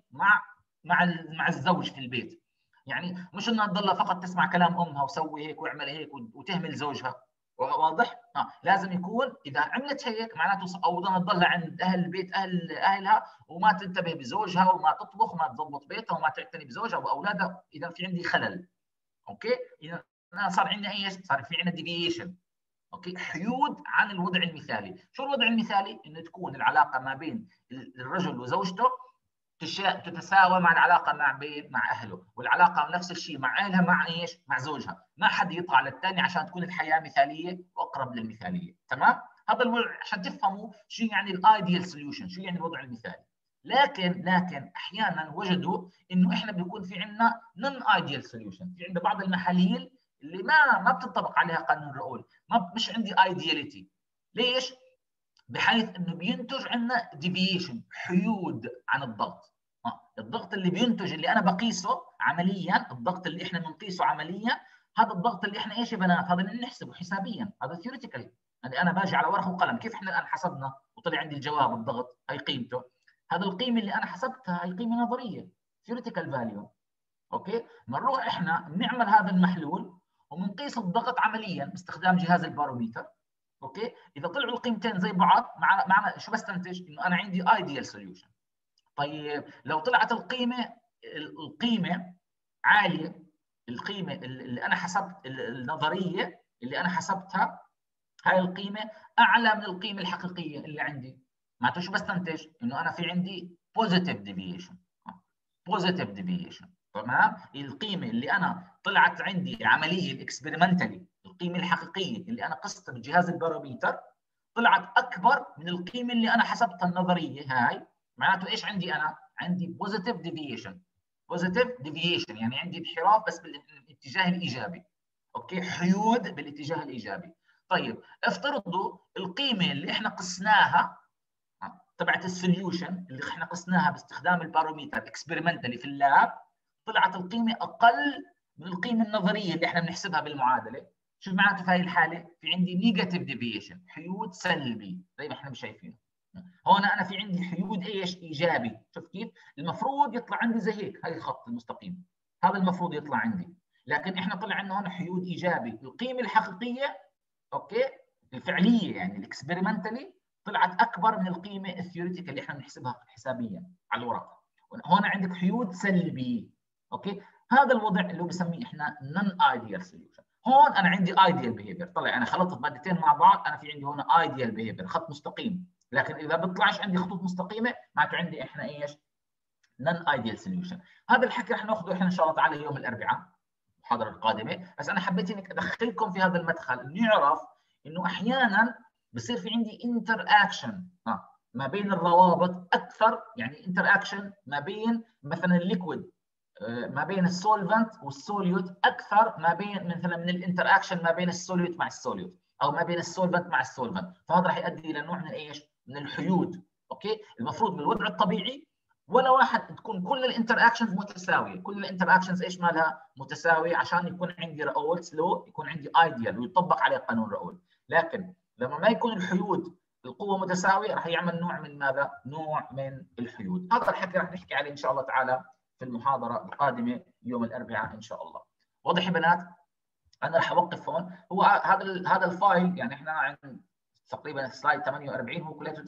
مع الزوج في البيت. يعني مش انها تضلها فقط تسمع كلام امها وسوي هيك واعمل هيك وتهمل زوجها. واضح؟ لازم يكون اذا عملت هيك معناته او تضلها عند اهل البيت، اهلها، وما تنتبه بزوجها، وما تطبخ، وما تضبط بيتها، وما تعتني بزوجها واولادها، اذا في عندي خلل. اوكي؟ اذا صار عندنا ايش؟ صار في عندنا ديفيشن، اوكي، حيود عن الوضع المثالي. شو الوضع المثالي؟ انه تكون العلاقه ما بين الرجل وزوجته تتساوى مع العلاقه مع اهله، والعلاقه نفس الشيء مع اهلها، مع ايش؟ مع زوجها. ما حد يطغى على الثاني عشان تكون الحياه مثاليه واقرب للمثاليه. تمام؟ هذا الوضع عشان تفهموا شو يعني الايديال سوليوشن، شو يعني الوضع المثالي. لكن احيانا وجدوا انه احنا بيكون في عندنا نون ايديال سوليوشن، في عندنا بعض المحاليل اللي ما بتطبق عليها قانون راؤول، مش عندي ايدياليتي. ليش؟ بحيث انه بينتج عندنا ديفيشن، حيود عن الضغط. الضغط اللي بينتج اللي انا بقيسه عمليا، الضغط اللي احنا بنقيسه عمليا، هذا الضغط اللي احنا ايش يا بنات؟ هذا اللي نحسبه حسابيا، هذا ثيوريتيكالي. يعني انا باجي على ورقه وقلم، كيف احنا الان حسبنا وطلع عندي الجواب الضغط، هي قيمته. هذا القيمه اللي انا حسبتها هي قيمه نظريه، ثيوريتيكال فاليو. اوكي، بنروح احنا بنعمل هذا المحلول وبنقيس الضغط عمليا باستخدام جهاز الباروميتر. اوكي، اذا طلعوا القيمتين زي بعض معنا شو بستنتج؟ انه انا عندي ايديال سوليوشن. طيب لو طلعت القيمه عاليه، القيمه اللي انا حسبت النظريه اللي انا حسبتها، هاي القيمه اعلى من القيمه الحقيقيه اللي عندي، معناته شو بستنتج؟ انه انا في عندي بوزيتيف ديفيشن. بوزيتيف ديفيشن، تمام؟ القيمه اللي انا طلعت عندي عمليه الاكسبيرمنتالي، القيمه الحقيقيه اللي انا قستها بجهاز الباروميتر طلعت اكبر من القيمه اللي انا حسبتها النظريه هاي. معناته ايش عندي انا؟ عندي بوزيتيف ديفيشن. بوزيتيف ديفيشن يعني عندي انحراف بس بالاتجاه الايجابي. اوكي، حيود بالاتجاه الايجابي. طيب افترضوا القيمه اللي احنا قسناها تبعت السوليوشن اللي احنا قسناها باستخدام الباروميتر اكسبيرمنتالي في اللاب، طلعت القيمه اقل من القيمه النظريه اللي احنا بنحسبها بالمعادله. شو معناته في هذه الحاله؟ في عندي نيجاتيف ديفيشن، حيود سلبي زي ما احنا شايفين. هون انا في عندي حيود ايش؟ ايجابي. شوف كيف؟ المفروض يطلع عندي زي هيك، هاي الخط المستقيم هذا المفروض يطلع عندي، لكن احنا طلع عندنا هون حيود ايجابي. القيمه الحقيقيه اوكي الفعليه يعني الاكسبيرمنتالي طلعت اكبر من القيمه الثيوريتيكال اللي احنا بنحسبها حسابيا على الورقه. هون عندك حيود سلبي. اوكي، هذا الوضع اللي هو بسميه احنا نون ايديال سوليوشن. هون انا عندي ايديال بيهيفير، طلع انا خلطت مادتين مع بعض، انا في عندي هون ايديال بيهيفير، خط مستقيم. لكن اذا بيطلعش عندي خطوط مستقيمه معناته عندي احنا ايش؟ نون ايديال سوليوشن. هذا الحكي رح ناخذه احنا ان شاء الله تعالى يوم الاربعاء المحاضره القادمه، بس انا حبيت انك ادخلكم في هذا المدخل، نعرف انه احيانا بصير في عندي انتر اكشن ما بين الروابط اكثر، يعني انتر اكشن ما بين مثلا الليكويد ما بين السولفنت والسوليوت اكثر ما بين مثلا من الانتر اكشن ما بين السوليوت مع السوليوت، او ما بين السولفنت مع السولفنت، فهذا راح يؤدي الى نوع من ايش؟ من الحيود. اوكي، المفروض بالوضع الطبيعي ولا واحد تكون كل الانتر اكشنز متساويه، كل الانتر اكشنز ايش مالها؟ متساويه، عشان يكون عندي راولز لو، يكون عندي ايديال ويطبق عليه قانون راول. لكن لما ما يكون الحيود القوه متساويه راح يعمل نوع من ماذا؟ نوع من الحيود. هذا الحكي راح نحكي عليه ان شاء الله تعالى في المحاضره القادمه يوم الاربعاء ان شاء الله. واضح يا بنات؟ انا راح اوقف هون. هو هذا الفايل يعني احنا عند تقريبا سلايد 48 هو كلياته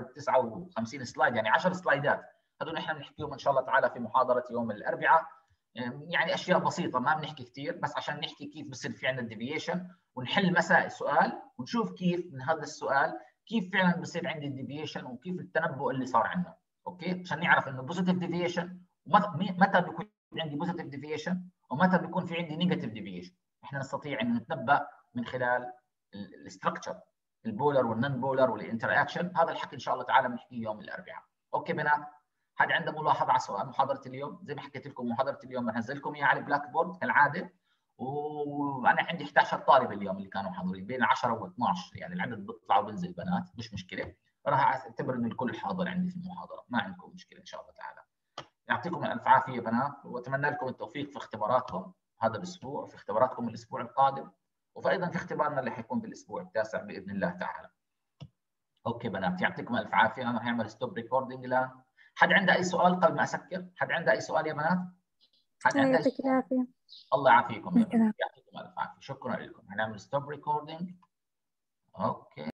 59 سلايد، يعني 10 سلايدات هذول احنا بنحكيهم ان شاء الله تعالى في محاضره يوم الاربعاء. يعني اشياء بسيطه ما بنحكي كثير، بس عشان نحكي كيف بصير في عندنا الديفيشن ونحل مسائل سؤال ونشوف كيف من هذا السؤال كيف فعلا بصير عندي الديفيشن وكيف التنبؤ اللي صار عندنا. اوكي، عشان نعرف انه بوزيتيف ديفيشن متى بيكون عندي بوزيتيف ديفيشن ومتى بيكون في عندي نيجاتيف ديفيشن. احنا نستطيع ان نتنبأ من خلال الاستراكشر، البولر والنون بولر والانتر اكشن. هذا الحكي ان شاء الله تعالى بنحكيه يوم الاربعاء. اوكي بنات؟ حد عنده ملاحظه على سؤال محاضره اليوم؟ زي ما حكيت لكم محاضره اليوم بنزل لكم اياها على البلاك بورد كالعاده، وانا عندي 11 طالب اليوم اللي كانوا حاضرين بين 10 و12، يعني العدد بيطلع وبنزل بنات مش مشكله. راح اعتبر انه الكل حاضر عندي في المحاضره، ما عندكم مشكله ان شاء الله تعالى. يعطيكم الف عافيه بنات، واتمنى لكم التوفيق في اختباراتكم هذا الاسبوع، في اختباراتكم الاسبوع القادم، وايضا في اختبارنا اللي حيكون في الاسبوع التاسع باذن الله تعالى. اوكي بنات، يعطيكم الف عافيه. انا راح اعمل ستوب ريكوردينج الان. حد عنده اي سؤال قبل ما اسكر؟ حد عنده اي سؤال يا بنات؟ حد عنده يعطيك العافية. الله يعافيكم يا بنات، يعطيكم الف عافيه. شكرا لكم. هنعمل ستوب ريكوردينج. اوكي.